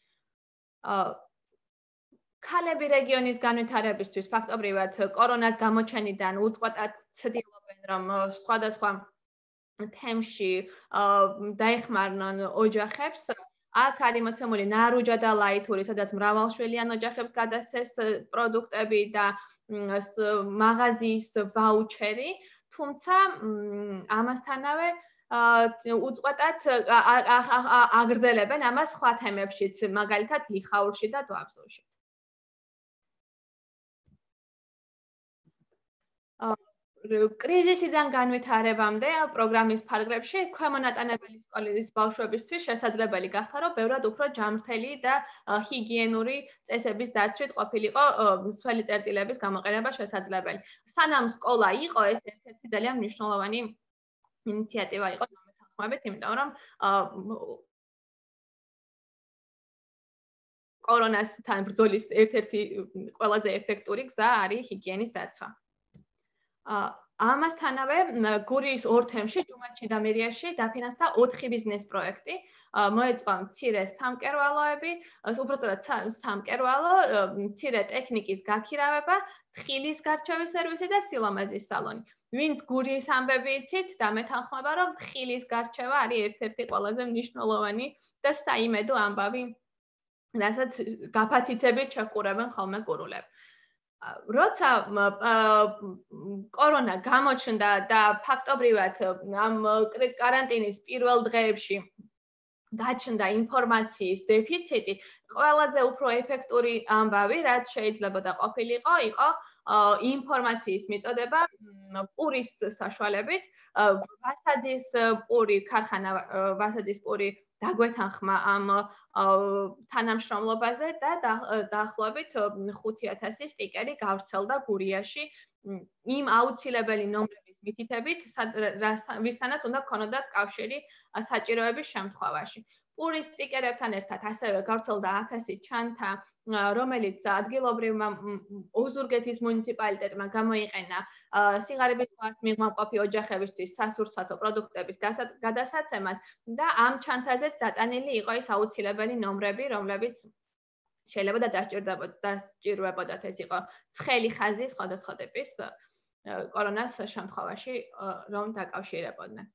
ქალები რეგიონის განვითარებისთვის ფაქტობრივად კორონას გამოჩენიდან უწყვეტად ცდილობენ, რომ სხვადასხვა თემში დაეხმარნონ ოჯახებს. აქ არის მოცემული ნარუჯა და ლაითური, სადაც მრავალშვილიან ოჯახებს გადასცეს პროდუქტები და მაღაზიის ვაუჩერი, თუმცა ამასთანავე უწყვეტად აგრძელებენ ამას სხვა თემებშიც, მაგალითად ლიხაურში და დვაბზურში. კრიზისიდან განვითარებამდე პროგრამის ფარგლებში ქვემონატანებელი სკოლის ბავშვებისთვის შესაძლებელი გახდა, რომ ბევრად უფრო ჯანმრთელი და ჰიგიენური წესების დაცვით ყოფილიყო მსხვილი წერტილების გამოყენება შესაძლებელი. სანამ სკოლა იყო, ეს ერთ-ერთი ძალიან მნიშვნელოვანი ინიციატივა იყო მეთანხმებით, იმიტომ რომ კორონასთან ბრძოლის ერთ-ერთი ყველაზე ეფექტური გზა არის ჰიგიენის დაცვა. ამასთანავე გურიის ორ თემში, ჯუმათში და მერიაში დაფინანსდა ოთხი ბიზნეს პროექტი, მოეწყო მცირე სამკერვალოები, უბრალოდ სამკერვალო, მცირე ტექნიკის გაქირავება, თხილის გარჩევის სერვისი და სილამაზის სალონი. ვინც გურიის ამბები იცით, დამეთანხმება, რომ თხილის გარჩევა არის ერთ-ერთი ყველაზე მნიშვნელოვანი და საიმედო ამბავი, რასაც გაფაციცებით შეჰყურებენ ხოლმე გურულები. როცა კორონა გამოჩნდა და ფაქტობრივად ამ კარანტინის პირველ დღეებში გაჩნდა ინფორმაციის დეფიციტი, ყველაზე უფრო ეფექტური ამბავი, რაც შეიძლება ყოფილიყო, იყო ინფორმაციის მიწოდება პურის საშუალებით, ვასაძის პური, ქარხანა ვასაძის პური დაგვეთანხმა ამ თანამშრომლობაზე და დაახლოებით ხუთი ათასი სტიკერი გავრცელდა გურიაში იმ აუცილებელი ნომრების მითითებით, ვისთანაც უნდა გქონოდათ კავშირი საჭიროების შემთხვევაში. პურის სტიკერებთან ერთად ასევე გავრცელდა ათასი ჩანთა, რომელიც ადგილობრივმა ოზურგეთის მუნიციპალიტეტმა გამოიყენა სიღარიბის ზღვარს მიღმამყოფი ოჯახებისთვის სასურსათო პროდუქტების გადასაცემად და ამ ჩანთაზეც დატანილი იყო ის აუცილებელი ნომრები, რომლებიც შეიძლება და დასჭირდებოდათ. ეს იყო ცხელი ხაზი სხვადასხვა ტიპის კორონას შემთხვევაში, რომ დაკავშირებოდნენ.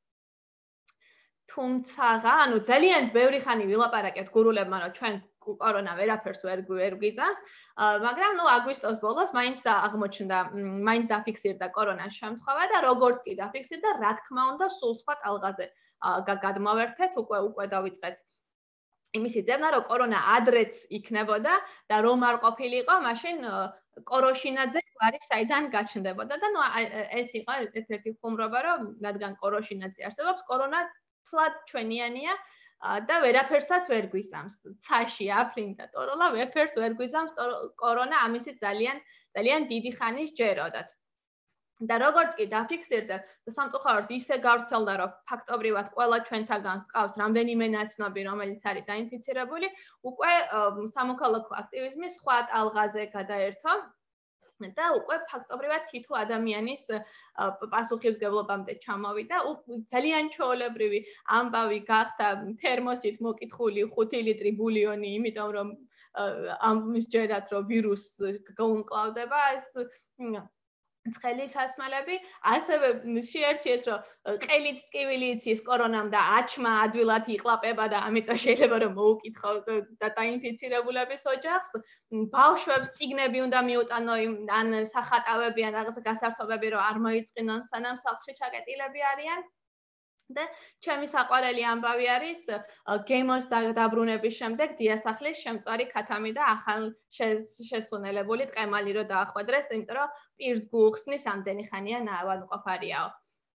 თუმცა, ანუ ძალიან ბევრი ხანი ვილაპარაკეთ გურულებმა, რომ ჩვენ კორონა ვერაფერს ვერ გვიზამს, მაგრამ ნუ აგვისტოს ბოლოს მაინც აღმოჩნდა, მაინც დაფიქსირდა კორონას შემთხვევა და როგორც კი დაფიქსირდა, რა თქმა უნდა, სულ სხვა ტალღაზე გადმოვერთეთ, უკვე უკვე დავიწყეთ იმისი ძებნა, რომ კორონა ადრეც იქნებოდა და რომ არ ყოფილიყო, მაშინ კოროშინაძე გვარი საიდან გაჩნდებოდა და ნუ ეს იყო ერთ-ერთი ხუმრობა, რომ რადგან კოროშინაძე არსებობს, კორონა თლად ჩვენიანია და ვერაფერსაც ვერ გვიზამს. ცაში, აფრინდა, ტოროლა ვერაფერს ვერ გვიზამს კორონა, ამისი ძალიან ძალიან დიდი ხანი სჯეროდათ. და როგორც კი დაფიქსირდა, სამწუხაროდ ისე გავრცელდა, რომ ფაქტობრივად ყველა ჩვენთაგანს ყავს რამდენიმე ნაცნობი, რომელიც არის დაინფიცირებული, უკვე სამოქალაქო აქტივიზმი სხვა ტალღაზე გადაერთო და უკვე ფაქტობრივად თითო ადამიანის პასუხისმგებლობამდე ჩამოვიდა. ძალიან ჩვეულებრივი ამბავი გახდა თერმოსით მოკითხული ხუთი ლიტრი ბულიონი, იმიტომ რომ ამის ჯერად რომ ვირუსი გაუმკლავდება ეს ცხელი სასმელები, ასევე შეერჩიეს რომ ყელიც ტკივილიც ის კორონამ და აჩმა ადვილად იყლაპება და ამიტომ შეიძლება რომ მოუკითხო და დაინფიცირებულების ოჯახს, ბავშვებს წიგნები უნდა მიუტანო ან სახატავები ან რაღაცა გასართობები რომ არ მოიწყინონ სანამ სახლში ჩაკეტილები არიან. და ჩემი საყვარელი ამბავი არის გემოს დაბრუნების შემდეგ დიასახლის შემწვარი ქათამი და ახალ შესუნელებული ტყემალი რო დაახვედრეს, იმიტომ რომ პირს გუხსნის ამდენი ხანია ნაავადმყოფარიაო.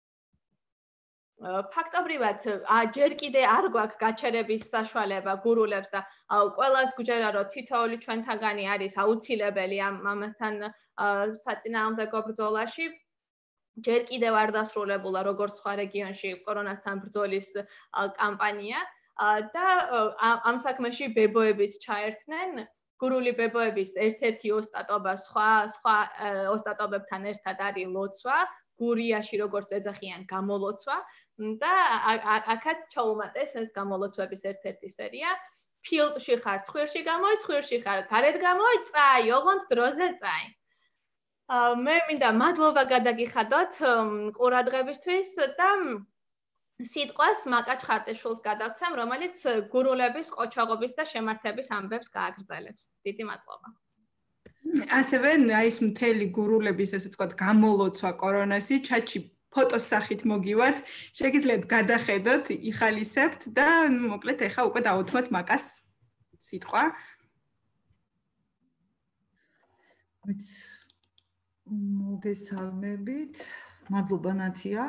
ფაქტობრივად ჯერ კიდე არ გვაქვს გაჩერების საშუალება გურულებს და ყველას გვჯერა რომ თითოეული ჩვენთაგანი არის აუცილებელი ამ ამასთან საწინააღმდეგო ბრძოლაში. ჯერ კიდევ არ დასრულებულა როგორც სხვა რეგიონში კორონასთან ბრძოლის კამპანია და ამ საქმეში ბებოებიც ჩაერთნენ. გურული ბებოების ერთ-ერთი ოსტატობა სხვა სხვა ოსტატობებთან ერთად არის ლოცვა, გურიაში როგორც ეძახიან გამოლოცვა და აქაც ჩაუმატეს ეს გამოლოცვების ერთ-ერთი სერია. ფილტვში ხარ, ცხვირში გამოი, ცხვირში ხარ, გარეთ გამოი, წაი, ოღონდ დროზე წაი. მე მინდა მადლობა გადაგიხადოთ ყურადღებისთვის და სიტყვას მაკა ჩხარტიშვილს გადავცემ, რომელიც გურულების ყოჩაღობის და შემართების ამბებს გააგრძელებს. დიდი მადლობა. ასევე აი ეს მთელი გურულების ესე ვთქვათ გამოლოცვა კორონასი ჩატში ფოტოს სახით მოგივათ, შეგიძლიათ გადახედოთ, იხალისებთ და მოკლედ ეხა უკვე დავუთმოთ მაკას სიტყვა. მეც მოგესალმებით. მადლობა ნათია.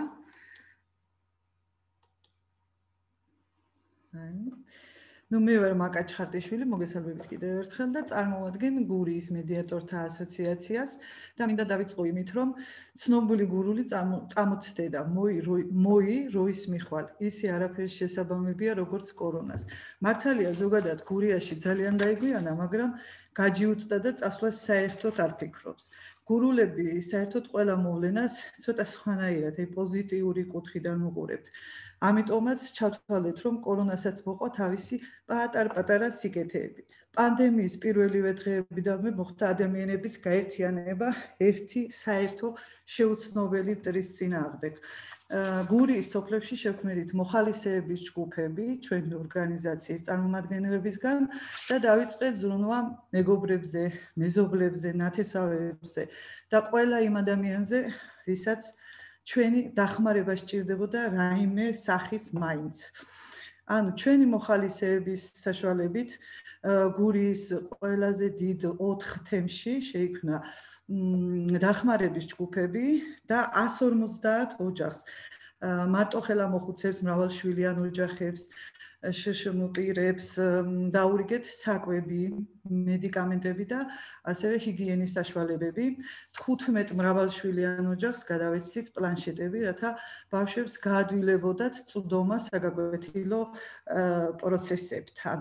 ნუ მე ვარ მაკა ჩხარტიშვილი, მოგესალმებით კიდევ ერთხელ და წარმოვადგენ გურიის მედიატორთა ასოციაციას და მინდა დავიწყო იმით, რომ ცნობილი გურული წამოწდედა მოი მოი როის მიხვალ. ისე არაფერი შესაბამებია როგორც კორონას. მართალია ზოგადად გურიაში ძალიან დაიგვიანა, მაგრამ გაჯიუტდა და წასვლას საერთოდ არ ფიქრობს. გურულები საერთოდ ყველა მოვლენას ცოტა სხვანაირად, აი პოზიტიური კუთხიდან უყურებთ. ამიტომაც ჩავთვალეთ, რომ კორონასაც მოყვა თავისი პატარ-პატარა სიკეთეები. პანდემიის პირველივე დღეებიდანვე მოხდა ადამიანების გაერთიანება ერთი საერთო შეუცნობელი მტრის წინააღმდეგ. გურიის სოფლებში შექმნით მოხალისეების ჯგუფები ჩვენი ორგანიზაციის წარმომადგენლებისგან და დავიწყეთ ზრუნვა მეგობრებზე, მეზობლებზე, ნათესავებზე და ყველა იმ ადამიანზე, ვისაც ჩვენი დახმარება სჭირდებოდა რაიმე სახის მაინც. ანუ ჩვენი მოხალისეების საშუალებით გურიის ყველაზე დიდ ოთხ თემში შეიქმნა დახმარების ჯგუფები და εκατს ორმოცდაათ ოჯახს. მარტოხელა მოხუცებს, მრავალშვილიან ოჯახებს, შეშმპირებს დაურიგეთ საკვები, მედიკამენტები და ასევე ჰიგიენის საშუალებები. თხუთმეტ მრავალშვილიან ოჯახს გადავეცით პლანშეტები, რათა ბავშვებს გაადვილებოდათ წვდომა საგაკვეთილო პროცესებთან.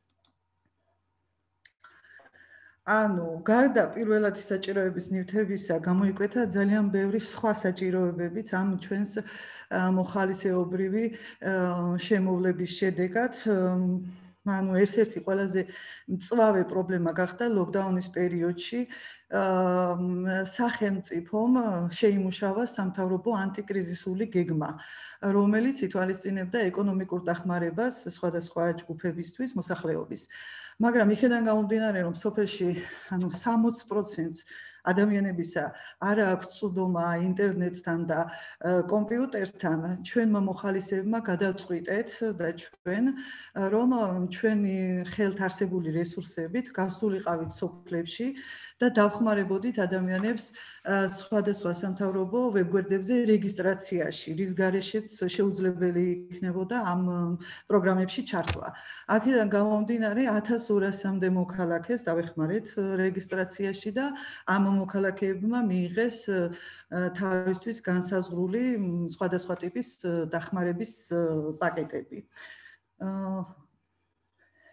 ანუ გარდა პირველადი საჭიროების ნივთებისა გამოიკვეთა ძალიან ბევრი სხვა საჭიროებებიც ამ ჩვენს მოხალისეობრივი შემოვლების შედეგად. ანუ ერთ-ერთი ყველაზე მწვავე პრობლემა გახდა ლოკდაუნის პერიოდში სახელმწიფომ შეიმუშავა სამთავრობო ანტიკრიზისული გეგმა, რომელიც ითვალისწინებდა ეკონომიკურ დახმარებას სხვადასხვა ჯგუფებისთვის მოსახლეობის. მაგრამ იქედან გამომდინარე, რომ სოფელში ანუ სამოცი პროცენტს ადამიანებისა არ აქვს წვდომა ინტერნეტთან და კომპიუტერთან, ჩვენმა მოხალისეებმა გადავწყვიტეთ და ჩვენ რომ ჩვენი ხელთ არსებული რესურსებით გავსულიყავით სოფლებში და დავხმარებოდით ადამიანებს სხვადასხვა სამთავრობო ვებგვერდებზე რეგისტრაციაში, რის გარეშეც შეუძლებელი იქნებოდა ამ პროგრამებში ჩართვა. აქედან გამომდინარე ათას ორასამდე მოქალაქეს დავეხმარეთ რეგისტრაციაში და ამ მოქალაქეებმა მიიღეს თავისთვის განსაზღვრული სხვადასხვა ტიპის დახმარების პაკეტები.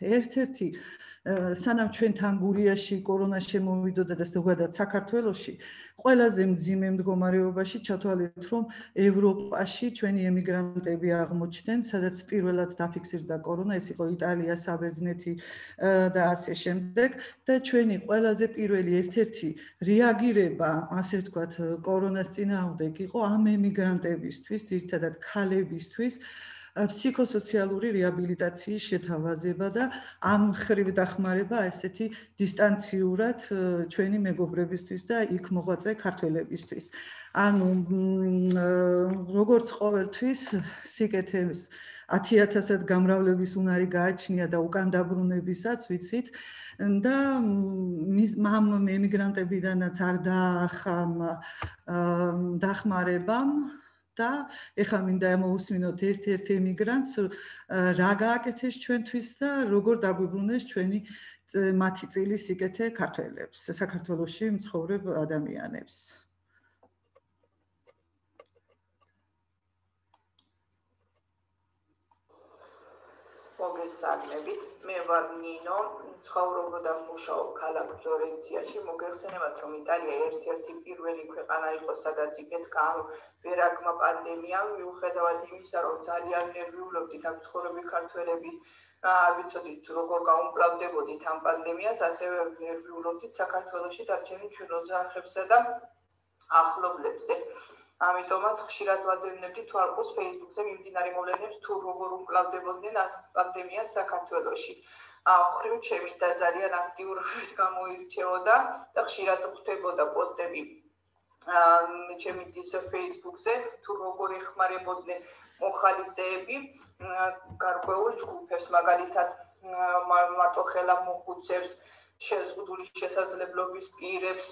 ერთ-ერთი სანამ ჩვენთან გურიაში კორონა შემოვიდოდა და ზოგადად საქართველოში ყველაზე მძიმე მდგომარეობაში ჩათვალეთ რომ ევროპაში ჩვენი ემიგრანტები აღმოჩნდნენ სადაც პირველად დაფიქსირდა კორონა ეს იყო იტალია საბერძნეთი და ასე შემდეგ და ჩვენი ყველაზე პირველი ერთ-ერთი რეაგირება ასე ვთქვათ კორონას წინააღმდეგ იყო ამ ემიგრანტებისთვის ერთადად ქალებისთვის ფსიქოსოციალური რეაბილიტაციის შეთავაზება და ამ ხრივ დახმარება ესეთი დისტანციურად ჩვენი მეგობრებისთვის და იქ მოღვაწე ქართველებისთვის. ანუ როგორც ყოველთვის სიკეთეს ათი ათასად გამრავლების უნარი გააჩნია და უკან დაბრუნებისაც ვიცით და ამ ემიგრანტებიდანაც არ დაახამ დახმარებამ და ეხლა მინდა მოусმინოთ ერთ-ერთ ემიგრანტს რა გააკეთეს ჩვენთვის და როგორ დაგვიბრუნეს ჩვენი მათი წილის სიკეთე ქართველებს, საქართველოში მცხოვრებ ადამიანებს. მოგესალმებით, მე ვარ ნინო, ცხოვრობ და მუშაობ ქალაქ ფლორენციაში. მოგეხსენებათ, რომ იტალია ერთ-ერთი პირველი ქვეყანა იყო, სადაც იფეთქა ამ ვერაგმა პანდემიამ, მიუხედავად იმისა, რომ ძალიან ნერვიულობდით ამ მცხოვრები ქართველები, არ ვიცოდით როგორ გაუმკლავდებოდით ამ პანდემიას, ასევე ნერვიულობდით საქართველოში დარჩენილ ჩვენ ოჯახებსა და ახლობლებზე. ამიტომაც ხშირად ვადევნებდით თვალყურს Facebook-ზე მიმდინარე მოვლენებს თუ როგორ უმკლავდებოდნენ ამ პანდემიას საქართველოში. ახრივ ჩემი და ძალიან აქტიურობით გამოირჩეოდა და ხშირად ხვდებოდა პოსტები ჩემი Facebook-ზე თუ როგორ ეხმარებოდნენ მოხალისეები გარკვეულ ჯგუფებს, მაგალითად მარტოხელა მოხუცებს, შეზღუდული შესაძლებლობის პირებს,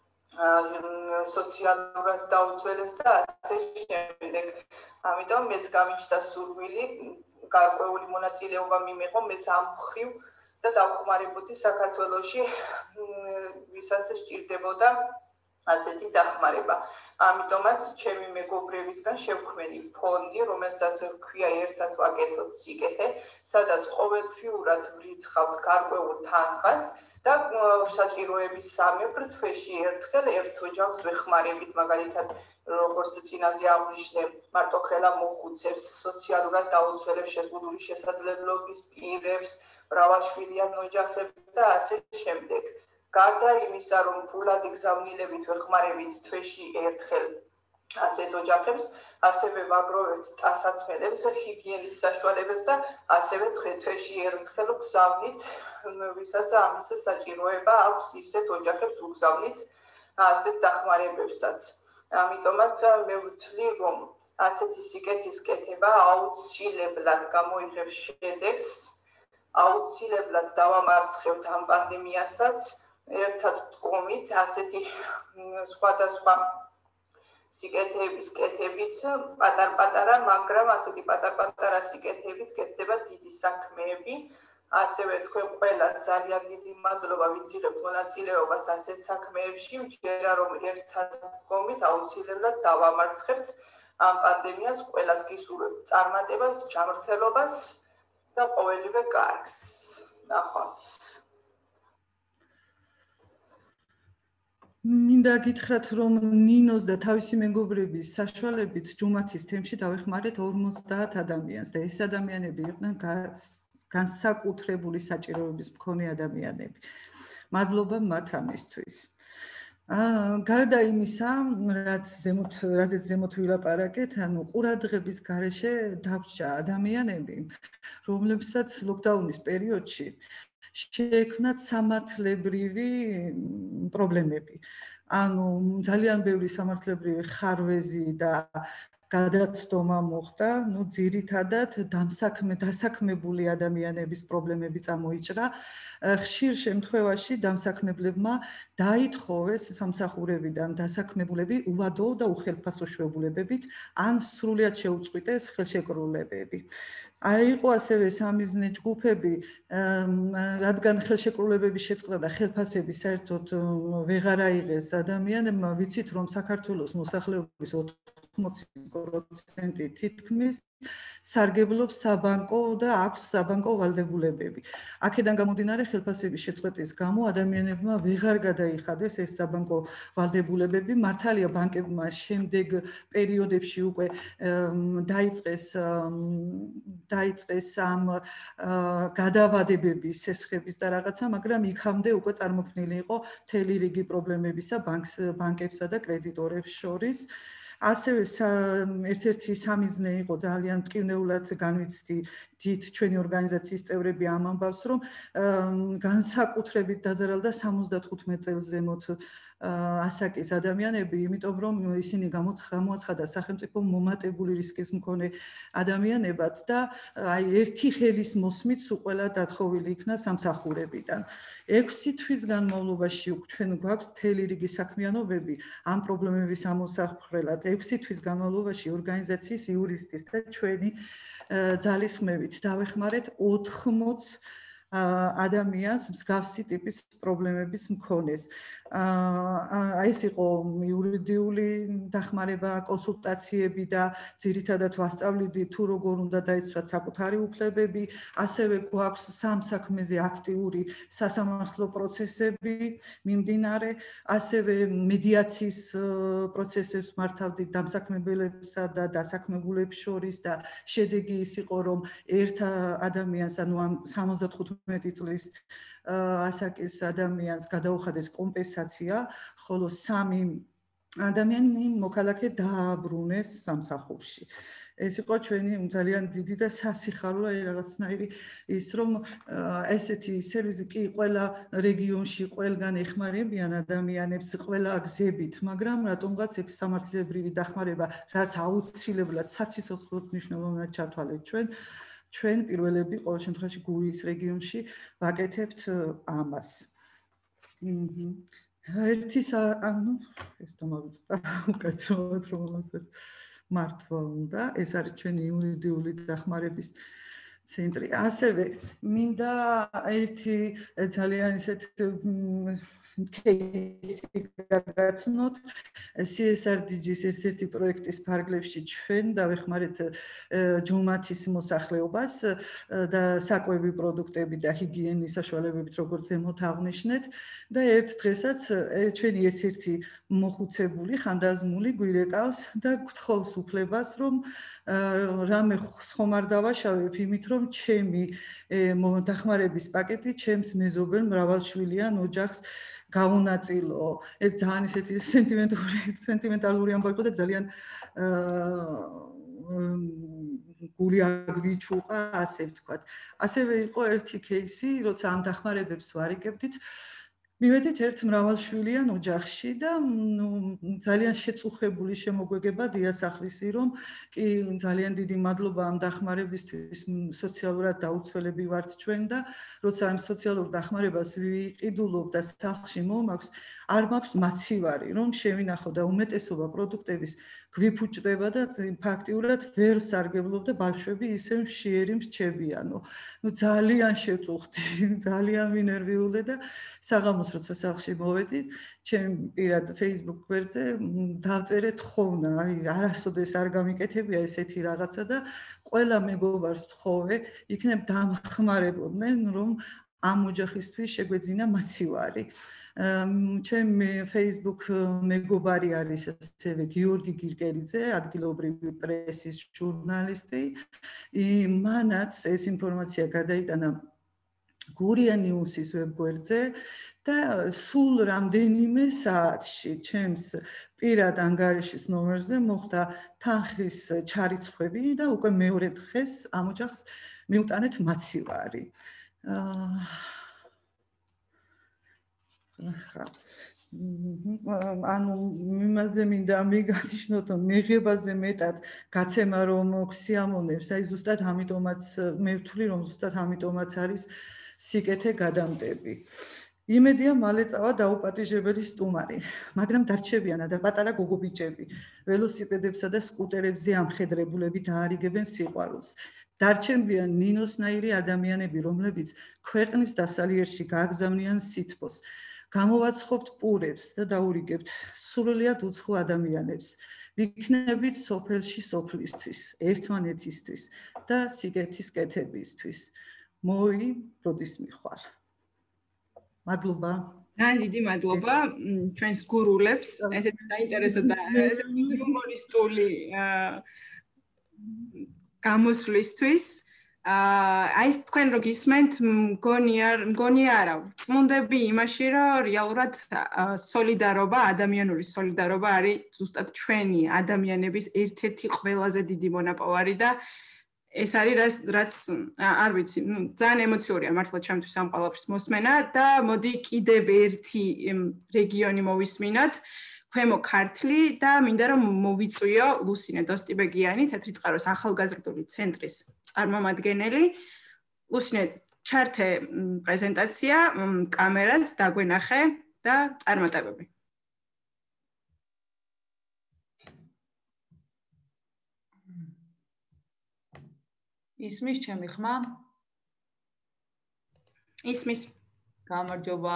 სოციალურად დაუცველებს და ასე შემდეგ. ამიტომ მეც გამიჩნდა სურვილი გარკვეული მონაწილეობა მიმეყო მეც ამ ხრივ და დავხმარებოდი საქართველოში ვისაც სჭირდებოდა ასეთი დახმარება. ამიტომაც ჩემი მეგობრებისგან შევქმნი ფონდი, რომელსაც ჰქვია ერთად ვაკეთოთ სიკეთე, სადაც ყოველთვიურად ვრიცხავთ გარკვეულ თანხას და საჭიროების სამეფო თვეში ერთხელ ერთ ოჯახს ვეხმარებით, მაგალითად როგორც წინაზე აღვნიშნე, მარტოხელა მოხუცებს, სოციალურად დაუცველებს, შეზღუდული შესაძლებლობის პირებს, მრავალშვილიან ოჯახებს და ასე შემდეგ. გარდა იმისა, რომ ფულად გზავნილებით ვეხმარებით თვეში ერთხელ ასეთ ოჯახებს, ასევე ვაგროვებთ ტანსაცმელებს, ჰიგიენის საშუალებებს და ასევე თვეში ერთხელ გზავნით, ვისაც ამის საჭიროება აქვს, ისეთ ოჯახებს ვგზავნით ასეთ დახმარებებსაც. ამიტომაც მე ვთვლი, რომ ასეთი სიკეთის კეთება აუცილებლად გამოიღებს შედეგს, აუცილებლად დავამარცხებთ ამ პანდემიასაც, ერთად დგომით ასეთი სხვადასხვა სიკეთეების კეთებით, პატარ-პატარა, მაგრამ ასეთი პატარ-პატარა სიკეთებით კეთდება დიდი საქმეები. ასევე თქვენ ყველას ძალიან დიდი მადლობა ვიციღებთ მონაწილეობას ასეთ საქმეებში, მჯერა რომ ერთად დგომით აუცილებლად დავამარცხებთ ამ პანდემიას, ყველას გისურვებთ წარმატებას, ჯანმრთელობას და ყოველივე კარგს. ნახვამდის. მინდა გითხრათ, რომ ნინოს და თავისი მეგობრების საშუალებით ჯუმათის თემში დავეხმარეთ ორმოცდაათ ადამიანს და ეს ადამიანები იყვნენ განსაკუთრებული საჭიროების მქონე ადამიანები. მადლობა მათ ამისთვის. გარდა იმისა, რაც ზემოთ, რაზეც ზემოთ ვილაპარაკეთ, ანუ ყურადღების გარეშე დავრჩა ადამიანები, რომლებსაც ლოკდაუნის პერიოდში შეექმნათ სამართლებრივი პრობლემები. ანუ ძალიან ბევრი სამართლებრივი ხარვეზი და გადაცდომა მოხდა, ну ძირითადად დამსაქმე დასაქმებული ადამიანების პრობლემები წამოიჭრა. ხშირ შემთხვევაში დამსაქმებლებმა დაითხოვეს სამსახურებიდან დასაქმებულები უვადო და უხელფასო შვებულებებით, ან სრულიად შეუწყვიტეს ხელშეკრულებები. აიყო ასევე სამიზნე ჯგუფები, რადგან ხელშეკრულებები შეწყდა და ხელფასები საერთოდ ვეღარ აიღეს ადამიანებმა, ვიცით რომ საქართველოს მოსახლეობის ოთხმოცი პროცენტი თითქმის სარგებლობს საბანკო და აქვს საბანკო ვალდებულებები. აქედან გამომდინარე ხელფასების შეწყვეტის გამო ადამიანებმა ვეღარ გადაიხადეს ეს საბანკო ვალდებულებები. მართალია ბანკებმა შემდეგ პერიოდებში უკვე დაიწყეს დაიწყეს ამ გადავადებების სესხების და რაღაცა, მაგრამ იქამდე უკვე წარმოქმნილი იყო მთელი რიგი პრობლემებისა ბანკს ბანკებსა და კრედიტორებს შორის. ასევე ერთ-ერთი სამიზნე იყო ძალიან მტკივნეულად განვიცდი დიდ ჩვენი ორგანიზაციის წევრები ამ ამბავს, რომ განსაკუთრებით დაზარალდა სამოცდათხუთმეტ წელს ზემოთ ასაკის ადამიანები, იმიტომ რომ ისინი გამოაცხადა სახელმწიფო მომატებული რისკის მქონე ადამიანებად და აი ერთი ხელის მოსმით სულ ყველა დათხოვილი იქნა სამსახურებიდან. ექვსი თვის განმავლობაში ჩვენ გვაქვს მთელი რიგი საქმიანობები ამ პრობლემების ამოსახვხრელად. ექვსი თვის განმავლობაში ორგანიზაციის იურისტის და ჩვენი ძალისხმევით დავეხმარეთ ოთხმოც ადამიანს მსგავსი ტიპის პრობლემების მქონეს. აი ეს იყო იურიდიული დახმარება, კონსულტაციები და ძირითადად ვასწავლიდი თუ როგორ უნდა დაიცვათ საკუთარი უფლებები, ასევე გვაქვს სამ საქმეზე აქტიური სასამართლო პროცესები მიმდინარე, ასევე მედიაციის პროცესებს მართავდით დამსაქმებელებსა და დასაქმებულებს შორის და შედეგი ის იყო, რომ ერთ ადამიანს, ანუ ამ სამოცდათხუთმეტი წლის ასაკის ადამიანს გადაუხადეს კომპენსაცია, ხოლო სამი ადამიანი მოქალაქე დააბრუნეს სამსახურში. ეს იყო ჩვენი ძალიან დიდი და სასიხარულო რაღაცნაირი ის, რომ ესეთი სერვისი კი ყველა რეგიონში ყველგან ეხმარებიან ადამიანებს ყველა გზებით, მაგრამ რატომღაც ეს სამართლებრივი დახმარება, რაც აუცილებლად საციცოცხლოდ მნიშვნელოვნად ჩავთვალეთ ჩვენ ჩვენ პირველები ყოველ შემთხვევაში გურიის რეგიონში ვაკეთებთ ამას. ერთი ანუ ეს დამავიწყდა უკაცრავად რომ ამასაც მართვა უნდა. ეს არის ჩვენი იურიდიული დახმარების ცენტრი. ასევე მინდა ერთი ძალიან ისეთ кейსი გაგაცნოთ. სი ეს არ დი ჯის ერთ-ერთი პროექტის ფარგლებში ჩვენ დავეხმარეთ ჯუმათის მოსახლეობას და საკვები პროდუქტები და ჰიგიენის საშუალებებით, როგორც ზემოთ აღნიშნეთ და ერთ დღესაც ჩვენი ერთ-ერთი მოხუცებული, ხანდაზმული გვირეკავს და გთხოვს უფლებას, რომ რამე ხომ არ დავაშავებ იმით, რომ ჩემი დახმარების პაკეტი ჩემს მეზობელ მრავალშვილიან ოჯახს გაუნაწილო. ეს ძალიან ისეთი სენტიმენტური სენტიმენტალური ამბავი იყო და ძალიან გული აგვიჩუყა, ასე ვთქვათ. ასევე იყო ერთი кейსი, როცა ამ დახმარებებს ვარიგებდით, მივედით ერთ მრავალშვილიან ოჯახში და ძალიან შეწუხებული შემოგვეგება დიასახლისი, რომ კი ძალიან დიდი მადლობა ამ დახმარებისთვის, სოციალურად დაუცველები ვართ ჩვენ და როცა ამ სოციალურ დახმარებას ვიყიდულობ და სახლში მომაქვს, არ მაქვს მაცივარი, რომ შევინახო და უმეტესობა პროდუქტების გვიფუჭდება და ფაქტიურად ვერ სარგებლობ და ბავშვები ისე მშიერი მრჩებიანო. ნუ ძალიან შეწუხდი, ძალიან ვინერვიულე და საღამოს როცა სახლში მოვედი, ჩემ პირად Facebook გვერდზე დავწერე თხოვნა, აი არასოდეს არ გამიკეთებია ესეთი რაღაცა და ყველა მეგობარს თხოვე, იქნებ დამხმარებოდნენ, რომ ამ ოჯახისთვის შეგვეძინა მაცივარი. ჩემი Facebook მეგობარი არის ასევე გიორგი გირკერიძე, ადგილობრივი პრესის ჟურნალისტი. მანაც ეს ინფორმაცია გადაიტანა გურია ნიუსის ვებგვერდზე და სულ რამდენიმე საათში ჩემს პირად ანგარიშის ნომერზე მოხდა თანხის ჩარიცხვები და უკვე მეორე დღეს ამ ოჯახს მიუტანეთ მაცივარი. ანუ იმაზე მინდა მიგანიშნოთ, მიღებაზე მეტად გაცემა რომ ქსიამონებს, აი ზუსტად ამიტომაც მე ვთვლი, რომ ზუსტად ამიტომაც არის სიკეთე გადამდები. იმედია მალე წავა დაუპატიჟებელი სტუმარი, მაგრამ დარჩებიან და პატარა გოგობიჭები, ველოსიპედებსა და სკუტერებზე ამხედრებულები დაარიგებენ სიყვარულს. დარჩენიან ნინოსნაირი ადამიანები, რომლებიც ქვეყნის დასალიერში გააგზავნიან სითბოს. გამოვაცხობთ პურებს და დაურიგებთ სრულიად უცხო ადამიანებს. ვიქნებით სოფელში სოფლისთვის, ერთმანეთისთვის და სიგეთის კეთებისთვის. მოი, როდის მიხვარ. მადლობა. ძალიან დიდი მადლობა ჩვენს გურულებს, ესეთი საინტერესო და ესეთი ჰუმორისტული გამოსვლისთვის. აი თქვენ რო გისმენთ, მგონია მგონია არა, წმუნდები იმაში, რომ რეალურად სოლიდარობა, ადამიანური სოლიდარობა არის ზუსტად ჩვენი ადამიანების ერთ-ერთი ყველაზე დიდი მონაპოვარი და ეს არის რაც რაც არ ვიცი, ნუ ძალიან ემოციურია მართლა ჩემთვის ამ ყველაფრის მოსმენა და მოდი კიდევ ერთი რეგიონი მოვისმინოთ, ქვემო ქართლი და მინდა რომ მოვიწვიო ლუსინე დოსტიბეგიანი, თეთრი წყაროს ახალგაზრდული ცენტრის წარმომადგენელი. ლუსინე, ჩართე პრეზენტაცია, კამერაც დაგვენახე და წარმატებები. ისმის ჩემი ხმა? ისმის. გამარჯობა.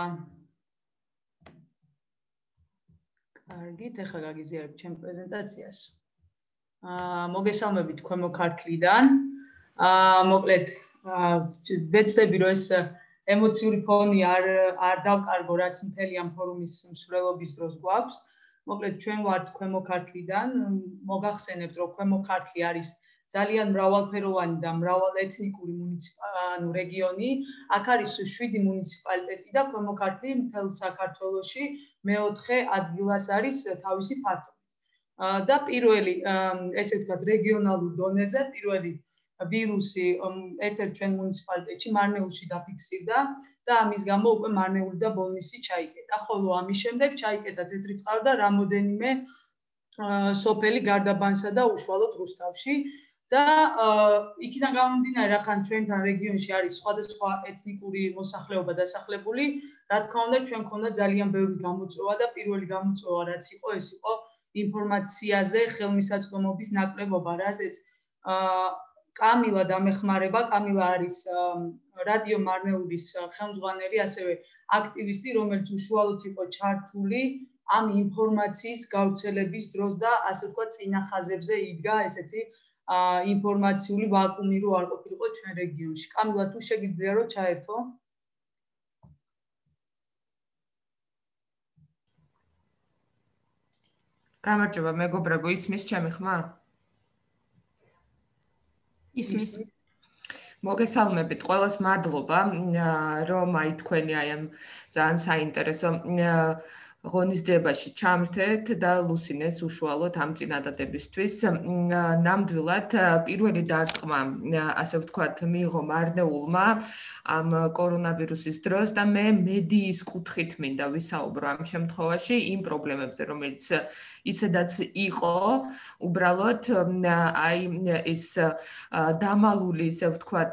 კარგით, ახლა გაგიზიარებ ჩემ პრეზენტაციას. აა მოგესალმებით ქვემო ქართლიდან. აა მოკლედ, ვეცდები რომ ეს ემოციური ფონი არ არ დავკარგო, რაც მთელი ამ ფორუმის მსვლელობის დროს გვაქვს. მოკლედ, ჩვენ ვართ ქვემო ქართლიდან. მოგახსენებთ, რომ ქვემო ქართლი არის ძალიან მრავალფეროვანი და მრავალეთნიკური მუნიციპალური რეგიონი. აქ არის შვიდი მუნიციპალიტეტი და ქვემო ქართლი მთელ საქართველოში მეოთხე ადგილას არის თავისი ფართობით. და პირველი, ესე ვთქვათ, რეგიონალურ დონეზე პირველი ვირუსი ერთ-ერთ ჩვენ მუნიციპალიტეტში მარნეულში დაფიქსირდა და ამის გამო უკვე მარნეული და ბოლნისი ჩაიკეტა. ხოლო ამის შემდეგ ჩაიკეტა თეთრი წყარო და რამოდენიმე სოფელი გარდაბანსა და უშუალოდ რუსთავში. და იქიდან გამომდინარე, რახან ჩვენთან რეგიონში არის სხვადასხვა ეთნიკური მოსახლეობა დასახლებული, რა თქმა უნდა, ჩვენ ქონდა ძალიან ბევრი გამოწვევა და პირველი გამოწვევა რაც იყო, ეს იყო ინფორმაციაზე ხელმისაწვდომობის ნაკლებობა, რაზეც კამილა დამეხმარება, კამილა არის რადიო მარნეულის ხელმძღვანელი, ასევე აქტივისტი, რომელიც უშუალოდ იყო ჩართული ამ ინფორმაციის გავრცელების დროს და ასე ვთქვათ, წინა ხაზებზე იდგა ესეთი ინფორმაციული ვაკუუმი რო არ ყოფილიყო ჩვენ რეგიონში. კამილა, თუ შეგიძლია რომ ჩაერთო? გამარჯობა, მეგობრებო, ისმის ჩემი ხმა? ისმის. მოგესალმებით, ყველას მადლობა, რომ აი თქვენი აი ამ ძალიან საინტერესო ღონისძიებაში ჩამრთეთ და ლუსინეს უშუალოდ ამ წინადადებისთვის. ნამდვილად პირველი დარტყმა, ასე ვთქვათ, მიიღო მარნეულმა ამ კორონავირუსის დროს და მე მედიის კუთხით მინდა ვისაუბრო ამ შემთხვევაში იმ პრობლემებზე, რომელიც ისედაც იყო, უბრალოდ აი ეს დამალული, ასე ვთქვათ,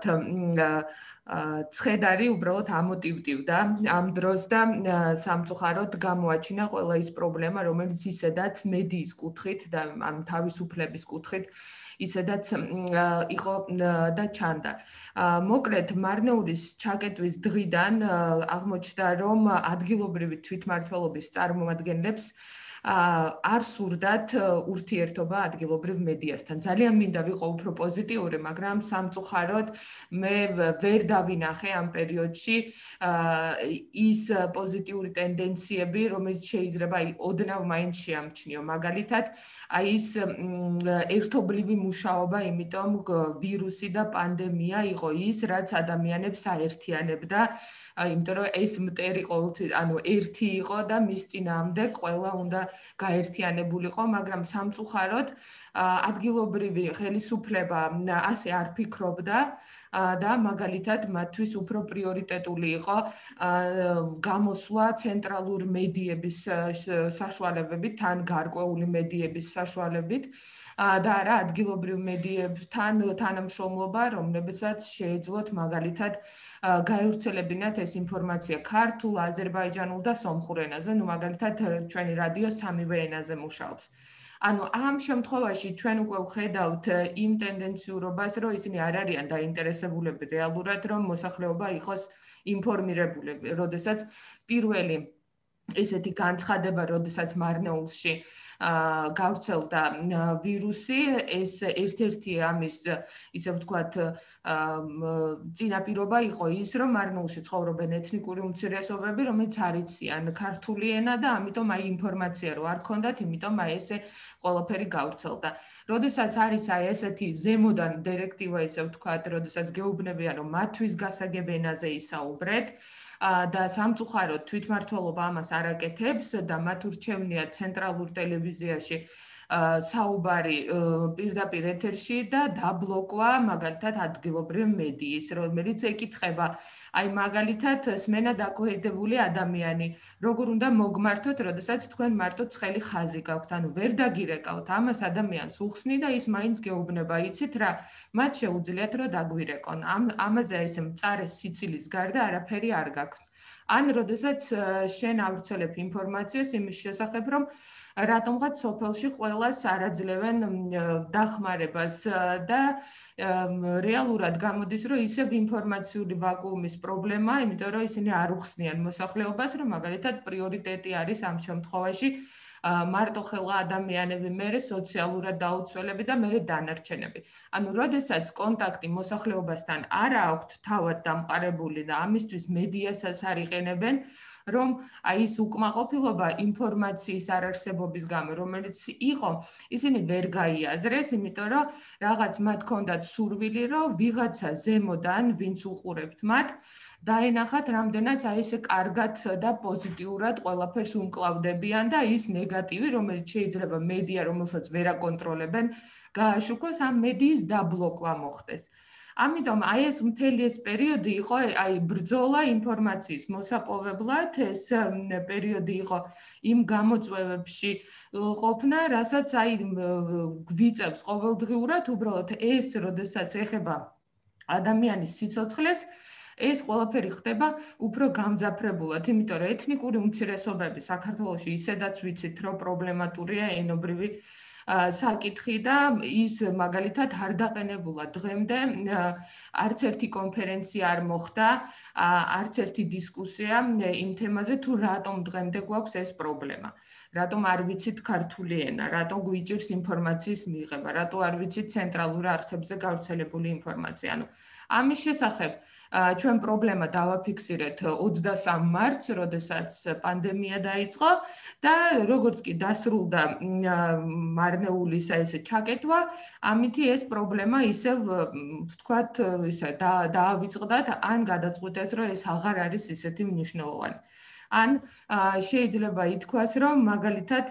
ცხედარი უბრალოდ ამოტივტივდა ამ დროს და სამწუხაროდ გამოაჩინა ყველა ის პრობლემა, რომელიც ისედაც მედიის კუთხით და ამ თავისუფლების კუთხით ისედაც იყო და ჩანდა. მოკლედ, მარნეულის ჩაკეტვის დღიდან აღმოჩნდა, რომ ადგილობრივი თვითმმართველობის წარმომადგენლებს არ სურდათ ურთიერთობა ადგილობრივ მედიასთან. ძალიან მინდა ვიყო უფრო პოზიტიური, მაგრამ სამწუხაროდ მე ვერ დავინახე ამ პერიოდში ის პოზიტიური ტენდენციები, რომელიც შეიძლება ოდნავ მაინც შეამჩნიო. მაგალითად, აი ის ერთობლივი მუშაობა, იმიტომ ვირუსი და პანდემია იყო ის, რაც ადამიანებს აერთიანებდა, იმიტომ რომ ეს მტერი ყოველთვის, ანუ ერთი იყო და მის წინააღმდეგ ყველა უნდა გაერთიანებულიყო, მაგრამ სამწუხაროდ ადგილობრივი ხელისუფლება ასე არ ფიქრობდა და მაგალითად მათთვის უფრო პრიორიტეტული იყო გამოსვლა ცენტრალურ მედიების საშუალებებით, თან გარკვეული მედიების საშუალებით და არა ადგილობრივ მედიებთან თანამშრომლობა, რომლებსაც შეეძლოთ მაგალითად გაევრცელებინათ ეს ინფორმაცია ქართულ, აზერბაიჯანულ და სომხურ ენაზე, ნუ მაგალითად ჩვენი რადიო სამივე ენაზე მუშაობს. ანუ ამ შემთხვევაში ჩვენ უკვე ვხედავთ იმ ტენდენციურობას, რომ ისინი არ არიან დაინტერესებულები რეალურად, რომ მოსახლეობა იყოს ინფორმირებული, როდესაც პირველი ესეთი განცხადება, როდესაც მარნეულში გავრცელდა ვირუსი, ეს ერთ-ერთი ამის, ისე ვთქვათ, წინაპირობა იყო ის, რომ მარნეულში ცხოვრობენ ეთნიკური უმცირესობები, რომელიც არ იციან ქართული ენა და ამიტომ აი ინფორმაცია რო არ ქონდათ, იმიტომ აი ესე ყველაფერი გავრცელდა. როდესაც არის აი ესეთი ზემოდან დირექტივა, ისე ვთქვათ, როდესაც გეუბნებიან, რომ მათთვის გასაგებ ენაზე ისაუბრეთ, და სამწუხაროდ თვითმმართველობა ამას არ აკეთებს და მათ ურჩევნია ცენტრალურ ტელევიზიაში საუბარი პირდაპირ ეთერში და დაბლოკვა მაგალითად ადგილობრივ მედიის, რომელიც ეკითხება აი მაგალითად სმენა დაქვეითებული ადამიანი, როგორ უნდა მოგმართოთ, როდესაც თქვენ მარტო ცხელი ხაზი გაქვთ, ანუ ვერ დაგირეკავთ ამას ადამიანს უხსნი და ის მაინც გეუბნება, იცით რა, მათ შეუძლიათ რომ დაგვირეკონ. ამ ამაზე ესე მწარე სიცილის გარდა არაფერი არ გაქვთ. ან როდესაც შენ ავრცელებ ინფორმაციას იმის შესახებ, რომ რატომღაც სოფელში ყველას არაძლევენ დახმარებას და რეალურად გამოდის, რომ ისევ ინფორმაციული ვაკუუმის პრობლემაა, იმიტომ რომ ისინი არ უხსნიან მოსახლეობას, რომ მაგალითად პრიორიტეტი არის ამ შემთხვევაში მარტოხელა ადამიანები, მერე სოციალურად დაუცველები და მერე დანარჩენები. ანუ როდესაც კონტაქტი მოსახლეობასთან არ აქვთ თავად დამყარებული და ამისთვის მედიასაც არ იყენებენ, რომ აი ეს უკმაყოფილობა ინფორმაციის არარსებობის გამო, რომელიც იყო, ისინი ვერ გაიაზრეს, იმიტომ რომ რაღაც მათ ჰქონდათ სურვილი, რომ ვიღაცა ზემოდან, ვინც უყურებთ მათ, დაენახათ რამდენად აი ესე კარგად და პოზიტიურად ყველაფერს უმკლავდებიან და ის ნეგატივი, რომელიც შეიძლება მედია, რომელსაც ვერ აკონტროლებენ, გააშუქოს, ამ მედიის დაბლოკვა მოხდეს. ამიტომ აი ეს მთელი ეს პერიოდი იყო აი ბრძოლა ინფორმაციის მოსაპოვებლად, ეს პერიოდი იყო იმ გამოწვევებში ყოფნა, რასაც აი გვიწევს ყოველდღიურად, უბრალოდ ეს, როდესაც ეხება ადამიანის სიცოცხლეს, ეს ყველაფერი ხდება უფრო გამძაფრებულად, იმიტომ რომ ეთნიკური უმცირესობები საქართველოში ისედაც ვიცით, რომ პრობლემატურია ენობრივი საკითხი და ის მაგალითად არ დაყენებულა დღემდე არც ერთი კონფერენცია არ მოხდა, არც ერთი დისკუსია იმ თემაზე, თუ რატომ დღემდე გვაქვს ეს პრობლემა. რატომ არ ვიცით ქართული ენა, რატომ გვიჭირს ინფორმაციის მიღება, რატო არ ვიცით ცენტრალურ არხებზე გავრცელებული ინფორმაცია. ანუ ამის შესახებ ჩვენ პრობლემა დავაფიქსირეთ ოცდასამ მარტს, როდესაც პანდემია დაიწყო და როგორც კი დასრულდა მარნეულისა ესე ჩაკეტვა, ამითი ეს პრობლემა ისევ ვთქვათ, ისე დაავიწყდათ, ან გადაწყვიტეს, რომ ეს აღარ არის ისეთი მნიშვნელოვანი. ან შეიძლება ითქვას, რომ მაგალითად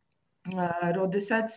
როდესაც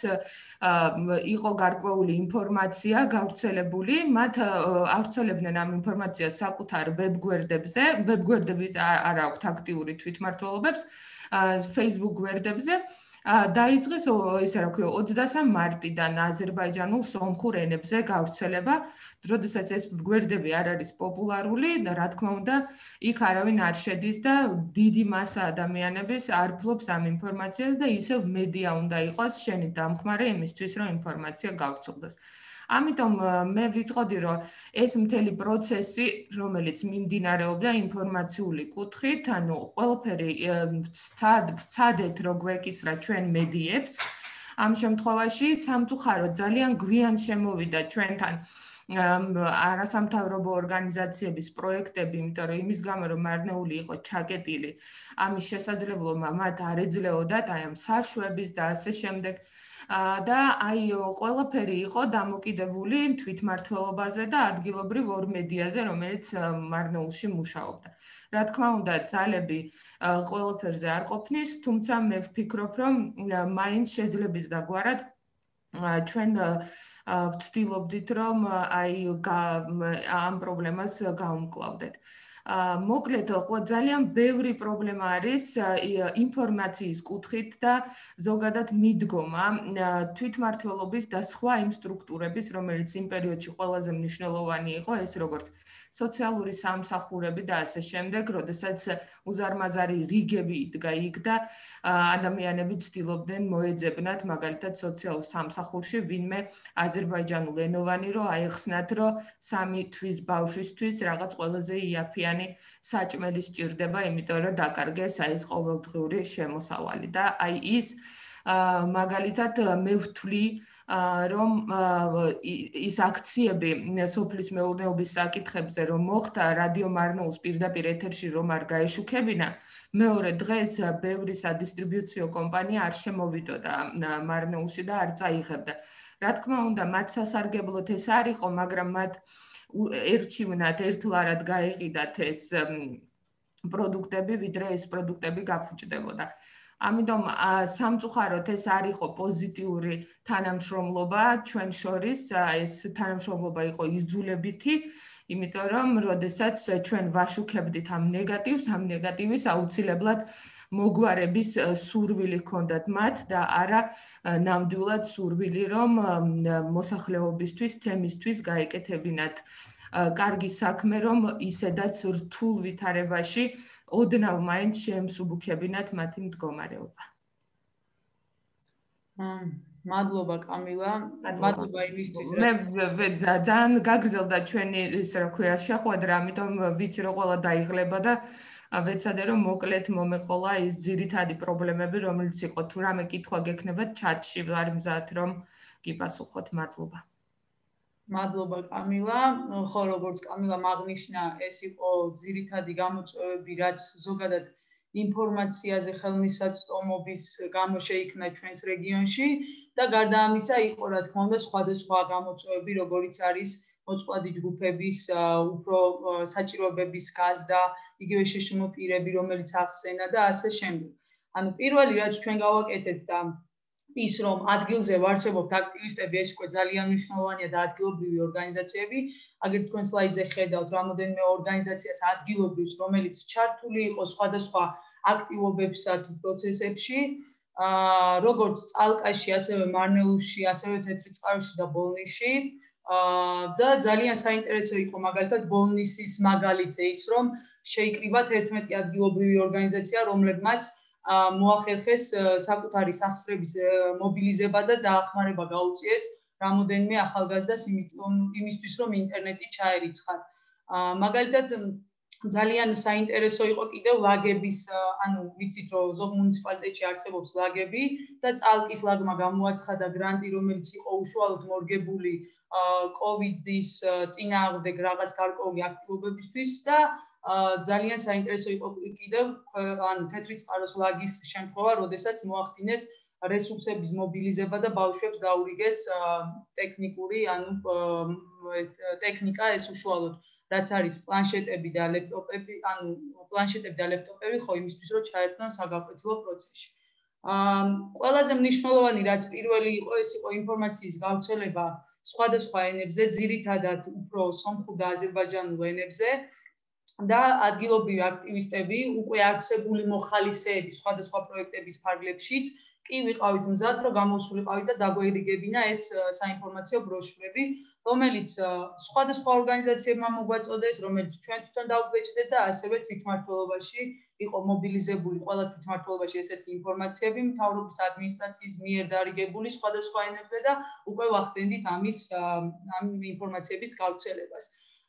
იყო გარკვეული ინფორმაცია გავრცელებული, მათ ავრცელებდნენ ამ ინფორმაციას საკუთარ ვებგვერდებზე, ვებგვერდები არ აქვთ აქტიური თვითმმართველობებს, Facebook გვერდებზე. დაიწყეს ისე რა ქვია ოცდასამ მარტიდან აზერბაიჯანულ სომხურ ენებზე გავრცელება, როდესაც ეს გვერდები არ არის პოპულარული და რა თქმა უნდა, იქ არავინ არ შედის და დიდი მასა ადამიანების არ ფლობს ამ ინფორმაციას და ისევ მედია უნდა იყოს შენი დამხმარე იმისთვის, რომ ინფორმაცია გავრცელდეს. ამიტომ მე ვიტყოდი, რომ ეს მთელი პროცესი, რომელიც მიმდინარეობდა ინფორმაციული კუთხით, ანუ ყველაფერი ვცადეთ, რომ გვეკისრა ჩვენ მედიებს, ამ შემთხვევაში სამწუხაროდ ძალიან გვიან შემოვიდა ჩვენთან არასამთავრობო ორგანიზაციების პროექტები, იმიტომ რომ იმის გამო, რომ მარნეული იყო ჩაკეტილი, ამის შესაძლებლობა მათ არ ეძლეოდათ აი ამ საშვების და ასე შემდეგ. და აი ყველაფერი იყო დამოკიდებული თვითმმართველობაზე და ადგილობრივ ორ მედიაზე, რომელიც მარნეულში მუშაობდა. რა თქმა უნდა, ძალები ყველაფერზე არ ყოფნის, თუმცა მე ვფიქრობ, რომ მაინც შეძლებს დაგვარად ჩვენ ვცდილობდით, რომ აი ამ პრობლემას გავუმკლავდეთ. მოკლედ, ძალიან ბევრი პრობლემა არის ინფორმაციის კუთხით და ზოგადად მიდგომა თვითმმართველობის და სხვა იმ სტრუქტურების, რომელიც იმ პერიოდში ყველაზე მნიშვნელოვანი იყო, ეს როგორც სოციალური სამსახურები და ასე შემდეგ, როდესაც უზარმაზარი რიგები იდგა იქ და ადამიანები ცდილობდნენ მოეძებნათ მაგალითად სოციალურ სამსახურში ვინმე აზერბაიჯანულ ენოვანი, რომ აეხსნათ, რომ სამი თვის ბავშვისთვის რაღაც ყველაზე იაფიანი წლიანი საჭმელი სჭირდება, იმიტომ რომ დაკარგეს აი ეს ყოველდღიური შემოსავალი და აი ის მაგალითად მე ვთვლი რომ ის აქციები სოფლის მეურნეობის საკითხებზე რომ მოხდა რადიო მარნეულის პირდაპირ ეთერში რომ არ გაეშუქებინა მეორე დღეს ბევრი სადისტრიბუციო კომპანია არ შემოვიდოდა მარნეულში და არ წაიღებდა. Რა თქმა უნდა, მათ სასარგებლოდ ეს არ იყო, მაგრამ მათ ერჩივნათ ერთლარად გაეყიდათ ეს პროდუქტები, ვიდრე ეს პროდუქტები გაფუჭდებოდა. ამიტომ სამწუხაროდ ეს არ იყო პოზიტიური თანამშრომლობა ჩვენ შორის, ეს თანამშრომლობა იყო იძულებითი, იმიტომ რომ როდესაც ჩვენ ვაშუქებდით ამ ნეგატივს, ამ ნეგატივის აუცილებლად მოგვარების სურვილი ჰქონდათ მათ და არა ნამდვილად სურვილი რომ მოსახლეობისთვის, თემისთვის გაეკეთებინათ კარგი საქმე, რომ ისედაც რთულ ვითარებაში ოდნავ მაინც შეემსუბუქებინათ მათი მდგომარეობა. მადლობა კამილა, მადლობა იმისთვის, მე ძალიან გაგრძელდა ჩვენი ის რა ქვია შეხვედრა, ამიტომ ვიცი რომ ყველა დაიღლება და ვეცადე რომ მოკლედ მომეყოლა ის ძირითადი პრობლემები, რომელიც იყო. თუ რამე კითხვა გექნებათ ჩატში, ვარ მზად რომ გიპასუხოთ. მადლობა. მადლობა კამილა. ხო, როგორც კამილამ აღნიშნა, ეს იყო ძირითადი გამოწვევები, რაც ზოგადად ინფორმაციაზე ხელმისაწვდომობის გამო შეიქმნა ჩვენს რეგიონში და გარდა ამისა იყო რა თქმა უნდა სხვადასხვა გამოწვევები, როგორიც არის მოწყვლადი ჯგუფების უფრო საჭიროებების გაზრდა, იგივე შეშმო პირები, რომელიც ახსენა და ასე შემდეგ. ანუ პირველი რაც ჩვენ გავაკეთეთ და ის რომ ადგილზე ვარსებობთ აქტივისტები, ეს უკვე ძალიან მნიშვნელოვანია და ადგილობრივი ორგანიზაციები. აგერ თქვენ სლაიდზე ხედავთ რამოდენიმე ორგანიზაციას ადგილობრივს, რომელიც ჩართული იყო სხვადასხვა აქტივობებსა თუ პროცესებში, როგორც წალკაში, ასევე მარნეულში, ასევე თეთრი წყაროში და ბოლნისში. და ძალიან საინტერესო იყო მაგალითად ბოლნისის მაგალითზე ის რომ შეიკრიბათ ერთმეტი ადგილობრივი ორგანიზაცია, რომლებმაც მოახერხეს საკუთარი სახსრების მობილიზება და დაახმარება გაუწიეს რამოდენიმე ახალგაზრდას იმისთვის რომ ინტერნეტი ჩაერიცხათ. მაგალითად ძალიან საინტერესო იყო კიდევ ლაგების, ანუ ვიცით რომ ზოგ მუნიციპალიტეტში არსებობს ლაგები და წალკის ლაგმა გამოაცხადა გრანტი, რომელიც იყო უშუალოდ მორგებული კოვიდის წინააღმდეგ რაღაც გარკვეული აქტივობებისთვის და ძალიან საინტერესო იყო კიდევ ანუ თეთრი წყაროს ლაგის შემთხვევა, როდესაც მოახდინეს რესურსების მობილიზება და ბავშვებს დაურიგეს ტექნიკური, ანუ ტექნიკა ეს უშუალოდ რაც არის პლანშეტები და ლეპტოპები, ანუ პლანშეტები და ლეპტოპები ხო იმისთვის რომ ჩაერთონ საგაკვეთილო პროცესში. ყველაზე მნიშვნელოვანი რაც პირველი იყო, ეს იყო ინფორმაციის გავრცელება სხვადასხვა ენებზე, ძირითადად უფრო სომხურ და აზერბაიჯანულ ენებზე. და ადგილობრივი აქტივისტები უკვე არსებული მოხალისეები სხვადასხვა პროექტების ფარგლებშიც კი ვიყავით მზად რომ გამოსულიყავით და დაგვერიგებინა ეს საინფორმაციო ბროშურები, რომელიც სხვადასხვა ორგანიზაციებმა მოგვაწოდეს, რომელიც ჩვენ თვითონ დავბეჭდეთ და ასევე თვითმმართველობაში იყო მობილიზებული ყველა თვითმმართველობაში ესეთი ინფორმაციები მთავრობის ადმინისტრაციის მიერ დარიგებული სხვადასხვა ენებზე და უკვე ვახდენდით ამის ამ ინფორმაციების გავრცელებას.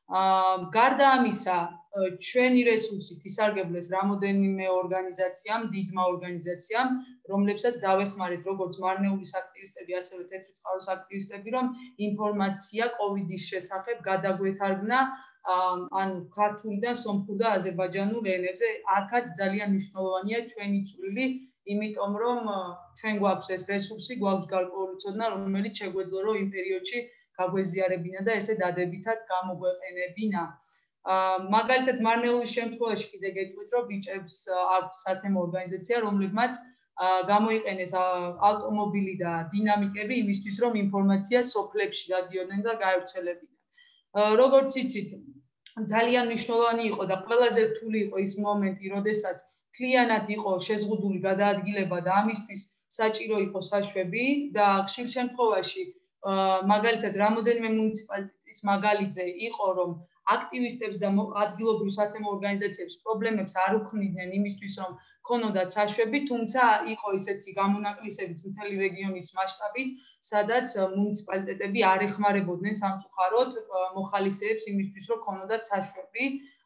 გარდა ამისა, ჩვენი რესურსით ისარგებლეს რამოდენიმე ორგანიზაციამ, დიდმა ორგანიზაციამ, რომლებსაც დავეხმარეთ როგორც მარნეულის აქტივისტები, ასევე თეთრი წყაროს აქტივისტები, რომ ინფორმაცია კოვიდის შესახებ გადაგვეთარგმნა ან ქართულიდან სომხურ და აზერბაიჯანულ ენებზე. აქაც ძალიან მნიშვნელოვანია ჩვენი წვლილი, იმიტომ რომ ჩვენ გვაქვს ეს რესურსი, გვაქვს გარკვეული ცოდნა, რომელიც შეგვეძლო რომ იმ პერიოდში გაგვეზიარებინა და ესე დადებითად გამოგვეყენებინა. მაგალითად მარნეულის შემთხვევაში კიდე გეტყვით, რომ ბიჭებს აქვს სათემო ორგანიზაცია, რომლებმაც გამოიყენეს ავტომობილი და დინამიკები იმისთვის, რომ ინფორმაცია სოფლებში გადიოდნენ და გაევრცელებინათ. როგორც იცით, ძალიან მნიშვნელოვანი იყო და ყველაზე რთული იყო ის მომენტი, როდესაც მთლიანად იყო შეზღუდული გადაადგილება და ამისთვის საჭირო იყო საშვები და ხშირ შემთხვევაში მაგალითად რამოდენიმე მუნიციპალიტეტის მაგალითზე იყო რომ აქტივისტებს და ადგილობრივ სათემო ორგანიზაციებს პრობლემებს არ უქმნიდნენ იმისთვის რომ ქონოდათ საშვები, თუმცა იყო ისეთი გამონაკლისებიც მთელი რეგიონის მასშტაბით, სადაც მუნიციპალიტეტები არ ეხმარებოდნენ სამწუხაროდ მოხალისეებს იმისთვის რომ ქონოდათ საშვები.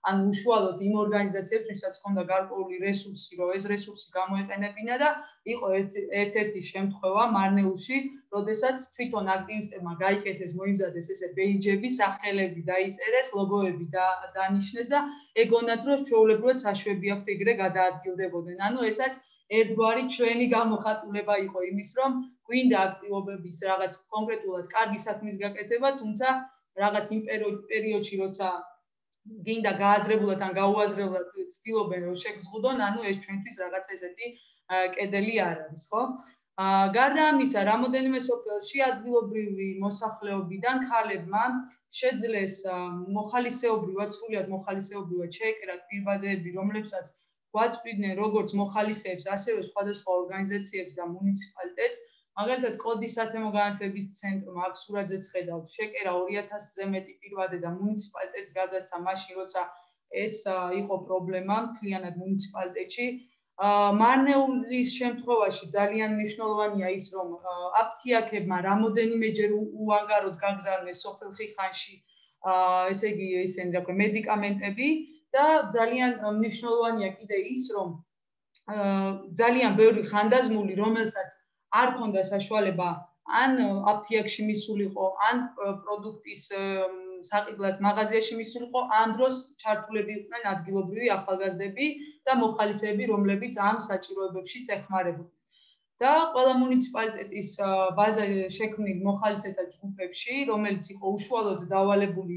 ან უშუალოდ იმ ორგანიზაციებს, ვისაც ჰქონდა გარკვეული რესურსი, რომ ეს რესურსი გამოეყენებინა და იყო ერთ-ერთი შემთხვევა მარნეულში, როდესაც თვითონ აქტივისტებმა გაიკეთეს, მოიმზადეს ესე ბეიჯები, სახელები დაიწერეს, ლოგოები და დანიშნეს და ეგონათ, რომ ჩვეულებრივად საშვები აქვთ ეგრე გადაადგილდებოდნენ. ანუ ესაც ერთგვარი ჩვენი გამოხატულება იყო იმის, რომ გვინდა აქტივობების რაღაც კონკრეტულად კარგი საქმის გაკეთება, თუმცა რაღაც იმ პერიოდში, როცა გინდა გააზრებულად ან გაუაზრებლად ცდილობენ რომ შეგზღუდონ, ანუ ეს ჩვენთვის რაღაც ესეთი კედელი არ არის, ხო? გარდა ამისა, რამოდენიმე სოფელში ადგილობრივი მოსახლეობიდან ქალებმა შეძლეს მოხალისეობრივად, სრულიად მოხალისეობრივად შეეკერათ პირვადეები, რომლებსაც გვაწვდიდნენ როგორც მოხალისეებს, ასევე სხვადასხვა ორგანიზაციებს და მუნიციპალიტეტს. მაგალითად, კოდის სათემო განათლების ცენტრმა აქ სურათზეც ხედავთ, შეკერა ორი ათასზე მეტი პირვადე და მუნიციპალიტეტს გადასცა მაშინ, როცა ეს იყო პრობლემა მთლიანად მუნიციპალიტეტში. მარნეულის შემთხვევაში ძალიან მნიშვნელოვანია ის, რომ აფთიაქებმა რამოდენიმეჯერ უანგაროდ გაგზავნეს სოფელ ხიხანში, ესე იგი, ისინი რა ქვია, მედიკამენტები და ძალიან მნიშვნელოვანია კიდე ის, რომ ძალიან ბევრი ხანდაზმული, რომელსაც არ ქონდა საშუალება ან აფთიაქში მისულიყო, ან პროდუქტის საყიდლად მაღაზიაში მისულიყო, ამ დროს ჩართულები იყვნენ ადგილობრივი ახალგაზრდები და მოხალისეები, რომლებიც ამ საჭიროებებშიც ეხმარებოდნენ. და ყველა მუნიციპალიტეტის ბაზა შექმნილ მოხალისეთა ჯგუფებში, რომელიც იყო უშუალოდ დავალებული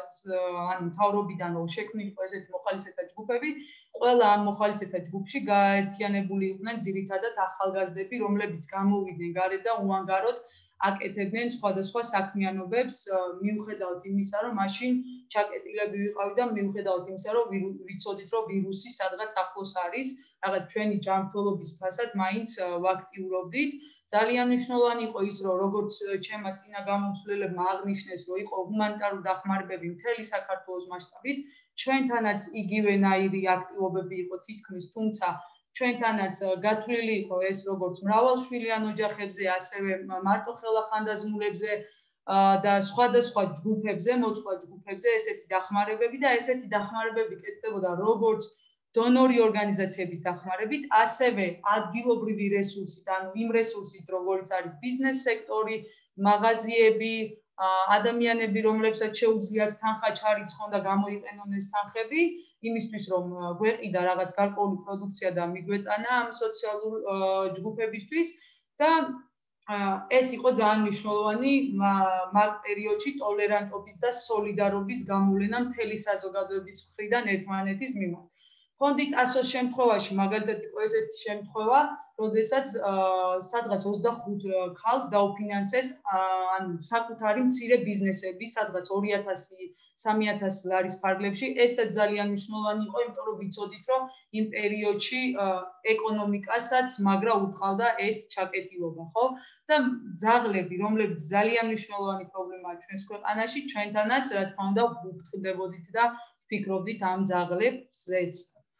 ან მთავრობიდან რომ შექმნილიყო ესეთი მოხალისეთა ჯგუფები, ყველა ამ მოხალისეთა ჯგუფში გაერთიანებული იყვნენ ძირითადად ახალგაზრდები, რომლებიც გამოვიდნენ გარეთ და უანგაროდ აკეთებდნენ სხვადასხვა საქმიანობებს, მიუხედავად იმისა, რომ მაშინ ჩაკეტილები ვიყავით და მიუხედავად იმისა, რომ ვიცოდით, რომ ვირუსი სადღაც ახლოს არის, რაღაც ჩვენი ჯანმრთელობის ფასად მაინც ვაქტიურობდით. ძალიან მნიშვნელოვანი იყო ის, რომ როგორც ჩემმა წინა გამომცვლელებმა აღნიშნეს, რომ იყო ჰუმანიტარული დახმარებები მთელი საქართველოს მასშტაბით, ჩვენთანაც იგივენაირი აქტივობები იყო თითქმის, თუმცა ჩვენთანაც გათვლილი იყო ეს როგორც მრავალშვილიან ოჯახებზე, ასევე მარტოხელა ხანდაზმულებზე და სხვადასხვა ჯგუფებზე, მოწყვა ჯგუფებზე ესეთი დახმარებები და ესეთი დახმარებები კეთდებოდა როგორც დონორი ორგანიზაციების დახმარებით, ასევე ადგილობრივი რესურსით, ანუ იმ რესურსით, როგორც არის ბიზნეს სექტორი, მაღაზიები, ადამიანები, რომლებსაც შეუძლიათ თანხა ჩარიცხონ და გამოიყენონ ეს თანხები, იმისთვის რომ გვეყიდა რაღაც გარკვეული პროდუქცია და მიგვეტანა ამ სოციალურ ჯგუფებისთვის და ეს იყო ძალიან მნიშვნელოვანი მაგ პერიოდში ტოლერანტობის და სოლიდარობის გამოვლენა მთელი საზოგადოების მხრიდან ერთმანეთის მიმართ. ფონდი ტასოს შემთხვევაში მაგალითად იყო ესეთი შემთხვევა, როდესაც სადღაც ოცდახუთ ქალს დაუფინანსეს ან საკუთარი მცირე ბიზნესები, სადღაც ორი ათასი სამი ათასი ლარის ფარგლებში. ესაც ძალიან მნიშვნელოვანი იყო, იმიტომ რომ ვიცოდით, რომ იმ პერიოდში ეკონომიკასაც მაგრა უთყავდა ეს ჩაკეტილობა, ხო? და ძაღლები, რომლებიც ძალიან მნიშვნელოვანი პრობლემაა ჩვენს ქვეყანაში, ჩვენთანაც რა თქმა უნდა ვუხდებოდით და ვფიქრობდით ამ ძაღლებზეც.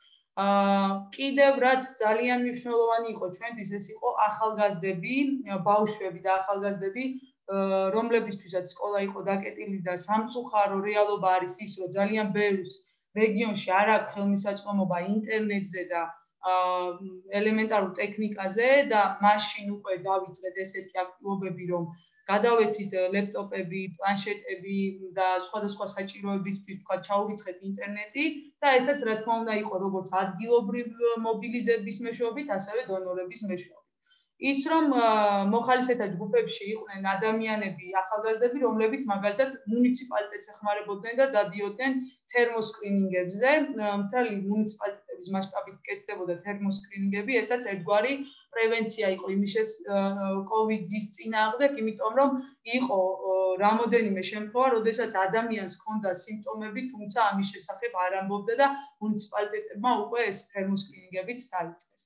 კიდევ რაც ძალიან მნიშვნელოვანი იყო ჩვენთვის, ეს იყო ახალგაზრდები, ბავშვები და ახალგაზრდები, რომლებისთვისაც სკოლა იყო დაკეტილი და სამწუხარო რეალობა არის ის, რომ ძალიან ბევრს რეგიონში არ აქვს ხელმისაწვდომობა ინტერნეტზე და ელემენტარულ ტექნიკაზე და მაშინ უკვე დავიწყეთ ესეთი აქტივობები, რომ გადავეცით ლეპტოპები, პლანშეტები და სხვადასხვა საჭიროებისთვის თქვა ჩაურიცხეთ ინტერნეტი და ესაც რა თქმა უნდა იყო როგორც ადგილობრივ მობილიზების მეშვეობით, ასევე დონორების მეშვეობით. ის რომ მოხალისეთა ჯგუფებში იყვნენ ადამიანები, ახალგაზრდები, რომლებიც მაგალითად მუნიციპალიტეტს ეხმარებოდნენ და დადიოდნენ თერმოსკრინინგებზე, მთელი მუნიციპალიტეტების მასშტაბით კეთდებოდა თერმოსკრინინგები, ესაც ერთგვარი პრევენცია იყო იმის კოვიდის წინააღმდეგ, იმიტომ რომ იყო რამოდენიმე შემთხვევა, როდესაც ადამიანს ჰქონდა სიმპტომები, თუმცა ამის შესახებ არ ამბობდა და მუნიციპალიტეტებმა უკვე ეს თერმოსკრინინგებიც დაიწყეს.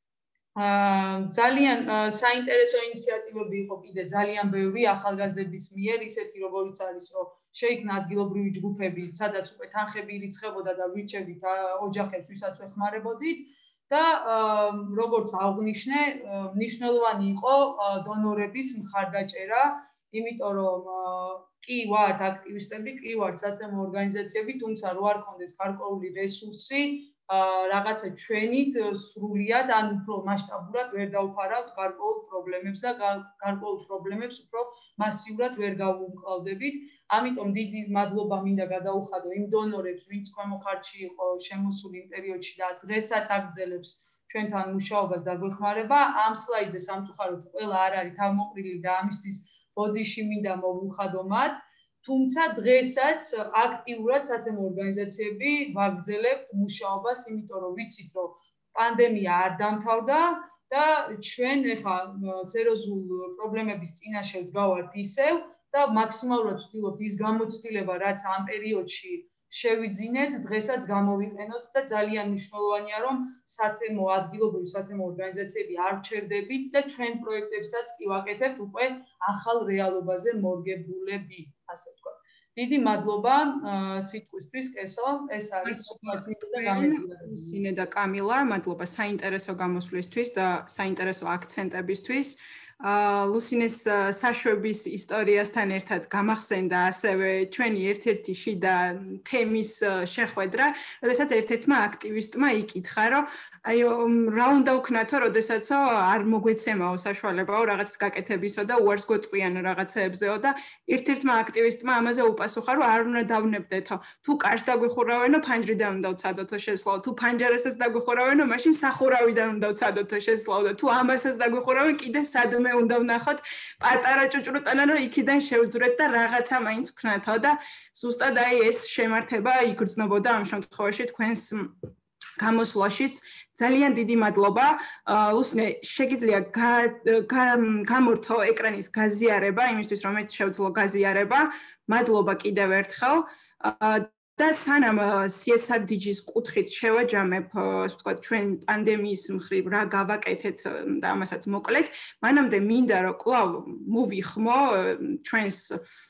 ძალიან საინტერესო ინიციატივები იყო კიდე ძალიან ბევრი ახალგაზრდების მიერ, ისეთი როგორიც არის, რომ შეიქმნა ადგილობრივი ჯგუფები, სადაც უკვე თანხები ირიცხებოდა და ვირჩევდით ოჯახებს, ვისაც ეხმარებოდით და როგორც აღნიშნე, მნიშვნელოვანი იყო დონორების მხარდაჭერა, იმიტომ რომ კი ვართ აქტივისტები, კი ვართ სათემო ორგანიზაციები, თუმცა რო არ კონდეს გარკვეული რესურსი, რაღაცა ჩვენით სრულიად ან უფრო მასშტაბურად ვერ დავფარავთ გარკვეულ პრობლემებს და გარკვეულ პრობლემებს უფრო მასიურად ვერ გავუმკლავდებით. ამიტომ დიდი მადლობა მინდა გადაუხადო იმ დონორებს, ვინც ქვემო ქართლში იყო შემოსული იმ პერიოდში და დღესაც აგრძელებს ჩვენთან მუშაობას და გვეხმარება. ამ სლაიდზე სამწუხაროდ ყველა არ არის თავმოყრილი და ამისთვის ბოდიში მინდა მოვუხადო მათ. თუმცა დღესაც აქტიურად სათემო ორგანიზაციები ვაგრძელებთ მუშაობას, იმიტომ რომ ვიცით, რომ პანდემია არ დამთავრდა და ჩვენ ეხა სერიოზულ პრობლემების წინაშე ვდგავართ ისევ და მაქსიმალურად ვცდილობთ ის გამოცდილება, რაც ამ პერიოდში შევიძინეთ, დღესაც გამოვიყენოთ და ძალიან მნიშვნელოვანია, რომ სათემო ადგილობრივი სათემო ორგანიზაციები არ ვჩერდებით და ჩვენ პროექტებსაც კი ვაკეთებთ უკვე ახალ რეალობაზე მორგებულები, ასე ვთქვათ. დიდი მადლობა სიტყვისთვის, კესო, ეს არის სულაც და გამიზიარება. სინე და კამილა, მადლობა საინტერესო გამოსვლისთვის და საინტერესო აქცენტებისთვის. ლუსინეს საშვების ისტორიასთან ერთად გამახსენდა ასევე ჩვენი ერთ-ერთი შიდა თემის შეხვედრა, როდესაც ერთ-ერთმა აქტივისტმა იკითხა, რომ აი რა უნდა ვქნათო, როდესაც არ მოგვეცემაო საშუალებაო რაღაც გაკეთებისო და უარს გვეტყვიან რაღაცეებზეო და ერთ-ერთმა აქტივისტმა ამაზე უპასუხა, რომ არ უნდა დავნებდეთო. თუ კარს დაგვიხურავენო, ფანჯრიდან უნდა ვცადოთო შესვლაო. თუ ფანჯარასაც დაგვიხურავენო, მაშინ სახურავიდან უნდა ვცადოთო შესვლაო და თუ ამასაც დაგვიხურავენ, კიდე სადმე უნდა ვნახოთ პატარა ჭუჭრუტანა, რომ იქიდან შევძვრეთ და რაღაცა მაინც ვქნათო და ზუსტად აი ეს შემართება იგრძნობოდა ამ შემთხვევაში თქვენს გამოსვლაშიც. ძალიან დიდი მადლობა. ლუსინე, შეგიძლია გამორთო ეკრანის გაზიარება, იმისთვის რომ მეც შევძლო გაზიარება. მადლობა კიდევ ერთხელ. და სანამ C S R D G-ს კუთხით შევაჯამებ, ასე ვთქვათ, ჩვენ პანდემიის მხრივ რა გავაკეთეთ და ამასაც მოკლედ, მანამდე მინდა რომ კვლავ მოვიხმო ჩვენს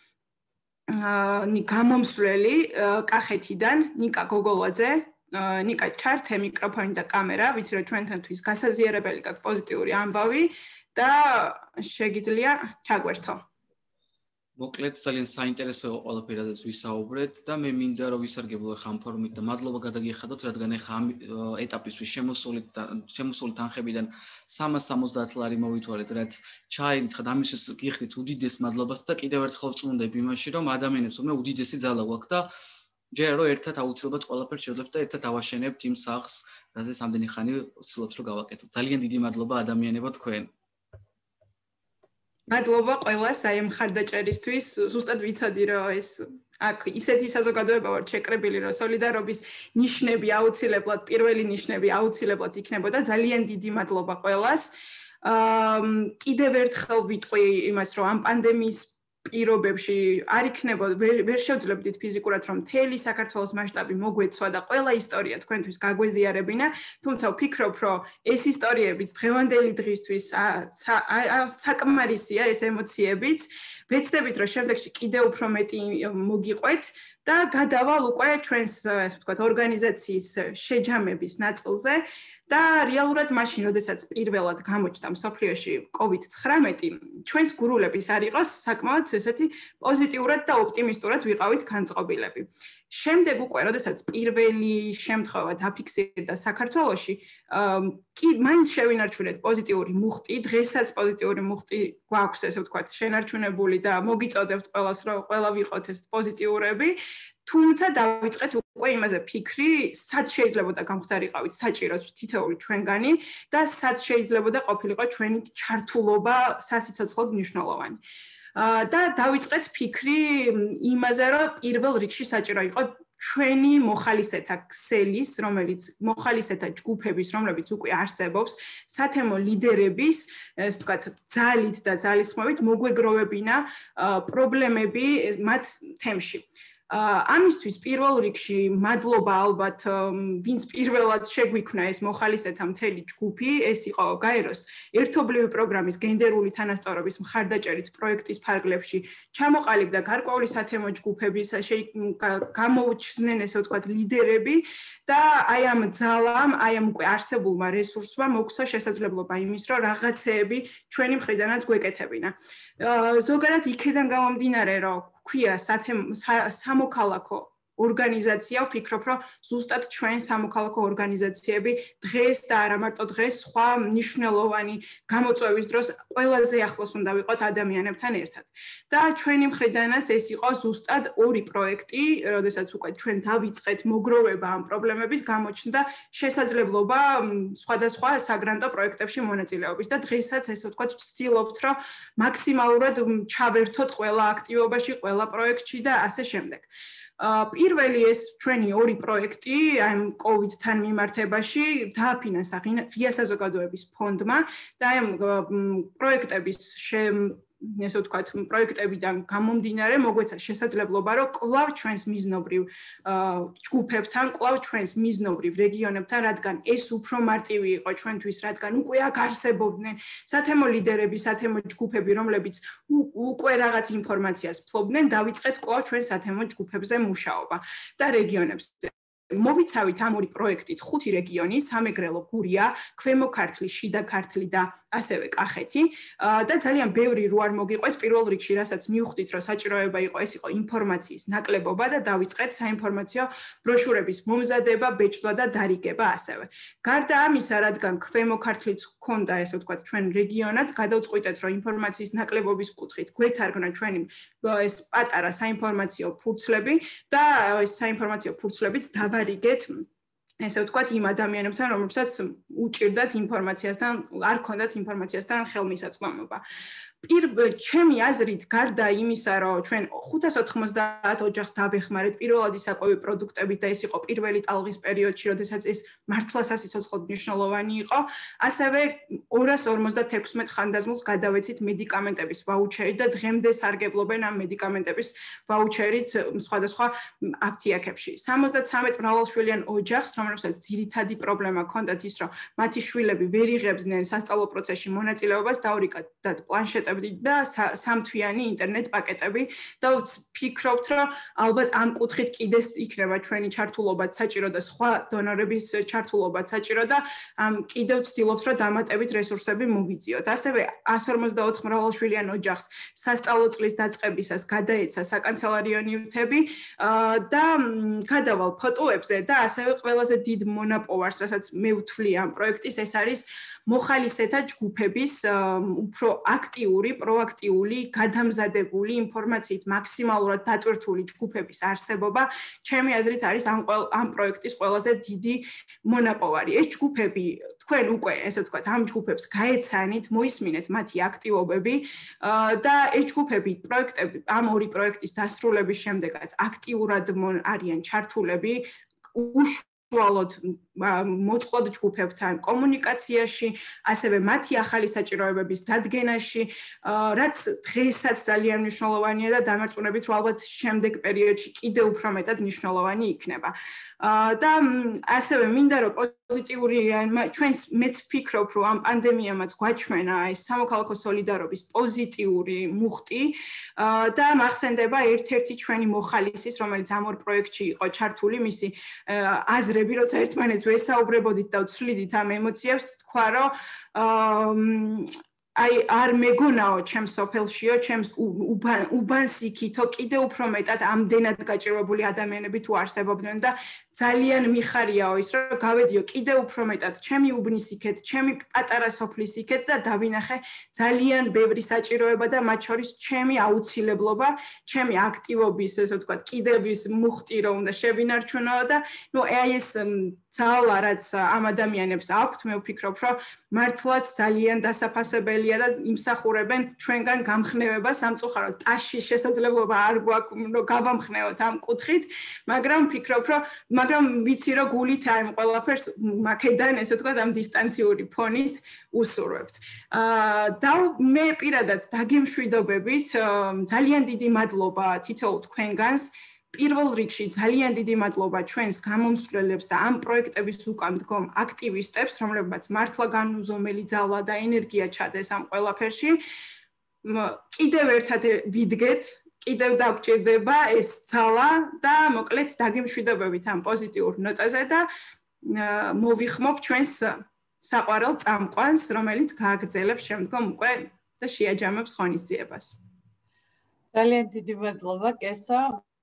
გამომსვლელი კახეთიდან, ნიკა გოგოლაძე. ნიკა, ჩართე მიკროფონი და კამერა, ვიცი რომ ჩვენთანთვის გასაზიარებელი გაქვს პოზიტიური ამბავი და შეგიძლია ჩაგვერთო. მოკლედ ძალიან საინტერესო ყველაფერი რაც ვისაუბრეთ და მე მინდა რომ ვისარგებლო ხა ამ ფორუმით და მადლობა გადაგიხადოთ, რადგან ხა ამ ეტაპისთვის შემოსული შემოსული თანხებიდან სამას სამოცდაათ ლარი მოვითვალეთ, რაც ჩაირიცხა და ამისთვის გიხდით უდიდეს მადლობას და კიდევ ერთხელ ვწუნდები იმაში, რომ ადამიანებს უნდა უდიდესი ძალა გვაქვს და ჯერ რომ ერთად აუცილებლად ყველაფერს შევძლებთ და ერთად ავაშენებთ იმ სახს, რაზეც ამდენი ხანი ვცდილობთ რომ გავაკეთოთ. ძალიან დიდი მადლობა ადამიანებო თქვენ. მადლობა ყველას აი ამ ხარდაჭერისთვის. ზუსტად ვიცოდი რომ ეს აქ ისეთი საზოგადოება ვარ შეკრებილი, რომ სოლიდარობის ნიშნები აუცილებლად, პირველი ნიშნები აუცილებლად იქნებოდა. ძალიან დიდი მადლობა ყველას. აა კიდევ ერთხელ ვიტყვი იმას, რომ ამ პანდემიის პირობებში არ იქნება ვერ შევძლებდით ფიზიკურად რომ მთელი საქართველოს მასშტაბი მოგვეცვა და ყველა ისტორია თქვენთვის გაგვეზიარებინა, თუმცა ვფიქრობ რომ ეს ისტორიებიც დღევანდელი დღისთვის საკმარისია ეს ემოციებიც. ვეცდებით რომ შემდეგში კიდევ უფრო მეტი მოგიყვეთ და გადავალ უკვე ჩვენს ასე ვთქვათ ორგანიზაციის შეჯამების ნაწილზე და რეალურად მაშინ, როდესაც პირველად გამოჩნდა მსოფლიოში COVID ცხრამეტი, ჩვენს გურულების არ იყოს საკმაოდ ესეთი პოზიტიურად და ოპტიმისტურად ვიყავით განწყობილები. შემდეგ უკვე, როდესაც პირველი შემთხვევა დაფიქსირდა საქართველოში, კი მაინც შევინარჩუნეთ პოზიტიური მუხტი, დღესაც პოზიტიური მუხტი გვაქვს, ესე ვთქვათ, შენარჩუნებული და მოგიწოდებთ ყველას, რომ ყველა ვიყოთ ეს პოზიტიურები. თუმცა დავიწყეთ უკვე იმაზე ფიქრი, სად შეიძლებოდა გამხდარიყავით საჭიროც თითოეული ჩვენგანი და სად შეიძლებოდა ყოფილიყო ჩვენი ჩართულობა სასიცოცხლოდ მნიშვნელოვანი. და დავიწყეთ ფიქრი იმაზე, რომ პირველ რიგში საჭირო იყო ჩვენი მოხალისეთა ქსელის, რომელიც მოხალისეთა ჯგუფების, რომლებიც უკვე არსებობს, სათემო ლიდერების, ასე ვთქვათ, ძალით და ძალისხმევით მოგვეგროვებინა პრობლემები მათ თემში. ამისთვის პირველ რიგში მადლობა ალბათ ვინც პირველად შეგვიქმნა ეს მოხალისეთა მთელი ჯგუფი, ეს იყო გაეროს ერთობლივი პროგრამის გენდერული თანასწორობის მხარდაჭერით პროექტის ფარგლებში ჩამოყალიბდა გარკვეული სათემო ჯგუფების გამოუჩნდნენ ესე ვთქვათ ლიდერები და აი ამ ძალამ, აი ამ უკვე არსებულმა რესურსმა მოგცა შესაძლებლობა იმის, რომ რაღაცეები ჩვენი მხრიდანაც გვეკეთებინა. ზოგადად იქედან გამომდინარე, რომ ქვია სამოქალაქო ორგანიზაცია, ვფიქრობ, რომ ზუსტად ჩვენ სამოქალაქო ორგანიზაციები დღეს და არა მარტო დღეს, სხვა მნიშვნელოვანი გამოწვევის დროს ყველაზე ახლოს უნდა ვიყოთ ადამიანებთან ერთად. და ჩვენი მხრიდანაც ეს იყო ზუსტად ორი პროექტი, როდესაც უკვე ჩვენ დავიწყეთ მოგროვება ამ პრობლემების, გამოჩნდა შესაძლებლობა სხვადასხვა საგრანტო პროექტებში მონაწილეობის და დღესაც ესე ვთქვათ, ვცდილობთ, რომ მაქსიმალურად ჩავერთოთ ყველა აქტივობაში, ყველა პროექტში და ასე შემდეგ. პირველი ეს ჩვენი ორი პროექტი ამ კოვიდთან მიმართებაში დააფინანსა ღია საზოგადოების ფონდმა და ამ პროექტების ესე ვთქვათ, პროექტებიდან გამომდინარე მოგვეცა შესაძლებლობა, რომ კვლავ ჩვენს მიზნობრივ ჯგუფებთან, კვლავ ჩვენს მიზნობრივ რეგიონებთან, რადგან ეს უფრო მარტივი იყო ჩვენთვის, რადგან უკვე აქ არსებობდნენ სათემო ლიდერები, სათემო ჯგუფები, რომლებიც უკვე რაღაც ინფორმაციას ფლობდნენ, დავიწყეთ კვლავ ჩვენ სათემო ჯგუფებზე მუშაობა და რეგიონებზე. მოვიცავით ამ ორი პროექტით ხუთი რეგიონი, სამეგრელო, გურია, ქვემო ქართლი, შიდა ქართლი და ასევე კახეთი და ძალიან ბევრი რო არ მოგიყვეთ პირველ რიგში, რასაც მივხვდით, რომ საჭიროება იყო, ეს იყო ინფორმაციის ნაკლებობა და დავიწყეთ საინფორმაციო ბროშურების მომზადება, ბეჭდვა და დარიგება ასევე. გარდა ამისა, რადგან ქვემო ქართლიც ჰქონდა, ესე ვთქვათ, ჩვენ რეგიონად, გადავწყვიტეთ, რომ ინფორმაციის ნაკლებობის კუთხით გვეთარგმნა ჩვენი ეს პატარა საინფორმაციო ფურცლები და ეს საინფორმაციო ფურცლებიც დავარიგეთ ესე ვთქვათ, იმ ადამიანებთან, რომლებსაც უჭირდათ ინფორმაციასთან, არ ქონდათ ინფორმაციასთან ხელმისაწვდომობა. პირველ ჩემი აზრით, გარდა იმისა, რომ ჩვენ ხუთას ოთხმოცდაათ ოჯახს დავეხმარეთ პირველადი საკვები პროდუქტებით და ეს იყო პირველი ტალღის პერიოდში, როდესაც ეს მართლა სასიცოცხლოდ მნიშვნელოვანი იყო, ასევე ორას ორმოცდათექვსმეტ ხანდაზმულს გადავეცით მედიკამენტების ვაუჩერი და დღემდე სარგებლობენ ამ მედიკამენტების ვაუჩერით სხვადასხვა აფთიაქებში. სამოცდათრამეტ მრავალშვილიან ოჯახს, რომელსაც ძირითადი პრობლემა ჰქონდათ ის, რომ მათი შვილები ვერ იღებდნენ სასწავლო პროცესში მონაწილეობას, დაურიგათ პლანშეტ და სამთვიანი ინტერნეტ პაკეტები და ვფიქრობთ, რომ ალბათ ამ კუთხით კიდე იქნება ჩვენი ჩართულობაც საჭირო და სხვა დონორების ჩართულობაც საჭირო და კიდევ ვცდილობთ, რომ დამატებით რესურსები მოვიძიოთ. ასევე εκατს ორმოცდაოთხ მრავალშვილიან ოჯახს სასწავლო წლის დაწყებისას გადაეცა საკანცელარიო ნივთები და გადავალ ფოტოებზე და ასევე ყველაზე დიდ მონაპოვარს, რასაც მე ვთვლი ამ პროექტის, ეს არის მოხალისეთა ჯგუფების უფრო აქტიური, პროაქტიული, გადამზადებული ინფორმაციით მაქსიმალურად დატვირთული ჯგუფების არსებობა, ჩემი აზრით არის ამ ამ პროექტის ყველაზე დიდი მონაპოვარი. ეს ჯგუფები, თქვენ უკვე, ესე ვთქვათ, ამ ჯგუფებს გაეცანით, მოისმინეთ მათი აქტივობები და ეს ჯგუფები, პროექტები, ამ ორი პროექტის დასრულების შემდეგაც აქტიურად არიან ჩართულები უშუალოდ მოწყვლად ჯგუფებთან კომუნიკაციაში, ასევე მათი ახალი საჭიროებების დადგენაში, რაც დღესაც ძალიან მნიშვნელოვანია და დამარწმუნებით, რომ ალბათ შემდეგ პერიოდში კიდევ უფრო მეტად მნიშვნელოვანი იქნება. და ასევე მინდა რომ პოზიტიური ჩვენს მეც ვფიქრობ, რომ ამ პანდემიამაც გვაჩვენა ეს სამოქალაქო სოლიდარობის პოზიტიური მუხტი და მახსენდება ერთ-ერთი ჩვენი მოხალისის, რომელიც ამ ორ პროექტში იყო ჩართული, მისი აზრები, როცა ერთმანეთს ვესაუბრებოდით და ვცვლიდით ამ ემოციებს, თქვა, რომ აი არ მეგონაო ჩემს სოფელშიო, ჩემს უბანს იქითო, კიდევ უფრო მეტად ამდენად გაჭირვებული ადამიანები თუ არსებობდნენ და ძალიან მიხარიაო ის, რომ გავედიო კიდევ უფრო მეტად ჩემი უბნის იქეთ, ჩემი პატარა სოფლის იქეთ და დავინახე ძალიან ბევრი საჭიროება და მათ შორის ჩემი აუცილებლობა, ჩემი აქტივობის, ესე ვთქვათ, კიდევის მუხტი რომ უნდა შევინარჩუნო და ნუ აი ეს ძალა, რაც ამ ადამიანებს აქვთ, მე ვფიქრობ, რომ მართლაც ძალიან დასაფასებელია და იმსახურებენ ჩვენგან გამხნევებას, სამწუხაროდ ტაში შესაძლებლობა არ გვაქვს, რომ გავამხნევოთ ამ კუთხით, მაგრამ ვფიქრობ, რომ მაგრამ ვიცი, რომ გულით ამ ყველაფერს მაქედან, ესე ვთქვათ, ამ დისტანციური ფონით უსურვებთ. და მე პირადად დაგემშვიდობებით, ძალიან დიდი მადლობა თითოეულ თქვენგანს. პირველ რიგში ძალიან დიდი მადლობა ჩვენს გამომსვლელებს და ამ პროექტების უკან მდგომ აქტივისტებს, რომლებმაც მართლა განუზომელი ძალა და ენერგია ჩადეს ამ ყველაფერში. კიდევ ერთად ვიდგეთ, კიდევ დაგჭირდება ეს ძალა და მოკლედ დაგემშვიდობებით ამ პოზიტიურ ნოტაზე და მოვიხმობ ჩვენს საყვარელ წამყვანს, რომელიც გააგრძელებს შემდგომ უკვე და შეაჯამებს ღონისძიებას. ძალიან დიდი მადლობა, კესო.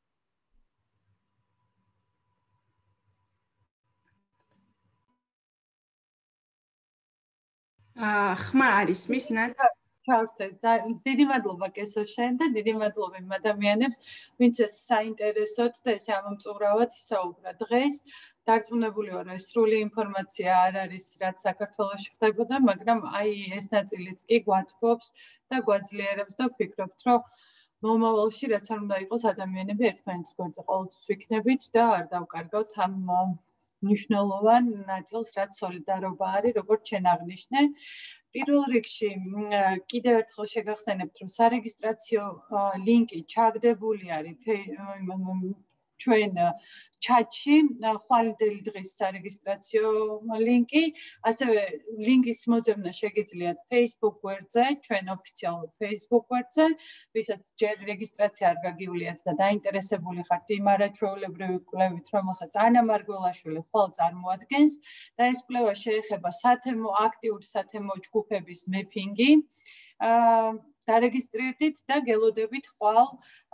აა ხმა არის მის ნაც ჩავთე. დიდი მადლობა კესო შენ და დიდი მადლობა იმ ადამიანებს, ვინც ეს საინტერესოდ და ეს ამომწურავად ისაუბრა. დღეს დარწმუნებული ვარ, რომ სრული ინფორმაცია არ არის, რაც საქართველოში ხდებოდა, მაგრამ აი ეს ნაწილიც კი გვათბობს და გვაძლიერებს და ვფიქრობთ, რომ მომავალში რაც არ უნდა იყოს ადამიანები ერთმანეთის გვერდზე ყოველთვის ვიქნებით და არ დავკარგავთ ამ მნიშვნელოვან ნაწილს, რაც სოლიდარობა არის, როგორც შენ აღნიშნე. პირველ რიგში კიდევ ერთხელ შეგახსენებთ, რომ სარეგისტრაციო ლინკი ჩაგდებული არის ჩვენ ჩატში, ხვალინდელი დღის სარეგისტრაციო ლინკი, ასევე ლინკის მოძებნა შეგიძლიათ Facebook გვერდზე, ჩვენ ოფიციალურ Facebook გვერდზე, ვისაც ჯერ რეგისტრაცია არ გაგივლიათ და დაინტერესებული ხართ იმ არაჩვეულებრივი კვლევით, რომელსაც ანა მარგველაშვილი ხვალ წარმოადგენს და ეს კვლევა შეეხება სათემო აქტიური სათემო ჯგუფების მეფინგი. დარეგისტრირდით და გელოდებით ხვალ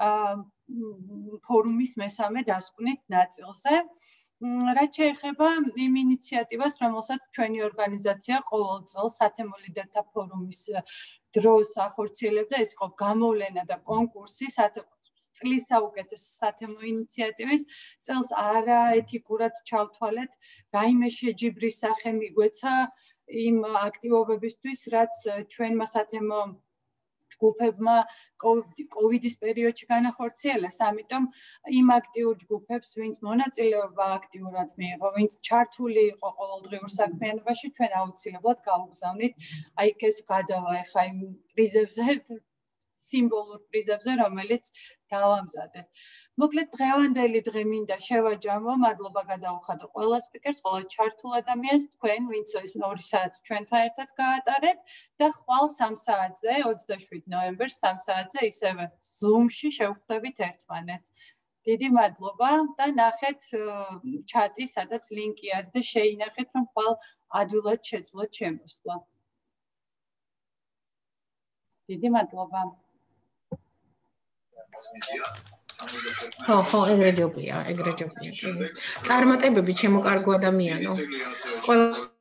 ფორუმის მესამე დასკვნით ნაწილზე. რაც შეეხება იმ ინიციატივას, რომელსაც ჩვენი ორგანიზაცია ყოველ წელს სათემო ლიდერთა ფორუმის დროს ახორციელებდა, ეს იყო გამოვლენა და კონკურსი წლის საუკეთესო სათემო ინიციატივის. წელს არაეთიკურად ჩავთვალეთ, რაიმე შეჯიბრის სახე მიგვეცა იმ აქტივობებისთვის, რაც ჩვენმა სათემო ჯგუფებმა კოვიდის პერიოდში განახორციელეს, ამიტომ იმ აქტიურ ჯგუფებს, ვინც მონაწილეობა აქტიურად მიიღო, ვინც ჩართული იყო ყოველდღიურ საქმიანობაში, ჩვენ აუცილებლად გავუგზავნით. აი ეს გადავა ახლა იმ პრიზებზე, სიმბოლურ პრიზებზე, რომელიც დავამზადეთ. მოკლედ დღევანდელი დღე მინდა შევაჯამო, მადლობა გადაუხადო ყველა სპიკერს, ყველა ჩართულ ადამიანს, თქვენ, ვინც ეს ორი საათი ჩვენთან ერთად გაატარეთ და ხვალ სამ საათზე, ოცდაშვიდ ნოემბერს სამ საათზე ისევე Zoom-ში შევხვდებით ერთმანეთს. დიდი მადლობა და ნახეთ ჩატი, სადაც ლინკი არის და შეინახეთ, რომ ხვალ ადვილად შეძლოთ შემოსვლა. დიდი მადლობა. ხო, ხო, ეგრე ჯობია, ეგრე ჯობია. წარმატებები ჩემო კარგო ადამიანო. ყველა